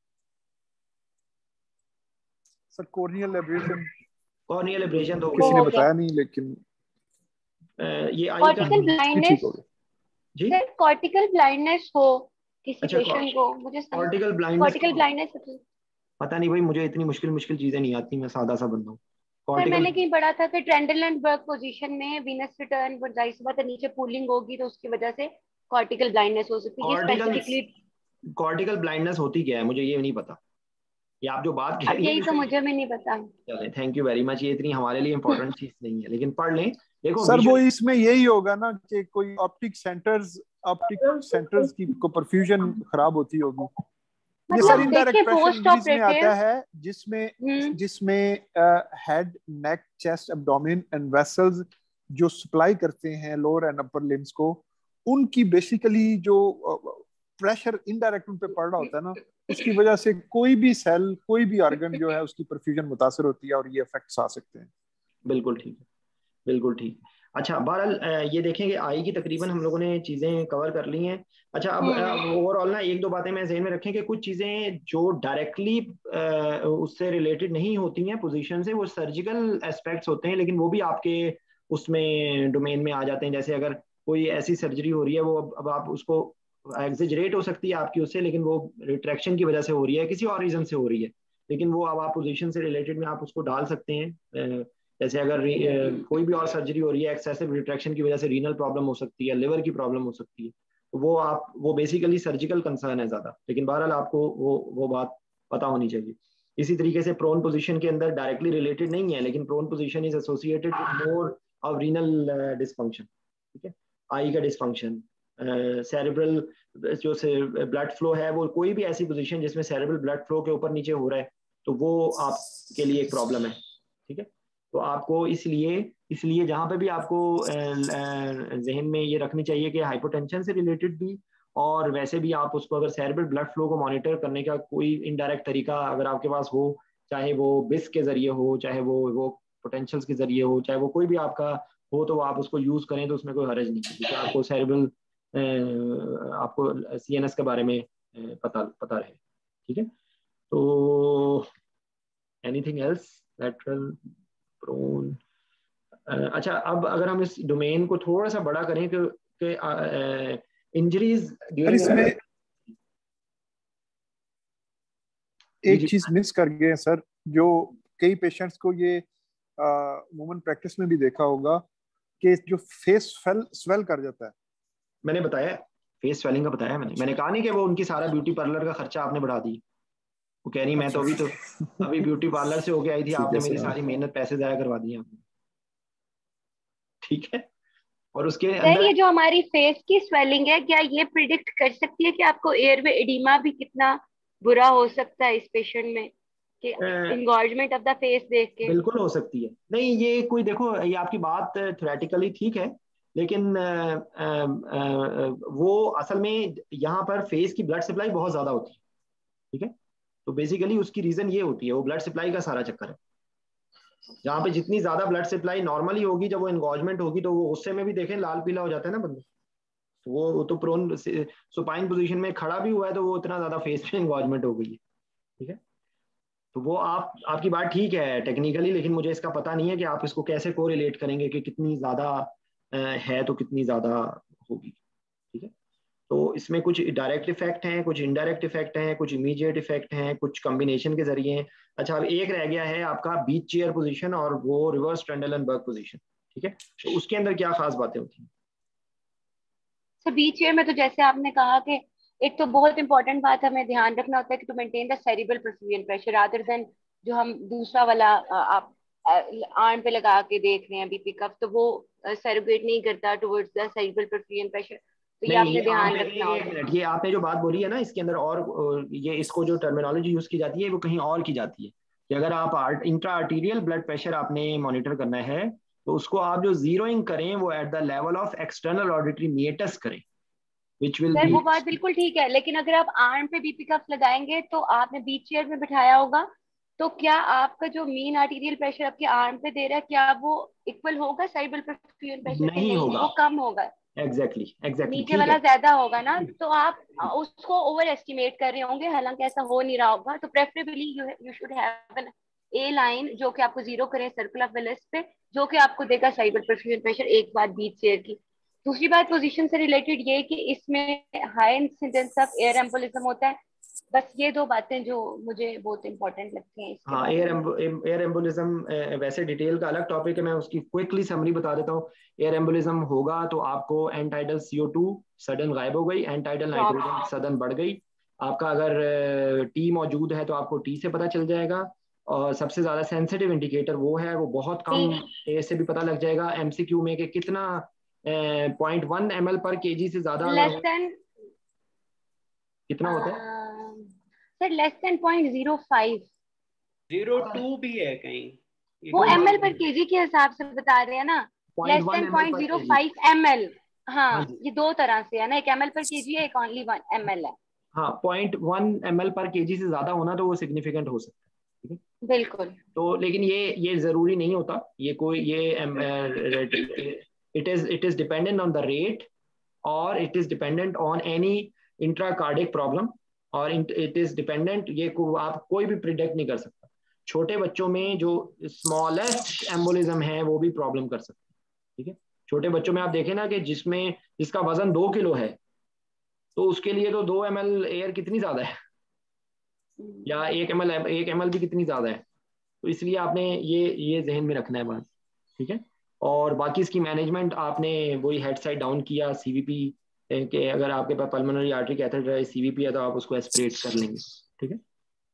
Sir corneal abrasion, corneal abrasion तो किसी ने बताया नहीं, लेकिन ये आई कॉर्टिकल ब्लाइंडनेस जी, कॉर्टिकल ब्लाइंडनेस हो किसी पेशेंट को, मुझे कॉर्टिकल ब्लाइंडनेस पता नहीं भाई, मुझे इतनी मुश्किल चीजें नहीं आती, मैं सादा सा बंदा हूँ। सर मैंने कहीं पढ़ा था कि ट्रेंडलैंड पोजीशन में वीनस रिटर्न पर जाहिर सी बात है नीचे पूलिंग होगी, तो उसकी वजह से कॉर्टिकल ब्लाइंडनेस हो सकती है। स्पेसिफिकली कॉर्टिकल ब्लाइंडनेस होती क्या है मुझे ये नहीं पता, ये आप जो बात कह रही हैं यही तो मुझे भी नहीं पता। चलें थैंक यू वेरी मच, ये इतनी हमारे लिए इंपॉर्टेंट चीज नहीं है, लेकिन पढ़ लें। देखो सर वो इसमें यही होगा ना कि कोई ऑप्टिक सेंटर्स की को परफ्यूजन खराब होती होगी। ये सर इनडायरेक्ट प्रेशर इंजरीज में आता है, जिसमें head, neck, chest, abdomen and vessels जो सप्लाई करते हैं लोअर एंड अपर लिम्स को, उनकी बेसिकली जो प्रेशर इनडायरेक्ट उन पे पड़ रहा होता है ना, उसकी वजह से कोई भी सेल, कोई भी ऑर्गन जो है उसकी परफ्यूजन मुतासर होती है और ये इफेक्ट्स आ सकते हैं। बिल्कुल ठीक है, बिल्कुल ठीक। अच्छा बहरहाल ये देखें कि आई की तकरीबन हम लोगों ने चीज़ें कवर कर ली हैं। अच्छा अब ओवरऑल ना एक दो बातें मैं ज़हन में रखें कि कुछ चीज़ें जो डायरेक्टली उससे रिलेटेड नहीं होती हैं पोजीशन से, वो सर्जिकल एस्पेक्ट्स होते हैं, लेकिन वो भी आपके उसमें डोमेन में आ जाते हैं। जैसे अगर कोई ऐसी सर्जरी हो रही है, वो अब आप उसको एग्जेजरेट हो सकती है आपकी उससे, लेकिन वो रिट्रैक्शन की वजह से हो रही है, किसी और रीज़न से हो रही है, लेकिन वो अब आप पोजीशन से रिलेटेड में आप उसको डाल सकते हैं। जैसे अगर कोई भी और सर्जरी हो रही है, एक्सेसिव रिट्रैक्शन की वजह से रीनल प्रॉब्लम हो सकती है, लिवर की प्रॉब्लम हो सकती है, तो वो बेसिकली सर्जिकल कंसर्न है ज़्यादा, लेकिन बहरहाल आपको वो बात पता होनी चाहिए। इसी तरीके से प्रोन पोजीशन के अंदर डायरेक्टली रिलेटेड नहीं है, लेकिन prone position is associated with more of renal dysfunction. ठीक है, आई का डिसफंक्शन, सेरेब्रल जो से ब्लड फ्लो है, वो कोई भी ऐसी पोजीशन जिसमें सेरेब्रल ब्लड फ्लो के ऊपर नीचे हो रहा है, तो वो आपके लिए एक प्रॉब्लम है। ठीक है, तो आपको इसलिए जहाँ पे भी आपको जहन में ये रखनी चाहिए कि हाइपोटेंशन से रिलेटेड भी, और वैसे भी आप उसको अगर सेरेब्रल ब्लड फ्लो को मॉनिटर करने का कोई इनडायरेक्ट तरीका अगर आपके पास हो, चाहे वो बिस्क के जरिए हो, चाहे वो पोटेंशियल्स के जरिए हो, चाहे वो कोई भी आपका हो, तो आप उसको यूज करें, तो उसमें कोई हर्ज नहीं है, क्योंकि आपको सेरेब्रल आपको सीएनएस के बारे में पता रहे। ठीक है, तो एनीथिंग एल्स लैटरल प्रोन। अच्छा, अब अगर हम इस डोमेन को थोड़ा सा बड़ा करें कि इंजरीज इसमें एक चीज मिस कर गए सर, जो कई पेशेंट्स को ये वुमन प्रैक्टिस में भी देखा होगा कि जो फेस स्वेल कर जाता है। मैंने बताया फेस स्वेलिंग का बताया, मैंने कहा नहीं कि वो उनकी सारा ब्यूटी पार्लर का खर्चा आपने बढ़ा दी। वो कह रही मैं तो अभी ब्यूटी पार्लर से होके आई थी, आपने मेरी सारी मेहनत पैसे जाया करवा दिए आपने। ठीक है, और उसके अंदर ये जो हमारी फेस की स्वेलिंग है, क्या ये प्रिडिक्ट कर सकती है कि आपको एयरवे एडिमा भी कितना बुरा हो सकता है इस पेशेंट में, कि इंगॉर्जमेंट ऑफ द फेस देख के? बिल्कुल हो सकती है। नहीं, ये कोई देखो, ये आपकी बात थ्योरेटिकली ठीक है, लेकिन वो असल में यहाँ पर फेस की ब्लड सप्लाई बहुत ज्यादा होती है। ठीक है, तो बेसिकली उसकी रीजन ये होती है, वो ब्लड सप्लाई का सारा चक्कर है। जहाँ पे जितनी ज्यादा ब्लड सप्लाई नॉर्मली होगी, जब वो एंगॉजमेंट होगी, तो वो गुस्से में भी देखें लाल पीला हो जाता है ना बंदा, तो वो तो प्रोन सुपाइन पोजीशन में खड़ा भी हुआ है, तो वो इतना ज्यादा फेस में एंगॉजमेंट हो गई है। ठीक है, तो वो आपकी बात ठीक है टेक्निकली, लेकिन मुझे इसका पता नहीं है कि आप इसको कैसे कोरिलेट करेंगे कि कितनी ज्यादा है तो कितनी ज्यादा होगी। ठीक है, तो इसमें कुछ डायरेक्ट इफेक्ट हैं, कुछ इनडायरेक्ट इफेक्ट हैं, कुछ इमीडिएट इफेक्ट हैं, कुछ कॉम्बिनेशन के जरिए हैं। अच्छा, अब एक रह गया है आपका बीच चेयर पोजीशन और वो रिवर्स ट्रेंडलनबर्ग पोजीशन। ठीक है, तो उसके अंदर क्या खास बातें होती हैं? सर बीच चेयर में तो जैसे आपने कहा कि एक तो बहुत इंपॉर्टेंट बात हमें ध्यान रखना होता है कि to maintain the cerebral perfusion pressure rather than जो हम दूसरा वाला आप आर्म पे लगा के देख रहे हैं बीपी कफ, तो वो सेरिब्रेट नहीं करता towards the cerebral perfusion pressure, तो ये आपने ध्यान रखना होगा। ये आपने जो बात बोली है ना, इसके अंदर और ये इसको जो टर्मिनोलॉजी यूज की जाती है वो कहीं और की जाती है, कि अगर आप इंट्रा आर्टीरियल ब्लड प्रेशर आपने मॉनिटर करना है, तो उसको आप जो जीरोइंग करें वो at the level of external auditory meatus करें, which will सर be वो बात बिल्कुल ठीक है, लेकिन अगर आप आर्म पे बीपी कफ लगाएंगे तो आपने बीच चेयर में बिठाया होगा, तो क्या आपका जो मीन आर्टीरियल प्रेशर आपके आर्म पे दे रहा है, क्या वो इक्वल होगा सेरिब्रल परफ्यूजन प्रेशर के? नहीं नहीं, होगा। वो कम होगा। एग्जैक्टली नीचे वाला ज्यादा होगा ना, तो आप उसको ओवर एस्टिमेट कर रहे होंगे, हालांकि ऐसा हो नहीं रहा होगा। तो preferably you should have an A line जो कि आपको जीरो करे सर्कल ऑफ विलिस पे, जो कि आपको देगा सेरिब्रल परफ्यूजन प्रेशर। एक बात बीच चेयर की। दूसरी बात पोजीशन से रिलेटेड ये कि इसमें high incidence of air embolism होता है। बस ये दो बातें जो मुझे बहुत इंपॉर्टेंट लगती हैं इसके हाँ, बारे एयर एम्बोलिज्म वैसे डिटेल का अलग टॉपिक है, मैं उसकी क्विकली समरी बता देता हूँ। एयर एम्बोलिज्म होगा तो आपको एन टाइडल CO2 सडन गायब हो गई, एन टाइडल नाइट्रोजन सडन बढ़ गई। आपका अगर टी मौजूद है तो आपको टी से पता चल जाएगा, और सबसे ज्यादा सेंसिटिव इंडिकेटर वो है, वो बहुत कम एयर से भी पता लग जाएगा MCQ में कि कितना 0.1 ml पर kg से ज्यादा लेस देन कितना होता है सर? Less than 0.05। 0.2 भी है कहीं, वो ml पर kg के हिसाब से बता रहे हैं ना, लेस देन 0.05 ml। हाँ, ये दो तरह से है ना, एक ml पर kg है, एक ओनली 1 ml है। हाँ, 0.1 ml पर kg से ज्यादा होना तो वो सिग्निफिकेंट हो सकता है। ठीक है, बिल्कुल। तो लेकिन ये जरूरी नहीं होता, ये कोई ये it is dependent on the rate, or it is dependent on any intracardiac problem, और it is dependent, ये आप कोई भी प्रिडिक्ट नहीं कर सकता। छोटे बच्चों में जो स्मॉलेस्ट एम्बोलिज्म है वो भी प्रॉब्लम कर सकते हैं। ठीक है, छोटे बच्चों में आप देखें ना कि जिसका वजन 2 किलो है, तो उसके लिए तो 2 ml एयर कितनी ज्यादा है, या 1 ml भी कितनी ज्यादा है। तो इसलिए आपने ये जहन में रखना है बात। ठीक है, और बाकी इसकी मैनेजमेंट आपने वही हेड साइड डाउन किया, CVP के अगर आपके पास पल्मोनरी आर्टरी कैथेटर है, CVP है, तो आप उसको एस्पिरेट कर लेंगे। ठीक है,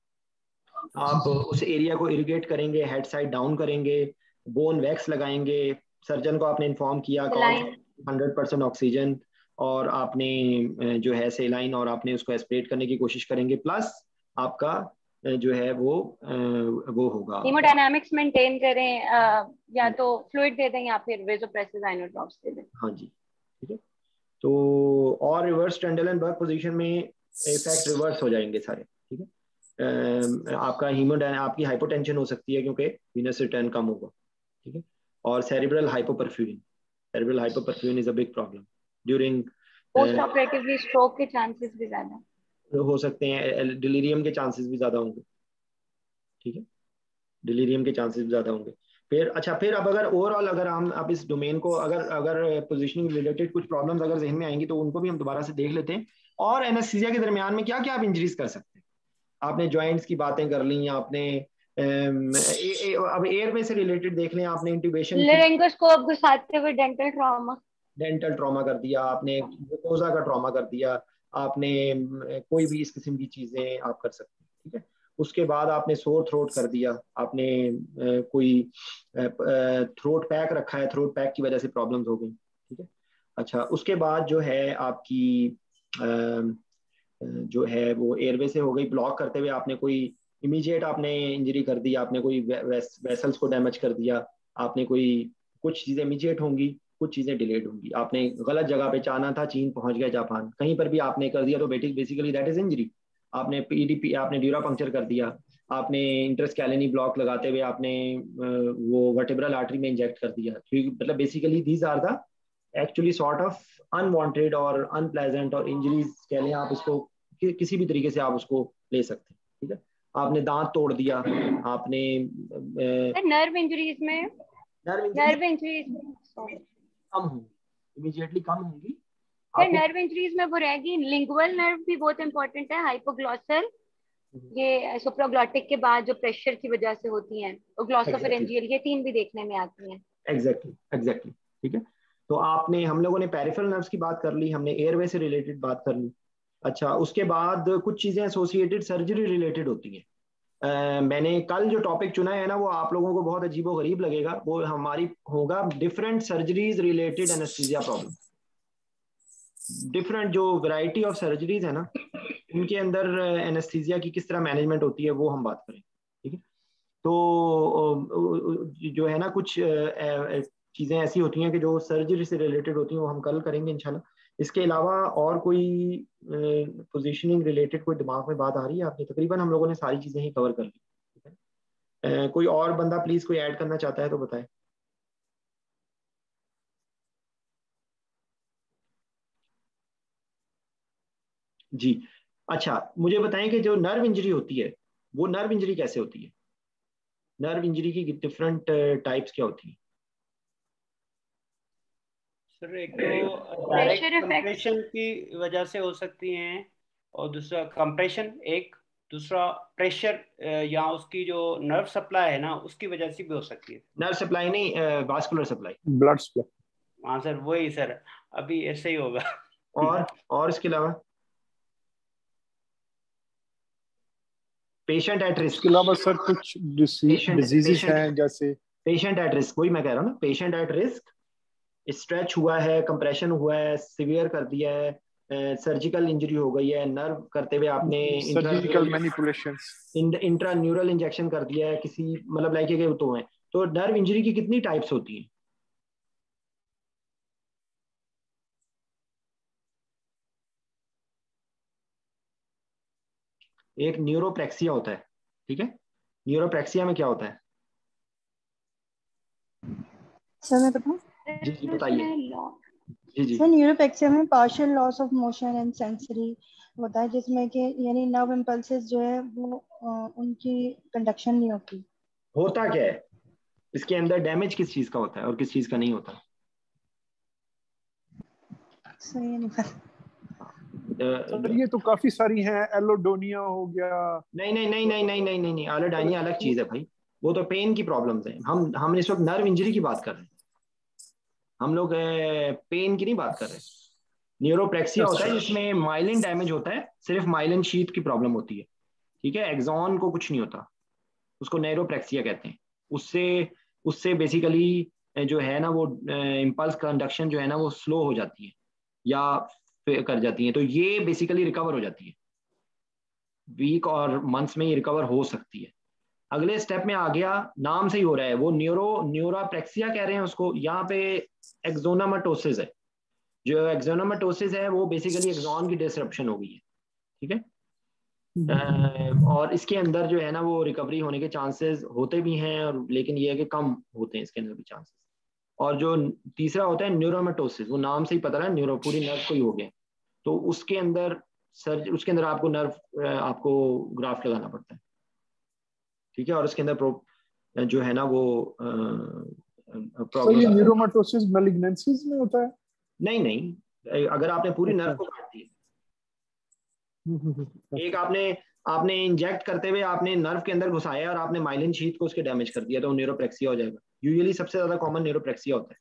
आप उस एरिया को इरिगेट करेंगे, हेड साइड डाउन करेंगे, बोन वैक्स लगाएंगे, सर्जन को आपने इन्फॉर्म किया 100% ऑक्सीजन, और आपने जो है सेलाइन और आपने उसको एस्पिरेट करने की कोशिश करेंगे, प्लस आपका जो है वो होगा। हेमोडायनामिक्स मेंटेन करें, या तो फ्लूइड दे दें या फिर वेसोप्रेसिस आइनोड्रॉप्स दे दें। हाँ जी, ठीक है। तो और रिवर्स ट्रेंडलनबर्ग पोजीशन में इफेक्ट रिवर्स हो जाएंगे सारे, ठीक है। आपका आपकी हाइपोटेंशन हो सकती है क्योंकि वीनस रिटर्न कम होगा, ठीक है। और cerebral hypoperfusion is a big problem during post operatively stroke के चांसेस भी ज्यादा हो सकते हैं, डिलीरियम के चांसेस भी ज्यादा होंगे, ठीक है, डिलीरियम के चांसेस भी ज्यादा होंगे। फिर अच्छा, फिर अब अगर ओवरऑल अगर हम अब इस डोमेन को अगर अगर पोजीशनिंग रिलेटेड कुछ प्रॉब्लम्स अगर जहन में आएंगी तो उनको भी हम दोबारा से देख लेते हैं। और एनेस्थीसिया के दरमियान में क्या क्या आप इंजरीज कर सकते हैं। आपने जॉइंट्स की बातें कर ली, आपने अब एयरवे से रिलेटेड देख लें, आपने इंट्यूबेशन की, लेरिंगोस्कोप घुसाते हुए डेंटल ट्रॉमा कर दिया, आपने ग्लूकोजा का ट्रॉमा कर दिया, आपने कोई भी इस किस्म की चीजें आप कर सकते हैं, ठीक है। उसके बाद आपने सोर थ्रोट कर दिया, आपने कोई थ्रोट पैक रखा है, थ्रोट पैक की वजह से प्रॉब्लम्स हो गई, ठीक है। अच्छा, उसके बाद जो है आपकी जो है वो एयरवे से हो गई, ब्लॉक करते हुए आपने कोई इमीडिएट आपने इंजरी कर दी, आपने कोई वेसल्स को डैमेज कर दिया, आपने कोई कुछ चीज़ें इमीडिएट होंगी, कुछ चीज़ें डिलेड होंगी। आपने गलत जगह पे जाना था, चीन पहुंच गया, जापान, कहीं पर भी आपने कर दिया तो बेसिकली दैट इज इंजरी। आपने पीडीपी, आपने ड्यूरा पंक्चर कर दिया, आपने इंटरस्कैलेनी ब्लॉक लगाते हुए आपने वो वर्टेब्रल आर्टरी में इंजेक्ट कर दिया, मतलब basically these are the actually sort of unwanted और अनप्लेजेंट और इंजरीज कह लें आप इसको, किसी भी तरीके से आप उसको ले सकते हैं, ठीक है। आपने दांत तोड़ दिया, आपने नर्व इंजरीज में कम होंगी, इमीडिएटली कम होंगी। नर्व इंजरीज में वो रहेगी, लिंगुअल नर्व भी बहुत इंपॉर्टेंट है, हाइपोग्लॉसल, ये सुप्राग्लॉटिक के बाद जो प्रेशर की वजह से होती हैं, और ग्लॉसोफेरेंजियल, ये तीन भी देखने में आती हैं। एग्जैक्टली, ठीक है। तो आपने, हम लोगों ने पेरिफेरल नर्व्स की बात कर ली, हमने एयरवे से रिलेटेड बात कर ली। अच्छा, उसके बाद कुछ चीजें एसोसिएटेड सर्जरी रिलेटेड होती हैं। मैंने कल जो टॉपिक चुना है ना, वो आप लोगों को बहुत अजीबो गरीब लगेगा, वो हमारी होगा different surgeries related anaesthesia problem. Different जो वैरायटी ऑफ सर्जरीज है ना, उनके अंदर एनेस्थीसिया की किस तरह मैनेजमेंट होती है वो हम बात करें, ठीक है। तो जो है ना, कुछ चीज़ें ऐसी होती हैं कि जो सर्जरी से रिलेटेड होती हैं, वो हम कल करेंगे इंशाल्लाह। इसके अलावा और कोई पोजीशनिंग रिलेटेड कोई दिमाग में बात आ रही है आपके? तकरीबन हम लोगों ने सारी चीज़ें ही कवर कर ली, ठीक है। कोई और बंदा प्लीज़ कोई ऐड करना चाहता है तो बताए। जी, अच्छा, मुझे बताएं कि जो नर्व इंजरी होती है, वो नर्व इंजरी कैसे होती है? नर्व इंजरी की डिफरेंट टाइप्स क्या होती है? सर एक तो डायरेक्ट कंप्रेशन की वजह से हो सकती हैं, और दूसरा कंप्रेशन एक, दूसरा प्रेशर या उसकी जो नर्व सप्लाई है ना उसकी वजह से भी हो सकती है। नर्व सप्लाई नहीं, वास्कुलर सप्लाई, ब्लड सप्लाई। हाँ सर, वही सर, अभी ऐसे ही होगा। और इसके अलावा पेशेंट एट रिस्क, इसके अलावा सर कुछ डिजीजेस हैं जैसे पेशेंट एट रिस्क, वही मैं कह रहा हूँ ना, पेशेंट एट रिस्क, स्ट्रेच हुआ है, कंप्रेशन हुआ है, सिवियर कर दिया है, सर्जिकल इंजरी हो गई है, नर्व करते हुए आपने सर्जिकल मैनिपुलेशंस, इंट्रान्यूरल इंजेक्शन कर दिया है किसी, मतलब लाइक के तो हैं। तो नर्व इंजरी की कितनी टाइप्स होती हैं? एक न्यूरोप्लेक्सिया होता है, ठीक है। न्यूरोप्लेक्सिया में क्या होता है? सर मैं बताऊं? जी बताइए। जी सर न्यूरोप्लेक्सिया में partial loss of motion and sensory होता है, जिसमें कि यानी नर्व इम्पल्सेस जो है वो उनकी कंडक्शन नहीं होती। होता क्या है इसके अंदर? डैमेज किस चीज का होता है और किस चीज का नहीं होता? सर ये नहीं पता। ये तो काफी सारी हैं, एलोडोनिया हो गया। नहीं, एलोडोनिया अलग चीज है भाई, वो तो पेन की प्रॉब्लम्स है। हम इस वक्त नर्व इंजरी की बात कर रहे हैं, हम लोग पेन की नहीं बात कर रहे। न्यूरोप्लेक्सिया होता है जिसमें माइलिन डैमेज होता है, सिर्फ माइलिन शीथ की प्रॉब्लम होती है, ठीक है। एक्सॉन को कुछ नहीं होता, उसको न्यूरोप्लेक्सिया कहते हैं। उससे उससे बेसिकली जो है ना वो इम्पल्स कंडक्शन जो है ना वो स्लो हो जाती है, या कर जाती हैं, तो ये बेसिकली रिकवर हो जाती है, वीक और मंथ्स में ये रिकवर हो सकती है। अगले स्टेप में आ गया, नाम से ही हो रहा है वो, न्यूरोप्रेक्सिया कह रहे हैं उसको। यहाँ पे एक्सोनोमेटोसिस है, जो एक्सोनोमेटोसिस है वो बेसिकली एक्सॉन की डिसरप्शन हो गई है, ठीक है। और इसके अंदर जो है ना वो रिकवरी होने के चांसेस होते भी हैं, और लेकिन ये है कि कम होते हैं इसके अंदर भी चांसेस। और जो तीसरा होता है न्यूरोमेटोसिस, वो नाम से ही पता है, न्यूरो पूरी नर्व को ही हो गया, तो उसके अंदर उसके अंदर आपको नर्व आपको ग्राफ्ट लगाना पड़ता है, ठीक है। और उसके अंदर जो है ना वो तो ये न्यूरोमेटोसिस मैलिग्नेंसीज में होता है? नहीं नहीं, अगर आपने पूरी नर्व को काट दी, एक आपने इंजेक्ट करते हुए आपने नर्व के अंदर घुसाया और आपने माइलिन शीथ को उसके डैमेज कर दिया, तो न्यूरोप्रेक्सिया हो जाएगा। यूजुअली सबसे ज्यादा कॉमन न्यूरोप्रेक्सिया होता है,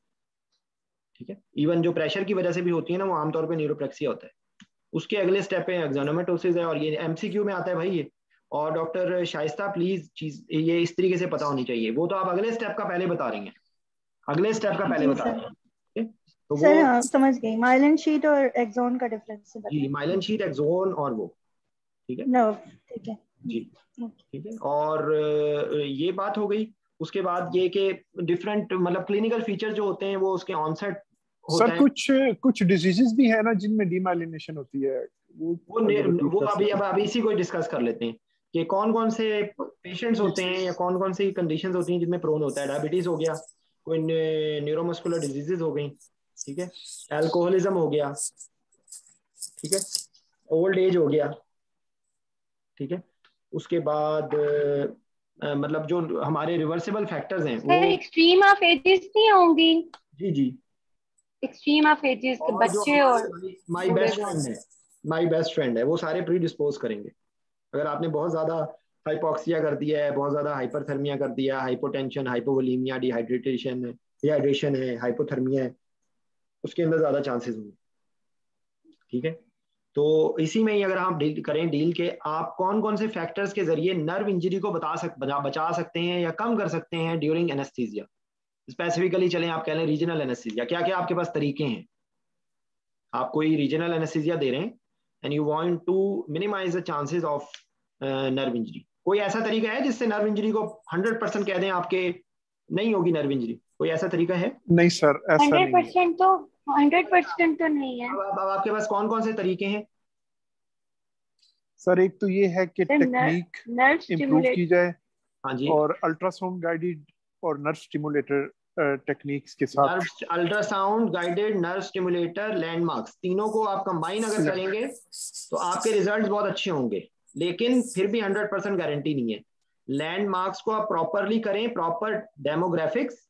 ठीक है। इवन जो प्रेशर की वजह से भी होती है ना, वो आमतौर पे न्यूरोप्रेक्सिया होता है। उसके अगले स्टेप पे एक्सोनोमेटोसिस है, और ये एमसीक्यू में आता है भाई ये। और डॉक्टर शाइस्ता प्लीज चीज ये इस तरीके से पता होनी चाहिए, वो तो आप अगले स्टेप का पहले बता रही हैं, अगले स्टेप का पहले बता रही हैं, तो सर हाँ समझ गई, माइलिन शीट और एक्सोन का डिफरेंस है। जी, माइलिन शीट, एक्सोन और वो, ठीक है नर्व, ठीक है जी, ठीक है। और ये बात हो गई। उसके बाद ये कि डिफरेंट मतलब क्लिनिकल फीचर जो होते हैं वो उसके ऑनसेट होता सर है। कुछ डिजीजेस भी है ना जिनमें डीमाइलिनेशन होती है, वो अभी इसी को डिस्कस कर लेते हैं कि कौन कौन से पेशेंट्स होते हैं या कौन कौन सी कंडीशंस होती हैं जिनमें प्रोन होता है। डायबिटीज हो गया, कोई न्यूरोमस्कुलर डिजीजेस हो गई, ठीक है, अल्कोहलिज्म हो गया, ठीक है, ओल्ड एज हो गया, ठीक है। उसके बाद मतलब जो हमारे रिवर्सिबल फैक्टर्स हैं वो एक्सट्रीम ऑफ एजेस नहीं होंगी। जी जी, एक्सट्रीम ऑफ एजेस के बच्चे और माय बेस्ट फ्रेंड है, माय बेस्ट फ्रेंड है, वो सारे प्री डिस्पोज करेंगे। अगर आपने बहुत ज्यादा हाइपोक्सिया कर दिया है, बहुत ज्यादा हाइपरथर्मिया कर दिया, हाइपोटेंशन, हाइपोवोलीमिया, डिहाइड्रेशन है, हाइपोथर्मिया है, उसके अंदर ज्यादा चांसेस होंगे, ठीक है। तो इसी में ही अगर आप डील के आप कौन कौन से फैक्टर्स के जरिए नर्व इंजरी को बचा सकते हैं या कम कर सकते हैं ड्यूरिंग एनेस्थीसिया। स्पेसिफिकली चलें, आप कह लें रीजनल एनेस्थीसिया, क्या क्या आपके पास तरीके हैं। आप कोई रीजनल एनेस्थीसिया दे रहे हैं and you want to minimise the chances of nerve injury, कोई ऐसा तरीका है जिससे नर्व इंजरी को 100% कह दें आपके नहीं होगी नर्व इंजरी, कोई ऐसा तरीका है? नहीं सर, ऐसा 100% तो 100% तो नहीं है। अब आपके पास कौन कौन से तरीके हैं? सर एक तो ये है कि टेक्निक इम्प्रूव की जाए, हाँ जी, और अल्ट्रासाउंड गाइडेड और नर्व स्टिमुलेटर टेक्निक्स के साथ, ultrasound guided, nerve stimulator, landmarks, तीनों को आप कंबाइन अगर करेंगे तो आपके रिजल्ट्स बहुत अच्छे होंगे, लेकिन फिर भी 100% गारंटी नहीं है। लैंडमार्क्स को आप प्रॉपरली करें, प्रॉपर डेमोग्राफिक्स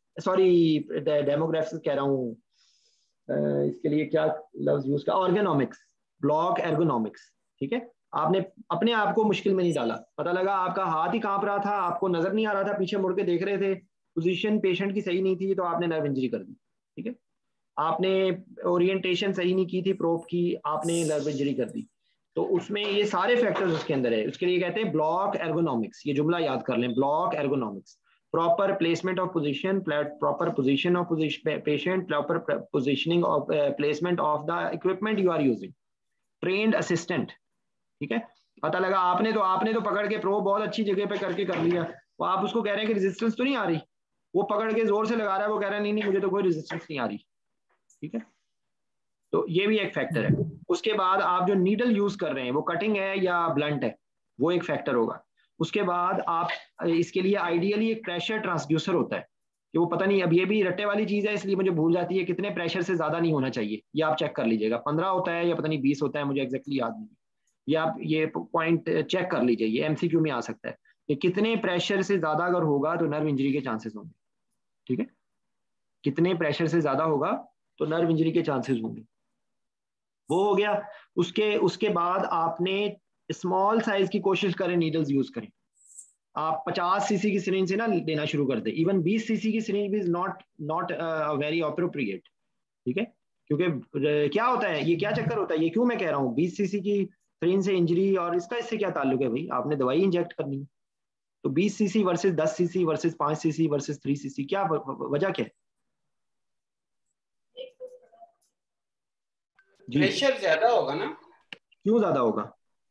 कह रहा हूँ, इसके लिए क्या लफ्ज यूज का, ऑर्गेनोमिक्स, ब्लॉक एर्गोनॉमिक्स, ठीक है। आपने अपने आप को मुश्किल में नहीं डाला, पता लगा आपका हाथ ही कांप रहा था, आपको नजर नहीं आ रहा था, पीछे मुड़ के देख रहे थे, पोजीशन पेशेंट की सही नहीं थी, तो आपने नर्व इंजरी कर दी, ठीक है। आपने ओरिएंटेशन सही नहीं की थी प्रोब की, आपने नर्व इंजरी कर दी। तो उसमें ये सारे फैक्टर्स उसके अंदर है, उसके लिए कहते हैं ब्लॉक एर्गोनॉमिक्स। ये जुमला याद कर लें, block ergonomics, proper placement of position, proper position of patient, proper positioning of placement of the equipment you are using, trained assistant, ठीक है। पता लगा आपने तो पकड़ के प्रो बहुत अच्छी जगह पे करके कर लिया, तो आप उसको कह रहे हैं कि रेजिस्टेंस तो नहीं आ रही, वो पकड़ के जोर से लगा रहा है, वो कह रहा है नहीं मुझे तो कोई रेजिस्टेंस नहीं आ रही, ठीक है। तो ये भी एक फैक्टर है। उसके बाद आप जो नीडल यूज कर रहे हैं वो कटिंग है या ब्लंट है, वो एक फैक्टर होगा। उसके बाद आप इसके लिए आइडियली एक प्रेशर ट्रांसड्यूसर होता है, कि वो पता नहीं, अब ये भी रट्टे वाली चीज है इसलिए मुझे भूल जाती है, कितने प्रेशर से ज्यादा नहीं होना चाहिए, ये आप चेक कर लीजिएगा, 15 होता है या पता नहीं 20 होता है, मुझे एग्जैक्टली याद नहीं, ये आप ये पॉइंट चेक कर लीजिए, ये एमसीक्यू में आ सकता है कि कितने प्रेशर से ज्यादा अगर होगा तो नर्व इंजरी के चांसेस होंगे, ठीक है। कितने प्रेशर से ज्यादा होगा तो नर्व इंजरी के चांसेस होंगे, वो हो गया। उसके बाद आपने स्मॉल साइज की कोशिश करें, नीडल्स यूज करें। आप 50 सीसी की सिरिंज से ना देना शुरू कर दे, इवन 20 सीसी की सिरिंज भी इज नॉट वेरी अप्रोप्रिएट, ठीक है। क्योंकि क्या होता है, ये क्या चक्कर होता है, ये क्यों मैं कह रहा हूँ 20 सीसी की सिरिंज से इंजरी और इसका इससे क्या ताल्लुक है भाई, आपने दवाई इंजेक्ट करनी है, तो 20 CC versus 10 CC versus 5 CC versus 3 CC, क्या वजह क्या है? प्रेशर ज्यादा होगा ना? क्यों ज्यादा होगा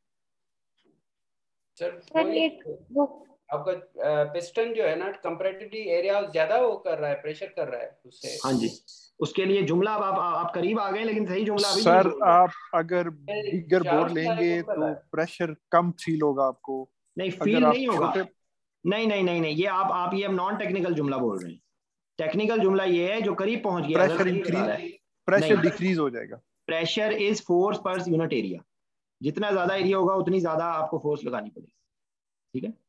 सर? एक वो आपका पिस्टन जो है ना, कंपैरेटिवली एरिया ज्यादा वो कर रहा है, प्रेशर कर रहा है उससे। हाँ जी, उसके लिए जुमला अब आप करीब आ गए, लेकिन सही जुमला अभी भी सर नहीं बोल रहे। आप अगर बिगर बोर लेंगे तो प्रेशर कम फील होगा आपको। नहीं, अगर फील आप नहीं होगा। छोटे नहीं नहीं नहीं नहीं, ये आप ये नॉन टेक्निकल जुमला बोल रहे हैं। टेक्निकल जुमला ये है जो करीब पहुंच गया, प्रेशर इंक्रीज, प्रेशर डिक्रीज हो जाएगा। Pressure is force per unit area. जितना ज्यादा एरिया होगा उतनी ज्यादा आपको फोर्स लगानी पड़ेगी। ठीक है,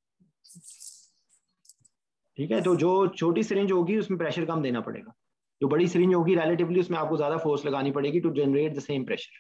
ठीक है। तो जो छोटी सिरिंज होगी उसमें प्रेशर कम देना पड़ेगा, जो बड़ी सिरिंज होगी रिलेटिवली उसमें आपको ज्यादा फोर्स लगानी पड़ेगी to generate the same pressure,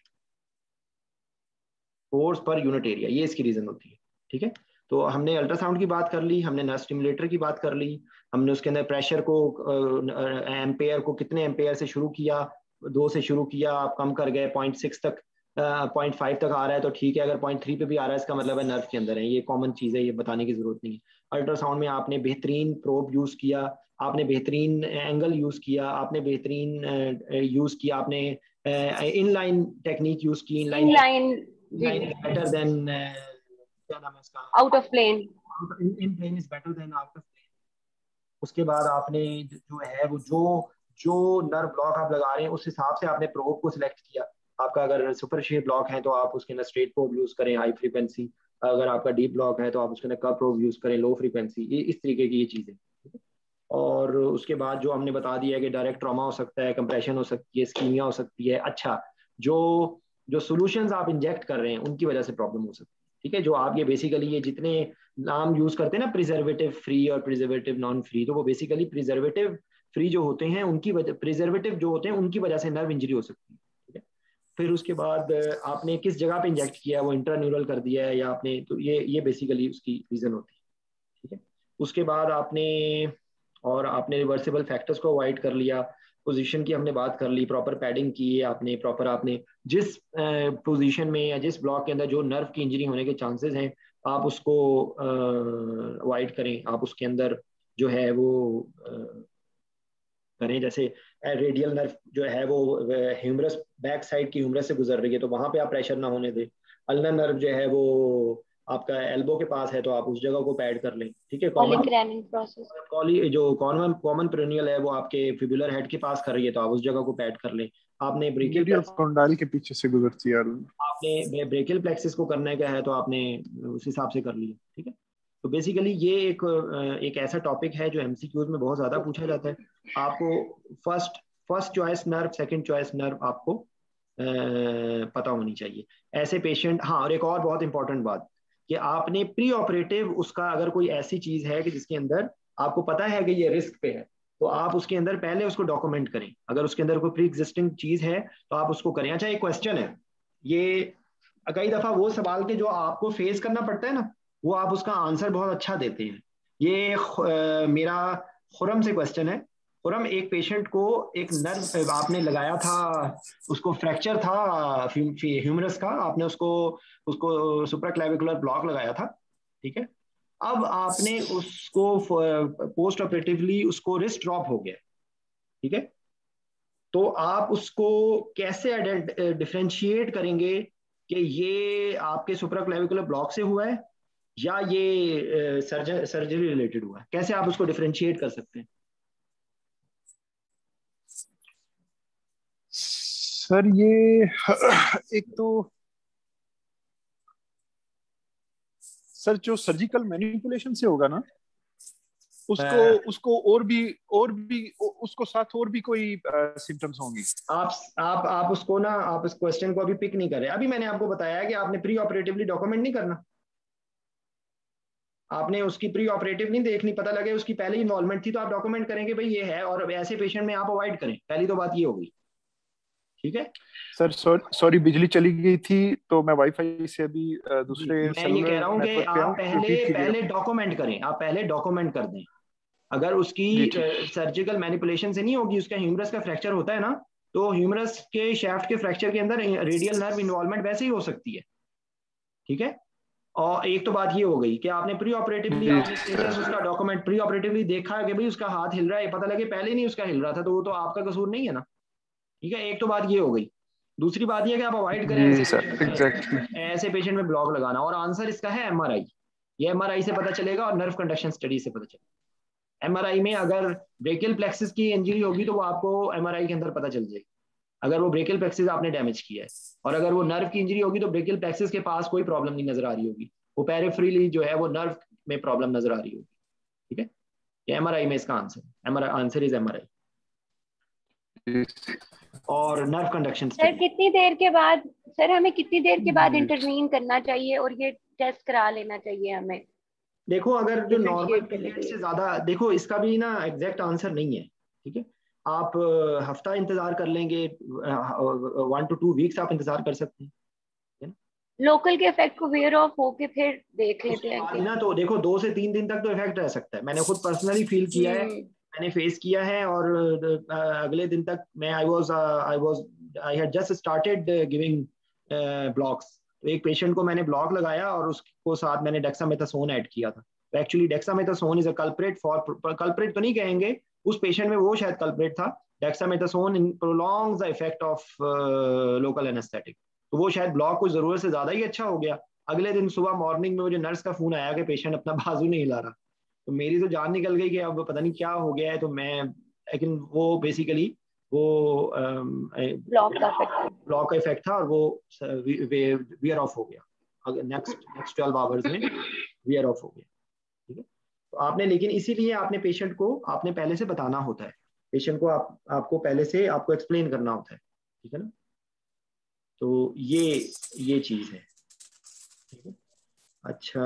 force per unit area, ये इसकी रीजन होती है। ठीक है, तो हमने अल्ट्रासाउंड की बात कर ली, हमने नर्व स्टिमुलेटर की बात कर ली, हमने उसके अंदर प्रेशर को एम्पेयर को कितने एम्पेयर से शुरू किया, 2 से शुरू किया, आप कम कर गए 0.6 तक, 0.5 तक आ रहा है तो ठीक है, अगर 0.3 पे भी आ रहा है इसका मतलब है नर्व के अंदर है। ये कॉमन चीज़ है, ये बताने की जरूरत नहीं है। अल्ट्रासाउंड में आपने बेहतरीन प्रोब यूज़ किया, आपने बेहतरीन एंगल यूज़ किया, आपने बेहतरीन यूज़ किया, आपने इनलाइन टेक्निक यूज़ की, इनलाइन बेटर देन क्या नाम है इसका, out of plane, in plane is better than out of plane. उसके बाद आपने जो है वो जो नर्व ब्लॉक आप लगा रहे हैं उस हिसाब से आपने प्रोब को सिलेक्ट किया। आपका अगर सुपरफिशियल ब्लॉक है तो आप उसके अंदर स्ट्रेट प्रोब यूज करें हाई फ्रीक्वेंसी, अगर आपका डीप ब्लॉक है तो आप उसके अंदर कर्व प्रोब यूज करें लो फ्रीक्वेंसी। ये इस तरीके की ये चीजें। और उसके बाद जो हमने बता दिया है कि डायरेक्ट ट्रॉमा हो सकता है, कंप्रेशन हो सकती है, स्कीमिया हो सकती है। अच्छा, जो जो सॉल्यूशंस आप इंजेक्ट कर रहे हैं उनकी वजह से प्रॉब्लम हो सकती है। ठीक है, जो आप ये बेसिकली ये जितने नाम यूज करते हैं ना, प्रिजर्वेटिव फ्री और प्रिजर्वेटिव नॉन फ्री, तो वो बेसिकली प्रिजर्वेटिव फ्री जो होते हैं उनकी वजह, प्रिजर्वेटिव जो होते हैं उनकी वजह से नर्व इंजरी हो सकती है। ठीक है, फिर उसके बाद आपने किस जगह पे इंजेक्ट किया है, वो इंट्रान्यूरल कर दिया है या आपने, तो ये बेसिकली उसकी रीजन होती है। ठीक है, उसके बाद आपने रिवर्सिबल फैक्टर्स को अवॉइड कर लिया, पोजीशन की हमने बात कर ली, प्रॉपर पैडिंग की है आपने, प्रॉपर आपने जिस पोजीशन में या जिस ब्लॉक के अंदर जो नर्व की इंजरी होने के चांसेस हैं आप उसको अवॉइड करें, आप उसके अंदर जो है वो करें। जैसे रेडियल नर्व जो है वो ह्यूमरस, बैक साइड की ह्यूमरस से गुजर रही है तो वहां पे आप प्रेशर ना होने दें। अल्नर नर्व जो है वो आपका एल्बो के पास है तो आप उस जगह को पैड कर लें। ठीक है, जो कॉमन पेरिनियल है वो आपके फिबुलर हेड के पास कर रही है तो आप उस जगह को पैड कर लें। आपने ब्रेकियल कॉन्डाइल के पीछे से गुजरती है, आपने ब्रेकियल प्लेक्सिस को करने का है तो आपने उस हिसाब से कर लिया। ठीक है, तो बेसिकली ये एक ऐसा टॉपिक है जो एमसीक्यूज में बहुत ज्यादा पूछा जाता है। आपको first choice nerve, second choice nerve आपको पता होनी चाहिए ऐसे पेशेंट। हाँ, और एक और बहुत इंपॉर्टेंट बात कि आपने प्री ऑपरेटिव उसका अगर कोई ऐसी चीज है कि जिसके अंदर आपको पता है कि ये रिस्क पे है तो आप उसके अंदर पहले उसको डॉक्यूमेंट करें। अगर उसके अंदर कोई प्री एग्जिस्टिंग चीज है तो आप उसको करें। अच्छा, एक क्वेश्चन है, ये कई दफा वो सवाल के जो आपको फेस करना पड़ता है ना, वो आप उसका आंसर बहुत अच्छा देते हैं। ये मेरा खुरम से क्वेश्चन है। खुरम, एक पेशेंट को एक नर्व आपने लगाया था, उसको फ्रैक्चर था ह्यूमरस का, आपने उसको सुप्राक्लेविकुलर ब्लॉक लगाया था। ठीक है, अब आपने उसको पोस्ट ऑपरेटिवली उसको रिस्ट ड्रॉप हो गया। ठीक है, तो आप उसको कैसे डिफरेंशिएट करेंगे कि ये आपके सुप्राक्लेविकुलर ब्लॉक से हुआ है या ये सर्जरी रिलेटेड हुआ है? कैसे आप उसको डिफरेंशिएट कर सकते हैं? सर ये एक तो सर जो सर्जिकल मैनिपुलेशन से होगा ना उसको और भी उसको साथ और भी कोई सिम्टम्स होंगी। आप उसको ना, आप इस क्वेश्चन को अभी पिक नहीं कर रहे। अभी मैंने आपको बताया कि आपने प्री ऑपरेटिवली डॉक्यूमेंट नहीं करना, आपने उसकी प्री ऑपरेटिव नहीं देखनी, पता लगे उसकी पहले इन्वॉल्वमेंट थी तो आप डॉक्यूमेंट करेंगे भाई ये है, और ऐसे पेशेंट में आप अवॉइड करें। पहली तो बात ये होगी। ठीक है सर, सॉरी बिजली चली गई थी तो मैं वाईफाई से अभी दूसरे मैं ये कह रहा हूँ कि आप पहले डॉक्यूमेंट करें, आप पहले डॉक्यूमेंट कर दें। अगर उसकी सर्जिकल मैनिपुलेशन से नहीं होगी, उसका ह्यूमरस का फ्रैक्चर होता है ना, तो ह्यूमरस के शाफ्ट के फ्रैक्चर के अंदर रेडियल नर्व इन्वॉल्वमेंट वैसे ही हो सकती है। ठीक है, और एक तो बात ये हो गई कि आपने प्री ऑपरेटिवली उसका डॉक्यूमेंट प्री ऑपरेटिवली देखा कि भाई उसका हाथ हिल रहा है, पता लगे पहले नहीं उसका हिल रहा था तो वो तो आपका कसूर नहीं है ना। ठीक है, एक तो बात ये हो गई। दूसरी बात यह कि आप अवॉइड करें ऐसे पेशेंट में ब्लॉक लगाना, और आंसर इसका है एमआरआई। ये एमआरआई से पता चलेगा और नर्व कंडक्शन स्टडी से पता चलेगा। एमआरआई में अगर ब्रेकियल प्लेक्सिस की इंजरी होगी तो वो आपको एमआरआई के अंदर पता चल जाएगी, अगर वो ब्रेकियल प्लेक्सिस आपने डैमेज किया है। और अगर वो नर्व की इंजरी होगी तो ब्रेकियल प्लेक्सिस के पास कोई प्रॉब्लम नहीं नजर आ रही होगी, वो पेरिफेरली जो है वो नर्व में प्रॉब्लम नजर आ रही होगी। ठीक है, ये एमआरआई में इसका आंसर, आंसर इज एमआरआई और नर्व कंडक्शन। सर कितनी देर के बाद, सर हमें कितनी देर के बाद इंटरवीन करना चाहिए और ये टेस्ट करा लेना चाहिए हमें? देखो अगर जो नॉर्मल पीरियड से ज्यादा, देखो इसका भी ना एग्जैक्ट आंसर नहीं है। ठीक है, आप हफ्ता इंतजार कर लेंगे, 1 to 2 वीक्स आप इंतजार कर सकते हैं। लोकल के इफेक्ट को वेयर ऑफ होके फिर देख लेते हैं कि ना, तो देखो 2 से 3 दिन तक तो इफेक्ट रह सकता है। मैंने खुद पर्सनली फील किया है, मैंने फेस किया है, और अगले दिन तक मैं I had just started giving blocks. तो एक पेशेंट को मैंने ब्लॉक लगाया और उसको साथ मैंने डेक्सामेथासोन ऐड किया था। तो actually dexamethasone is a culprit culprit तो नहीं कहेंगे, उस पेशेंट में वो शायद कल्प्रेट था। Dexamethasone prolongs the effect of local anaesthetic, तो वो शायद ब्लॉक कुछ जरूरत से ज्यादा ही अच्छा हो गया। अगले दिन सुबह मॉर्निंग में मुझे नर्स का फोन आया कि पेशेंट अपना बाजू नहीं हिला रहा, तो मेरी तो जान निकल गई कि अब पता नहीं क्या हो गया है। तो मैं, लेकिन वो बेसिकली वो ब्लॉक का इफेक्ट था और वो वियर ऑफ हो गया, नेक्स्ट 12 आवर्स में वियर ऑफ हो गया। ठीक है, तो आपने, लेकिन इसीलिए आपने पेशेंट को आपने पहले से बताना होता है, पेशेंट को आपको पहले से आपको एक्सप्लेन करना होता है। ठीक है ना, तो ये चीज है। ठीक है, अच्छा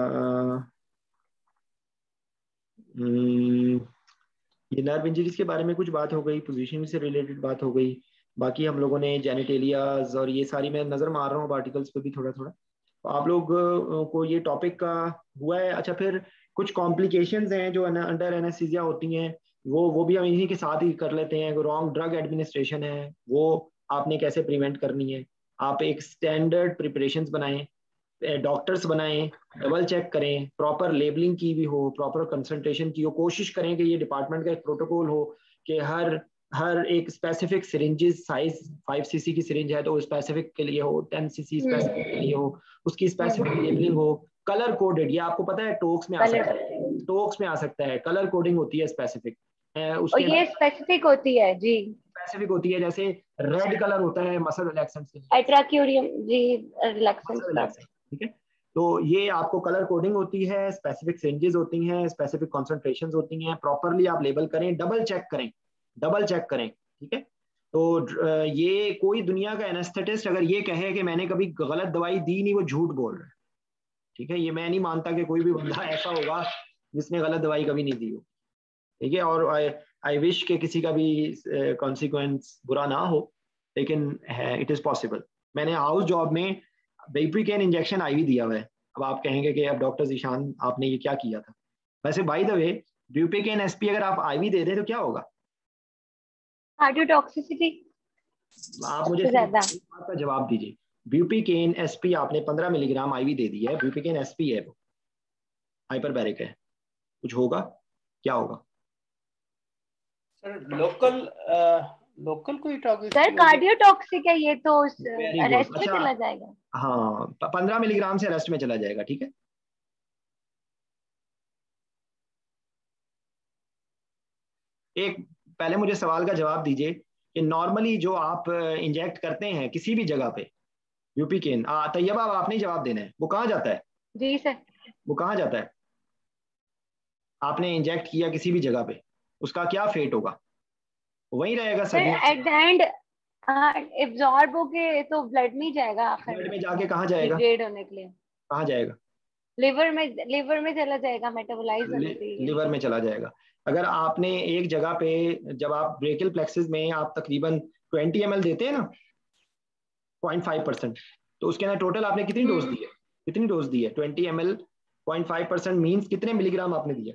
ये नर्व इंजरीज के बारे में कुछ बात हो गई, पोजीशन से रिलेटेड बात हो गई। बाकी हम लोगों ने जेनिटेलियाज और ये सारी, मैं नजर मार रहा हूँ आर्टिकल्स पे भी थोड़ा थोड़ा, तो आप लोग को ये टॉपिक का हुआ है। अच्छा, फिर कुछ कॉम्प्लिकेशंस हैं जो अंडर एनेस्थीसिया होती हैं, वो भी हम इन्हीं के साथ ही कर लेते हैं। रॉन्ग ड्रग एडमिनिस्ट्रेशन है, वो आपने कैसे प्रिवेंट करनी है। आप एक स्टैंडर्ड प्रिपरेशंस बनाएं, डॉक्टर्स बनाएं, डबल चेक करें, प्रॉपर लेबलिंग की भी हो, प्रॉपर कंसंट्रेशन की हो, कोशिश करें कि ये डिपार्टमेंट का एक प्रोटोकॉल हो कि हर एक स्पेसिफिक सिरिंजेस, साइज 5 cc की सिरिंज है तो स्पेसिफिक के लिए हो, 10 cc स्पेसिफिक के लिए हो, उसकी स्पेसिफिक लेबलिंग हो, कलर कोडेड। ये आपको पता है टोक्स में आ सकता है, टोक्स में आ सकता है, कलर कोडिंग होती है स्पेसिफिक, और ये स्पेसिफिक होती है जी, स्पेसिफिक होती है। जैसे रेड कलर होता है मसल रिलैक्सेंट्स के लिए, एट्राक्यूरियम जी, रिलैक्सेंट्स का। ठीक है, तो ये आपको कलर कोडिंग होती है, स्पेसिफिक सिरिंजेस होती हैं, स्पेसिफिक कॉन्सेंट्रेशंस होती हैं, प्रॉपरली आप लेबल करें, डबल चेक करें, डबल चेक करें। ठीक है, तो ये कोई दुनिया का एनेस्थेटिस्ट अगर ये कहे कि मैंने कभी गलत दवाई दी नहीं, वो झूठ बोल रहा है। ठीक है, ये मैं नहीं मानता कि कोई भी बंदा ऐसा होगा जिसने गलत दवाई कभी नहीं दी हो। ठीक है, और आई विश के किसी का भी कॉन्सिक्वेंस बुरा ना हो, लेकिन इट इज पॉसिबल। मैंने हाउस जॉब में बेप्रिकेन इंजेक्शन आईवी दिया हुआ है। अब आप कहेंगे कि अब डॉक्टर ज़ीशान आपने ये क्या किया था। वैसे by the way bupivacaine SP अगर आप आईवी दे दें तो क्या होगा? कार्डियोटॉक्सिसिटी। आप मुझे आपका जवाब दीजिए। ब्यूपिकेन एसपी आपने 15 मिलीग्राम आईवी दे दी है, ब्यूपिकेन एसपी है, वो हाइपरबैरिक है, कुछ होगा? क्या होगा सर? लोकल कोई टॉक्सिक? सर कार्डियोटॉक्सिक है ये, तो अरेस्ट में चला जाएगा। हाँ, 15 मिलीग्राम से अरेस्ट में चला जाएगा। ठीक है, एक पहले मुझे सवाल का जवाब दीजिए कि नॉर्मली जो आप इंजेक्ट करते हैं किसी भी जगह पे यूपीकेन, तैयबा आपने ही जवाब देना है, वो कहाँ जाता है? जी सर। वो कहाँ जाता है? आपने इंजेक्ट किया किसी भी जगह पे, उसका क्या फेट होगा? वहीं रहेगा sir, at the end absorb होके तो ब्लड में जाएगा, आखिर ब्लड में जाके कहाँ जाएगा? डिग्रेड होने के लिए कहाँ जाएगा? लिवर में चला जाएगा, मेटाबोलाइज होने के लिए लिवर में चला जाएगा। अगर आपने एक जगह पे, जब आप ब्रेकियल प्लेक्सिस में आप तकरीबन 20 ml देते हैं ना, 0.5%, तो उसके अंदर टोटल आपने कितनी डोज दी है? कितनी डोज दी है? 20 ml 0.5% मीन्स कितने मिलीग्राम आपने दिया?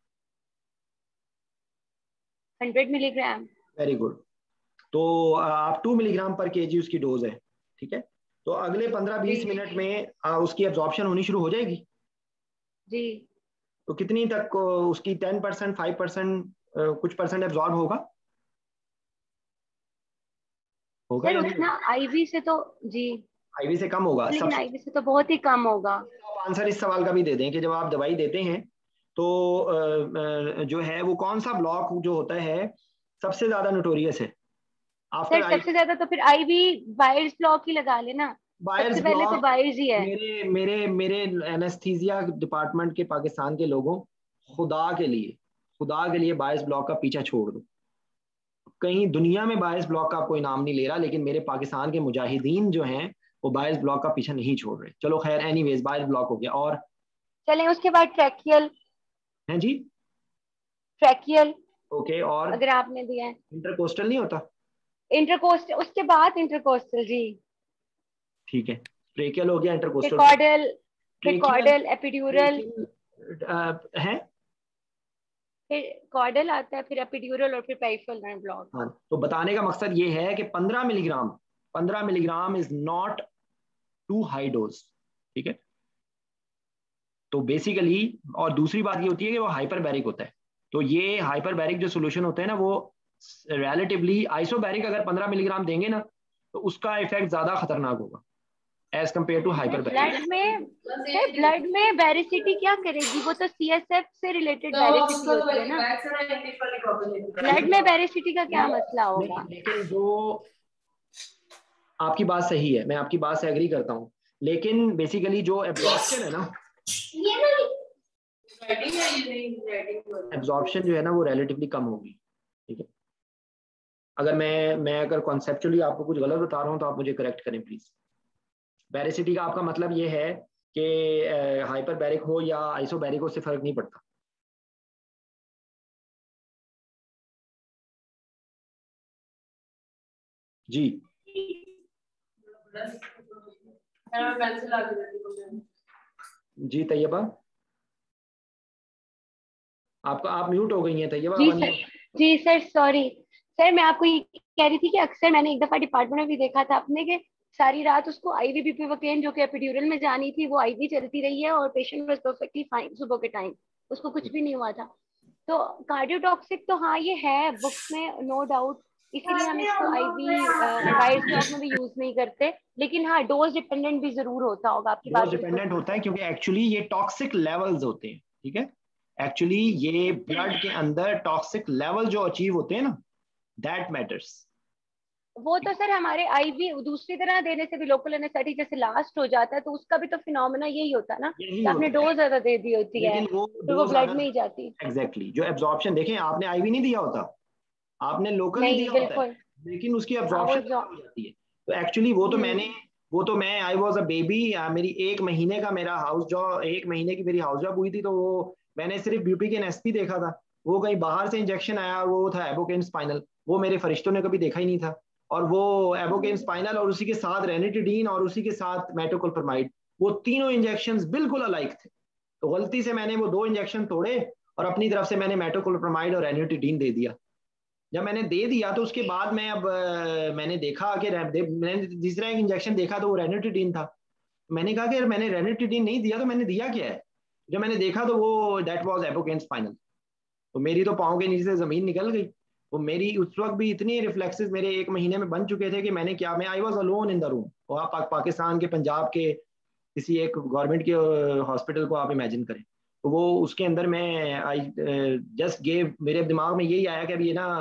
100 मिलीग्राम। Very good. तो आप 2 मिलीग्राम पर केजी उसकी डोज है। ठीक है, तो अगले 15-20 मिनट में उसकी एब्जॉर्प्शन होनी शुरू हो जाएगी जी। तो कितनी तक उसकी 10%, 5%, कुछ परसेंट एब्जॉर्ब होगा? होगा सर या नहीं? उतना आईवी से तो जी, आईवी से कम होगा, लेकिन आईवी से तो बहुत ही कम होगा। आंसर इस सवाल का भी दे दें कि जब आप दवाई देते हैं तो जो है वो कौन सा ब्लॉक जो होता है सबसे ज्यादा नोटोरियस है आफ्टर सर सबसे ज्यादा तो फिर आईवी बायर्स ब्लॉक ही लगा लेना, बायर्स सबसे पहले तो ब्लॉक? बायर्स ही है। मेरे मेरे मेरे एनेस्थीसिया डिपार्टमेंट के पाकिस्तान के लोगों, खुदा के लिए बायर्स ब्लॉक का पीछा छोड़ दो। कहीं दुनिया में बायर्स ब्लॉक का कोई नाम नहीं ले रहा, लेकिन मेरे पाकिस्तान के मुजाहिदीन जो हैं वो बायर्स ब्लॉक का पीछा नहीं छोड़ रहे। चलो खैर, एनीवेज बायर्स ब्लॉक हो गया। और चलें उसके बाद ट्रैकियल। हैं जी? ट्रैकियल ओके, और अगर आपने दिया है। इंटरकोस्टल नहीं होता? इंटरकोस्टल उसके बाद इंटरकोस्टल जी। ठीक है, ट्रेकियल हो गया, फिर इंटरकोस्टल। कॉर्डल, फिर ट्रेकियल कॉर्डल, एपिड्यूरल, है। फिर कॉर्डल आता है, फिर एपिड्यूरल और फिर पेरिफेरल नर्व ब्लॉक। हाँ, तो बताने का मकसद ये है कि 15 milligram is not too high dose. ठीक है, तो बेसिकली, और दूसरी बात ये होती है कि वो हाइपरबैरिक होता है। तो ये हाइपरबैरिक जो सोल्यूशन होता है ना, वो रिलेटिवली आइसोबैरिक अगर 15 मिलीग्राम देंगे ना तो उसका इफेक्ट ज्यादा खतरनाक होगा as compare to hyperbaric. Blood में बैरिसिटी क्या करेगी? वो तो सीएसएफ से रिलेटेड बैरिसिटी होती है ना, ब्लड में बैरिसिटी का क्या मसला होगा? लेकिन जो आपकी बात सही है, मैं आपकी बात से एग्री करता हूँ, लेकिन बेसिकली जो एब्जॉर्प्शन है ना, एब्जॉर्प्शन जो है ना वो रिलेटिवली कम होगी। ठीक है, अगर मैं अगर कॉन्सेप्चुअली आपको कुछ गलत बता रहा हूँ तो आप मुझे करेक्ट करें प्लीज। बैरिसिटी का आपका मतलब ये है कि हाइपरबैरिक हो या आइसोबैरिक हो, उससे फर्क नहीं पड़ता। जी जी तैयबा, आपका आप म्यूट हो गई हैं तैयबा। जी सर, जी सर सॉरी सर, मैं आपको ये कह रही थी कि अक्सर मैंने एक दफा डिपार्टमेंट में भी देखा था अपने के, सारी रात उसको आईवी बुप्रोफेन जो कि एपिड्यूरल में जानी थी वो आईवी चलती रही है और पेशेंट वाज परफेक्टली फाइन सुबह के टाइम, उसको कुछ भी नहीं हुआ था। तो कार्डियोटॉक्सिक तो हाँ ये है बुक्स में नो डाउट, इसीलिए हम इसको आईवी बायर्स ब्लॉक में भी यूज नहीं करते, लेकिन हाँ डोज डिपेंडेंट भी जरूर होता होगा। आपकी बात डिपेंडेंट होता है क्योंकि एक्चुअली ये टॉक्सिक लेवल्स होते हैं। ठीक है, एक्चुअली ये ब्लड के अंदर टॉक्सिक लेवल जो अचीव होते हैं ना, दैट मैटर्स। वो तो सर हमारे आईवी दूसरी तरह देने से भी, लोकल एनेस्थेटिक जैसे लास्ट हो जाता है तो उसका भी तो फिनोमेना यही होता है ना कि आपने डोज ज्यादा दे दी होती है तो वो ब्लड में ही जाती। एग्जैक्टली, जो एब्जॉर्प्शन देखें, आपने आईवी नहीं दिया होता, आपने लोकल ही दिया होता है, लेकिन उसकी एब्जॉर्प्शन हो जाती है। तो एक्चुअली वो तो मैं आई वॉज अ बेबी, मेरी 1 महीने का मेरा हाउस जॉब, 1 महीने की मेरी हाउस जॉब हुई थी, तो वो मैंने सिर्फ ब्यूपी के एनएसपी देखा था। वो कहीं बाहर से इंजेक्शन आया, वो था एबोकेन स्पाइनल, वो मेरे फरिश्तों ने कभी देखा ही नहीं था। और वो एबोकेन स्पाइनल और उसी के साथ रेनिटिडीन और उसी के साथ मेटोक्लोप्रामाइड, वो तीनों इंजेक्शन बिल्कुल अलाइक थे। तो गलती से मैंने वो 2 इंजेक्शन तोड़े और अपनी तरफ से मैंने मेटोक्लोप्रामाइड और रेनिटिडीन दे दिया। जब मैंने दे दिया तो उसके बाद मैं मैंने देखा कि मैंने तीसरा एक इंजेक्शन देखा तो वो रेनिटिडीन था। मैंने कहा कि यार मैंने रेनिटिडीन नहीं दिया तो मैंने दिया क्या है। जब मैंने देखा तो वो दैट वाज एपोकेन स्पाइनल। तो मेरी तो पाँव के नीचे से जमीन निकल गई। वो मेरी उस वक्त भी इतनी रिफ्लेक्सेस मेरे 1 महीने में बन चुके थे कि मैंने क्या, मैं I was alone in the room. और आप पाकिस्तान के पंजाब के किसी एक गवर्नमेंट के हॉस्पिटल को आप इमेजिन करें, तो वो उसके अंदर मैं आई जस्ट गेव, मेरे दिमाग में यही आया कि अभी ये ना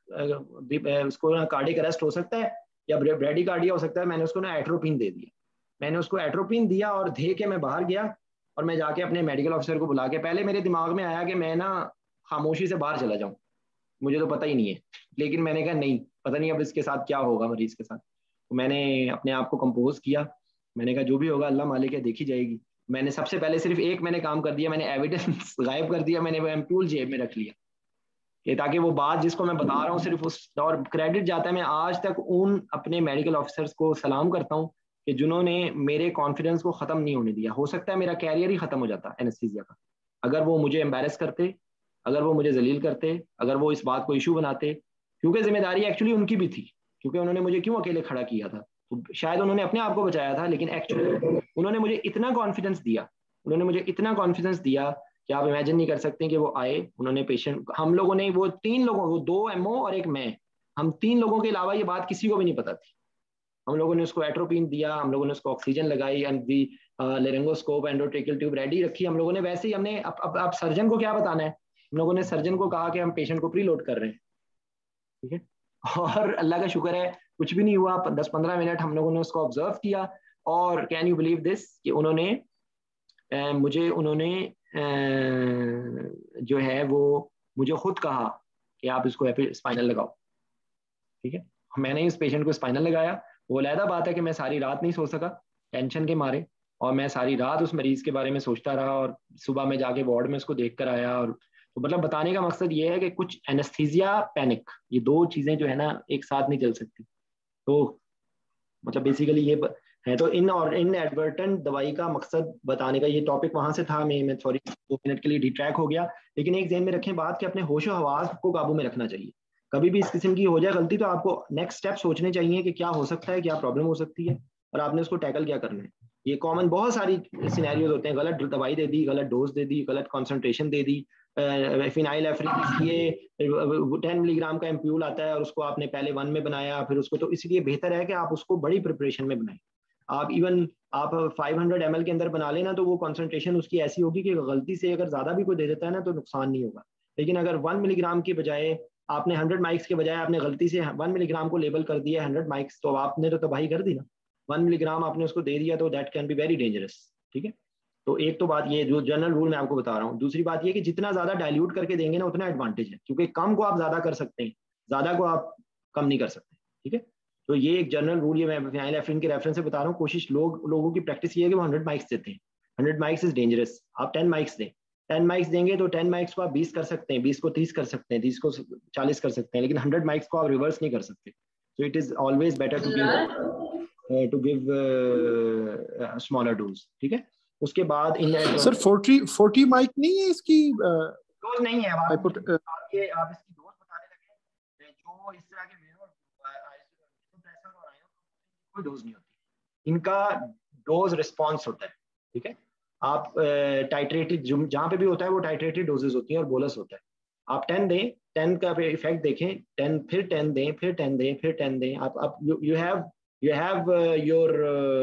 उसको ना कार्डिक अरेस्ट हो सकता है या ब्रेडिकार्डिया हो सकता है। मैंने उसको ना एट्रोपिन दे दिया। मैंने उसको एट्रोपिन दिया और दे के मैं बाहर गया और मैं जाके अपने मेडिकल ऑफिसर को बुला के, पहले मेरे दिमाग में आया कि मैं ना खामोशी से बाहर चला जाऊं, मुझे तो पता ही नहीं है, लेकिन मैंने कहा नहीं, पता नहीं अब इसके साथ क्या होगा मरीज के साथ। तो मैंने अपने आप को कंपोज किया, मैंने कहा जो भी होगा अल्लाह मालिक है, देखी जाएगी। मैंने सबसे पहले सिर्फ एक मैंने काम कर दिया, मैंने एविडेंस गायब कर दिया, मैंने वो एम्पूल जेब में रख लिया कि ताकि वो बात जिसको मैं बता रहा हूँ सिर्फ उस, और क्रेडिट जाता है, मैं आज तक उन अपने मेडिकल ऑफिसर्स को सलाम करता हूँ कि जिन्होंने मेरे कॉन्फिडेंस को खत्म नहीं होने दिया। हो सकता है मेरा कैरियर ही खत्म हो जाता एनेस्थीसिया का अगर वो मुझे एम्बेरस करते, अगर वो मुझे जलील करते, अगर वो इस बात को इशू बनाते, क्योंकि जिम्मेदारी एक्चुअली उनकी भी थी, क्योंकि उन्होंने मुझे क्यों अकेले खड़ा किया था। तो शायद उन्होंने अपने आप को बचाया था, लेकिन एक्चुअली उन्होंने मुझे इतना कॉन्फिडेंस दिया, उन्होंने मुझे इतना कॉन्फिडेंस दिया कि आप इमेजिन नहीं कर सकते कि वो आए, उन्होंने पेशेंट, हम लोगों ने, वो 3 लोगों, वो 2 MO और एक मैं, हम 3 लोगों के अलावा ये बात किसी को भी नहीं पता थी। हम लोगों ने उसको एट्रोपिन दिया, हम लोगों ने उसको ऑक्सीजन लगाई and we laryngoscope endotracheal tube ready रखी हम लोगों ने। वैसे ही हमने अब सर्जन को क्या बताना है, हम लोगों ने सर्जन को कहा कि हम पेशेंट को प्री लोड कर रहे हैं, ठीक है। और अल्लाह का शुक्र है कुछ भी नहीं हुआ, 10-15 मिनट हम लोगों ने उसको ऑब्जर्व किया और कैन यू बिलीव दिस कि उन्होंने जो है वो मुझे खुद कहा कि आप इसको स्पाइनल लगाओ, ठीक है। मैंने इस पेशेंट को स्पाइनल लगाया। वो अलहदा बात है कि मैं सारी रात नहीं सो सका टेंशन के मारे, और मैं सारी रात उस मरीज के बारे में सोचता रहा, और सुबह में जाके वार्ड में उसको देख कर आया। और तो मतलब बताने का मकसद ये है कि कुछ एनेस्थीसिया पैनिक, ये दो चीजें जो है ना एक साथ नहीं चल सकती। तो मतलब बेसिकली ये है। तो इन एडवर्टेंट दवाई का मकसद बताने का ये टॉपिक वहां से था। मैं सॉरी 2 मिनट के लिए डिट्रैक हो गया, लेकिन एक ध्यान में रखें बात कि अपने होशो हवास को काबू में रखना चाहिए। कभी भी इस किस्म की हो जाए गलती तो आपको नेक्स्ट स्टेप सोचने चाहिए कि क्या हो सकता है, क्या प्रॉब्लम हो सकती है, और आपने उसको टैकल क्या करना है। ये कॉमन बहुत सारी सिनेरियोज होते हैं, गलत दवाई दे दी, गलत डोज दे दी, गलत कॉन्सेंट्रेशन दे दी। फिनाइलएफ्रिन इसलिए 10 मिलीग्राम का एम्प्यूल आता है और उसको आपने पहले 1 में बनाया, फिर उसको, तो इसलिए बेहतर है कि आप उसको बड़ी प्रिपरेशन में बनाएं। आप 500 ml के अंदर बना लेना तो वो कॉन्सेंट्रेशन उसकी ऐसी होगी कि गलती से अगर ज्यादा भी कोई दे देता है ना तो नुकसान नहीं होगा। लेकिन अगर 1 मिलीग्राम की बजाय आपने 100 माइक्स के बजाय आपने गलती से 1 मिलीग्राम को लेबल कर दिया 100 माइक्स, तो आपने तो तबाही कर दी ना। 1 मिलीग्राम आपने उसको दे दिया तो that can be very dangerous, ठीक है। तो एक तो बात ये जो जनरल रूल मैं आपको बता रहा हूँ। दूसरी बात ये कि जितना ज्यादा डाइल्यूट करके देंगे ना उतना एडवांटेज है, क्योंकि कम को आप ज्यादा कर सकते हैं, ज्यादा को आप कम नहीं कर सकते, ठीक है। तो ये एक जनरल रूल, ये मैं फिनाइलएफ्रिन के रेफरेंस से बता रहा हूँ। कोशिश लोगों की प्रैक्टिस ये है कि वो 100 माइक्स देते हैं। 100 माइक्स इज डेंजरस। आप 10 माइक्स दें, 10 माइक्स देंगे तो 10 माइक्स को आप 20 कर सकते हैं, 20 को 30 कर सकते हैं, 30 को 40 कर सकते हैं, लेकिन 100 माइक्स को आप रिवर्स नहीं कर सकते। So it is always better to give smaller dose, ठीक है। उसके बाद सर 40 माइक नहीं है इसकी डोज नहीं है। आप इसकी डोज बताने लगे जो इस तरह के प्रेशर और आयन कोई डोज नहीं होती, इनका डोज रिस्पॉन्स होता है, ठीक है। आप टाइट्रेटेड जहाँ पे भी होता है वो टाइट्रेटेड डोजेस होती हैं और बोलस होता है। आप 10 दें, 10 का इफेक्ट देखें, 10 फिर 10 दें, फिर 10 दें, फिर 10 दें। आप यू हैव योर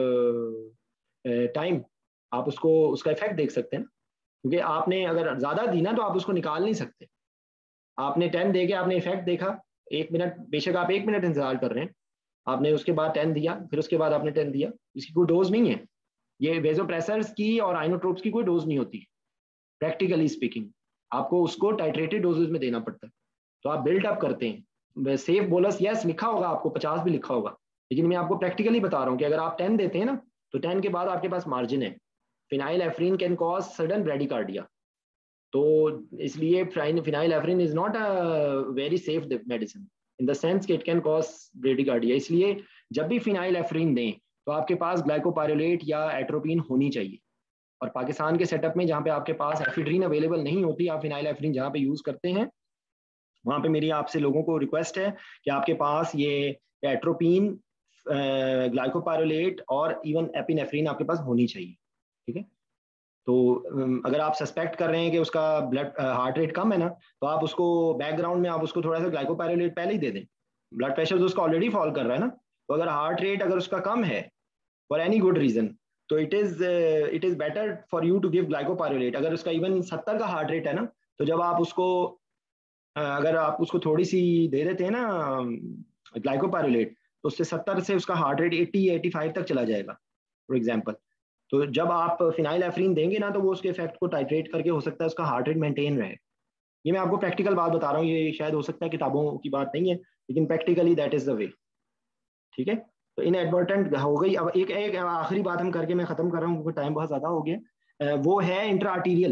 टाइम, आप उसका इफेक्ट देख सकते हैं ना, क्योंकि आपने अगर ज्यादा दी ना तो आप उसको निकाल नहीं सकते। आपने 10 दे के आपने इफेक्ट देखा 1 मिनट, बेशक आप 1 मिनट इंतजार कर रहे हैं, आपने उसके बाद 10 दिया, फिर उसके बाद आपने 10 दिया, इसकी कोई डोज नहीं है। ये वेजोप्रेसर्स की और आइनोट्रोप्स की कोई डोज नहीं होती प्रैक्टिकली स्पीकिंग। आपको उसको टाइट्रेटेड डोजेज में देना पड़ता है। तो आप बिल्ड अप करते हैं। सेफ बोलस यस लिखा होगा आपको, 50 भी लिखा होगा, लेकिन मैं आपको प्रैक्टिकली बता रहा हूँ कि अगर आप 10 देते हैं ना तो 10 के बाद आपके पास मार्जिन है। Phenylephrine can cause sudden bradycardia, तो इसलिए phenylephrine is not a very safe medicine in the sense कि इट कैन कॉज ब्रेडिकार्डिया। इसलिए जब भी फिनाइलएफ्रिन दें तो आपके पास ग्लाइकोपाइरोलेट या एट्रोपिन होनी चाहिए। और पाकिस्तान के सेटअप में जहाँ पे आपके पास एफिड्रीन अवेलेबल नहीं होती, आप फिनाइलएफ्रिन जहाँ पे यूज करते हैं वहाँ पे मेरी आपसे लोगों को रिक्वेस्ट है कि आपके पास ये एट्रोपिन, ग्लाइकोपाइरोलेट और इवन एपिनेफ्रिन आपके पास होनी चाहिए, ठीक है। तो अगर आप सस्पेक्ट कर रहे हैं कि उसका ब्लड हार्ट रेट कम है ना, तो आप उसको बैकग्राउंड में आप उसको थोड़ा सा ग्लाइकोपाइरोलेट पहले ही दे दें। ब्लड प्रेशर तो उसका ऑलरेडी फॉल कर रहा है ना, तो अगर हार्ट रेट अगर उसका कम है फॉर एनी गुड रीजन तो it is better for you to give glycopyrrolate. अगर उसका इवन 70 का हार्ट रेट है ना, तो जब आप उसको अगर आप उसको थोड़ी सी दे देते हैं ना ग्लाइकोपाइरोलेट, तो उससे 70 से उसका हार्ट रेट 80-85 तक चला जाएगा फॉर एग्जाम्पल। तो जब आप फिनाइलएफ्रिन देंगे ना तो वो उसके इफेक्ट को टाइट्रेट करके हो सकता है उसका हार्ट रेट मेंटेन रहे। ये मैं आपको प्रैक्टिकल बात बता रहा हूँ, ये शायद हो सकता है किताबों की बात नहीं है, लेकिन practically that is the way, ठीक है। तो इनएडवर्टेंट हो गई। अब एक आखिरी बात हम करके मैं खत्म कर रहा हूँ क्योंकि टाइम बहुत ज्यादा हो गया। वो है इंट्रा आर्टीरियल,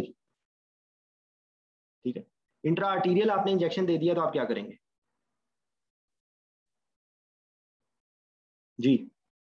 ठीक है। इंट्रा आर्टीरियल आपने इंजेक्शन दे दिया तो आप क्या करेंगे जी?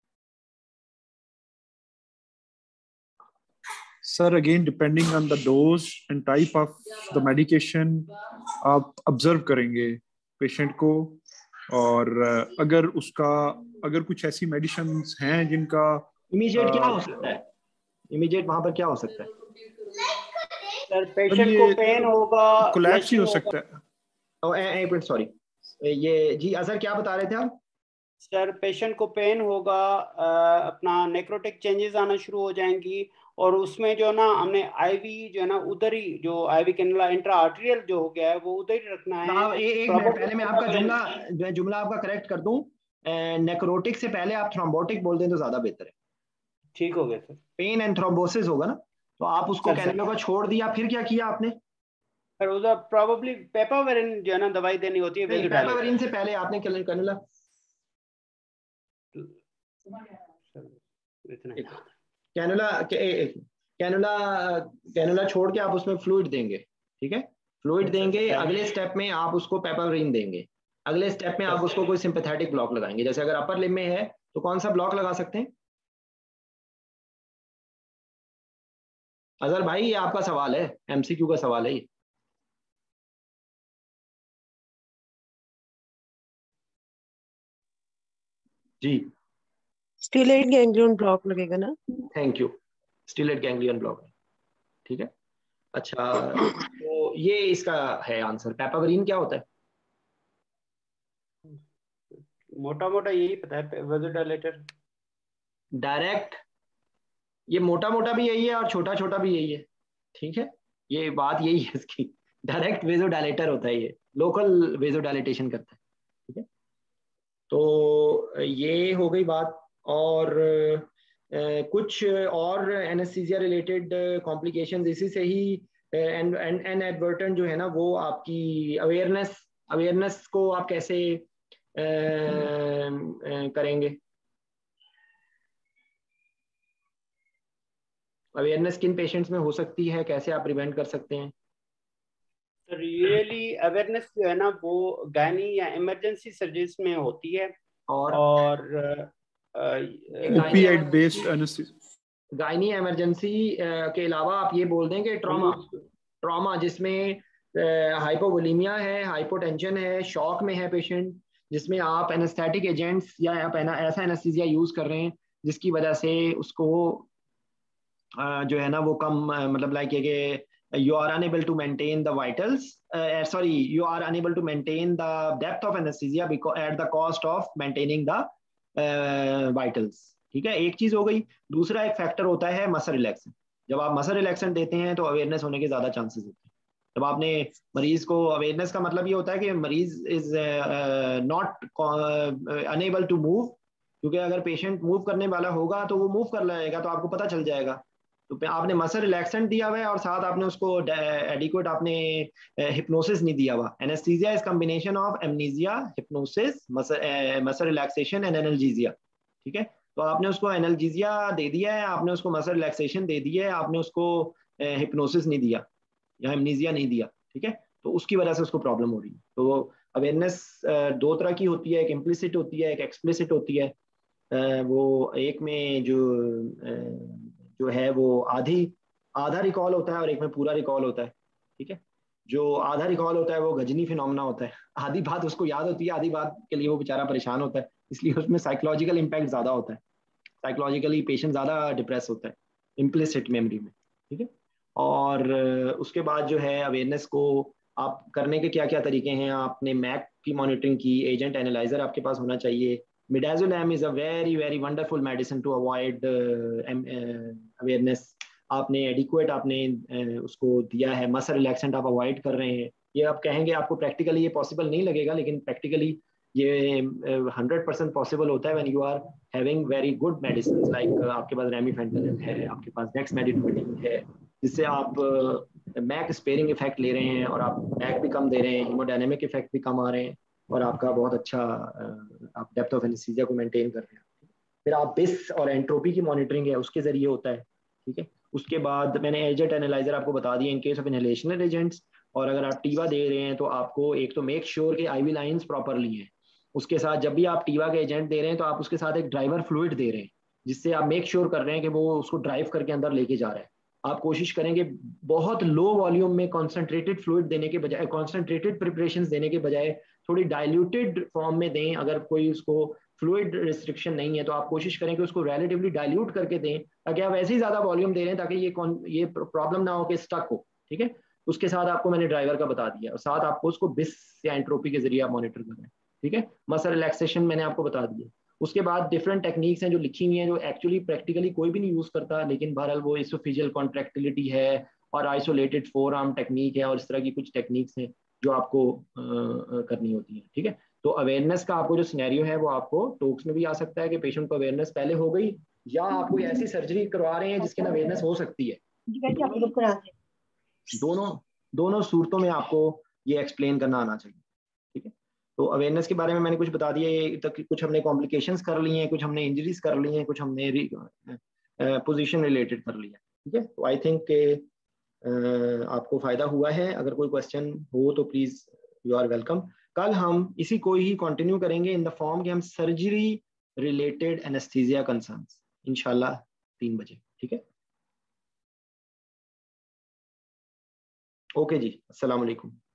Sir again depending on the dose and type of the medication आप ऑब्जर्व करेंगे पेशेंट को, और अगर कुछ ऐसी मेडिसिन हैं जिनका इमीडिएट क्या हो सकता है, इमीडिएट वहां पर क्या हो सकता है? सर पेशेंट को पेन होगा, कोलैप्स ही हो सकता है। एक मिनट सॉरी, ये जी असर क्या बता रहे थे आप? सर पेशेंट को पेन होगा, अपना नेक्रोटिक चेंजेस आना शुरू हो जाएंगी, और उसमें जो ना हमने आईवी जो है ना उधर ही, जो आईवी कैनुला इंट्रा आर्टेरियल जो हो गया है वो उधर ही रखना है। एक मिनट पहले मैं आपका जुमला आपका करेक्ट कर दूं, नेक्रोटिक से पहले आप थ्रोम्बोटिक बोल दें तो ज्यादा बेहतर है। ठीक हो गया सर। पेन एंड थ्रोम्बोसिस होगा ना, तो आप उसको कैनुला को छोड़ दिया, फिर क्या किया आपने? सर उधर प्रोबेबली पेपावेरिन जो है ना दवाई देनी होती है। पेपावेरिन से पहले आपने कैनुला कैनुला छोड़ के आप उसमें फ्लूइड देंगे, ठीक है? फ्लूइड देंगे, अगले स्टेप में आप उसको पेपावेरिन देंगे, अगले स्टेप में आप उसको कोई सिंपैथेटिक ब्लॉक लगाएंगे। जैसे अगर अपर लिम्ब में है तो कौन सा ब्लॉक लगा सकते हैं? अजहर भाई ये आपका सवाल है, एमसीक्यू का सवाल है ये। जी स्टीलेट गैंग्लियन ब्लॉक लगेगा ना? Thank you, stellate ganglion block, ठीक है। अच्छा तो ये इसका है आंसर। पेपावेरिन क्या होता है? मोटा मोटा यही पता है, वेज़ोडाइलेटर। डायरेक्ट, ये मोटा मोटा भी यही है और छोटा छोटा भी यही है, ठीक है? ये बात यही है इसकी, डायरेक्ट वेज़ोडाइलेटर होता है ये, लोकल वेज़ोडाइलेटेशन करता है, ठीक है? तो ये हो गई बात। और कुछ और एनेस्थीसिया रिलेटेड कॉम्प्लिकेशंस इसी से ही एडवर्टेंट जो है ना, वो आपकी अवेयरनेस को आप कैसे करेंगे? अवेयरनेस किन पेशेंट्स में हो सकती है, कैसे आप प्रिवेंट कर सकते हैं? सर यूजुअली अवेयरनेस जो है ना वो गायनी या इमरजेंसी सर्जरीज में होती है, और opiate based anaesthesia. Gynae emergency के अलावा आप ये बोल दें कि ट्रॉमा जिसमें हाइपोवोलीमिया है, हाइपोटेंशन है, शॉक में है पेशेंट, जिसमें आप एनेस्थेटिक एजेंट्स या आप ऐसा एनेस्थीसिया यूज कर रहे हैं जिसकी वजह से उसको जो है ना वो कम मतलब लाइक कि you are unable to maintain the vitals, you are unable to maintain the depth of anesthesia because at the cost of maintaining the vitals, ठीक है? एक चीज हो गई। दूसरा एक फैक्टर होता है मसल रिलैक्सेंट। जब आप मसल रिलैक्सेंट देते हैं तो अवेयरनेस होने के ज्यादा चांसेस होते हैं। जब आपने मरीज को, अवेयरनेस का मतलब ये होता है कि मरीज is not unable to move, क्योंकि अगर पेशेंट मूव करने वाला होगा तो वो मूव कर लेगा तो आपको पता चल जाएगा। तो आपने मसल रिलैक्सेंट दिया हुआ है और साथ आपने उसको एडिक्वेट आपने हिप्नोसिस नहीं दिया हुआ। Anaesthesia is combination of amnesia, hypnosis, muscle relaxation and analgesia, ठीक है? तो आपने उसको एनाल्जेसिया दे दिया है, आपने उसको मसल रिलैक्सेशन दे दिया है, आपने उसको हिप्नोसिस नहीं दिया या एमनीजिया नहीं दिया, ठीक है? तो उसकी वजह से उसको प्रॉब्लम हो रही है। तो अवेयरनेस दो तरह की होती है, एक इम्प्लिसिट होती है, एक एक्सप्लिसिट होती है। वो एक में जो है वो आधा रिकॉल होता है और एक में पूरा रिकॉल होता है, ठीक है? जो आधा रिकॉल होता है वो गजनी फिनोमेना होता है, आधी बात उसको याद होती है, आधी बात के लिए वो बेचारा परेशान होता है, इसलिए उसमें साइकोलॉजिकल इम्पैक्ट ज्यादा होता है, साइकोलॉजिकली पेशेंट ज्यादा डिप्रेस होता है इम्प्लिसिट मेमोरी में, ठीक है? और उसके बाद जो है अवेयरनेस को आप करने के क्या क्या तरीके हैं? आपने मैक की मॉनिटरिंग की, एजेंट एनालाइजर आपके पास होना चाहिए। Midazolam is a very very wonderful medicine to avoid awareness. आपने एडिक्वेट आपने उसको दिया है, मसल रिलैक्सेंट आप अवॉइड कर रहे हैं। ये आप कहेंगे आपको प्रैक्टिकली ये पॉसिबल नहीं लगेगा, लेकिन प्रैक्टिकली ये 100% पॉसिबल होता है when you are having very good medicine, like आपके पास रेमिफेंटेनिल है, आपके पास डेक्समेडिटोप्रेडिन है, जिससे आप मैक स्पेयरिंग इफेक्ट ले रहे हैं और आप मैक भी कम दे रहे हैं, हीमोडायनेमिक इफेक्ट भी कम आ रहे हैं और आपका बहुत अच्छा आप डेप्थ ऑफ एनेस्थीसिया को मेंटेन कर रहे हैं। फिर आप बिस और एंट्रोपी की मॉनिटरिंग है उसके जरिए होता है, ठीक है? उसके बाद मैंने एजेंट एनालाइजर आपको बता दिया in case of inhalational agents. और अगर आप टीवा दे रहे हैं तो आपको एक तो मेक श्योर कि आईवी लाइंस प्रॉपरली हैं। उसके साथ जब भी आप टीवा के एजेंट दे रहे हैं तो आप उसके साथ एक ड्राइवर फ्लूइड दे रहे हैं, जिससे आप मेक श्योर कर रहे हैं कि वो उसको ड्राइव करके अंदर लेके जा रहा है। आप कोशिश करेंगे बहुत लो वॉल्यूम में कॉन्सेंट्रेटेड फ्लूइड देने के बजाय, कॉन्सेंट्रेटेड प्रिपरेशंस देने के बजाय थोड़ी डाइल्यूटेड फॉर्म में दें। अगर कोई उसको फ्लूइड रिस्ट्रिक्शन नहीं है तो आप कोशिश करें कि उसको रिलेटिवली डाइल्यूट करके दें, ताकि आप ऐसे ही ज्यादा वॉल्यूम दे रहे हैं ताकि ये प्रॉब्लम ना हो कि स्टक हो, ठीक है? उसके साथ आपको मैंने ड्राइवर का बता दिया और साथ आपको उसको बिस या एंट्रोपी के जरिए आप मॉनिटर कर रहे हैं। ठीक है। मसल रिलैक्सेशन मैंने आपको बता दिया। उसके बाद डिफरेंट टेक्निक्स हैं जो लिखी हुई हैं, जो एक्चुअली प्रैक्टिकली कोई भी नहीं यूज करता, लेकिन बहरहाल वो इसोफेजियल कॉन्ट्रैक्टिलिटी है और आइसोलेटेड फोर आर्म टेक्निक है और इस तरह की कुछ टेक्निक्स हैं जो आपको करनी होती है। ठीक है। तो अवेयरनेस का आपको जो सिनेरियो है वो आपको टॉक्स में भी आ सकता है कि पेशेंट को अवेयरनेस पहले हो गई, या आप कोई ऐसी सर्जरी करवा रहे हैं जिसके अवेयरनेस हो सकती है। दोनों दोनों सूरतों में आपको ये एक्सप्लेन करना आना चाहिए। ठीक है। तो अवेयरनेस के बारे में मैंने कुछ बता दिया, ये तक कुछ हमने कॉम्प्लिकेशंस कर ली हैं, कुछ हमने इंजरीज कर ली हैं, कुछ हमने पोजीशन रिलेटेड कर लिया। ठीक है। तो आई थिंक के आपको फायदा हुआ है। अगर कोई क्वेश्चन हो तो प्लीज यू आर वेलकम। कल हम इसी को ही कंटिन्यू करेंगे इन द फॉर्म कि हम सर्जरी रिलेटेड एनेस्थीसिया कंसर्न्स, इंशाल्लाह 3 बजे। ठीक है। ओके जी, अस्सलाम वालेकुम।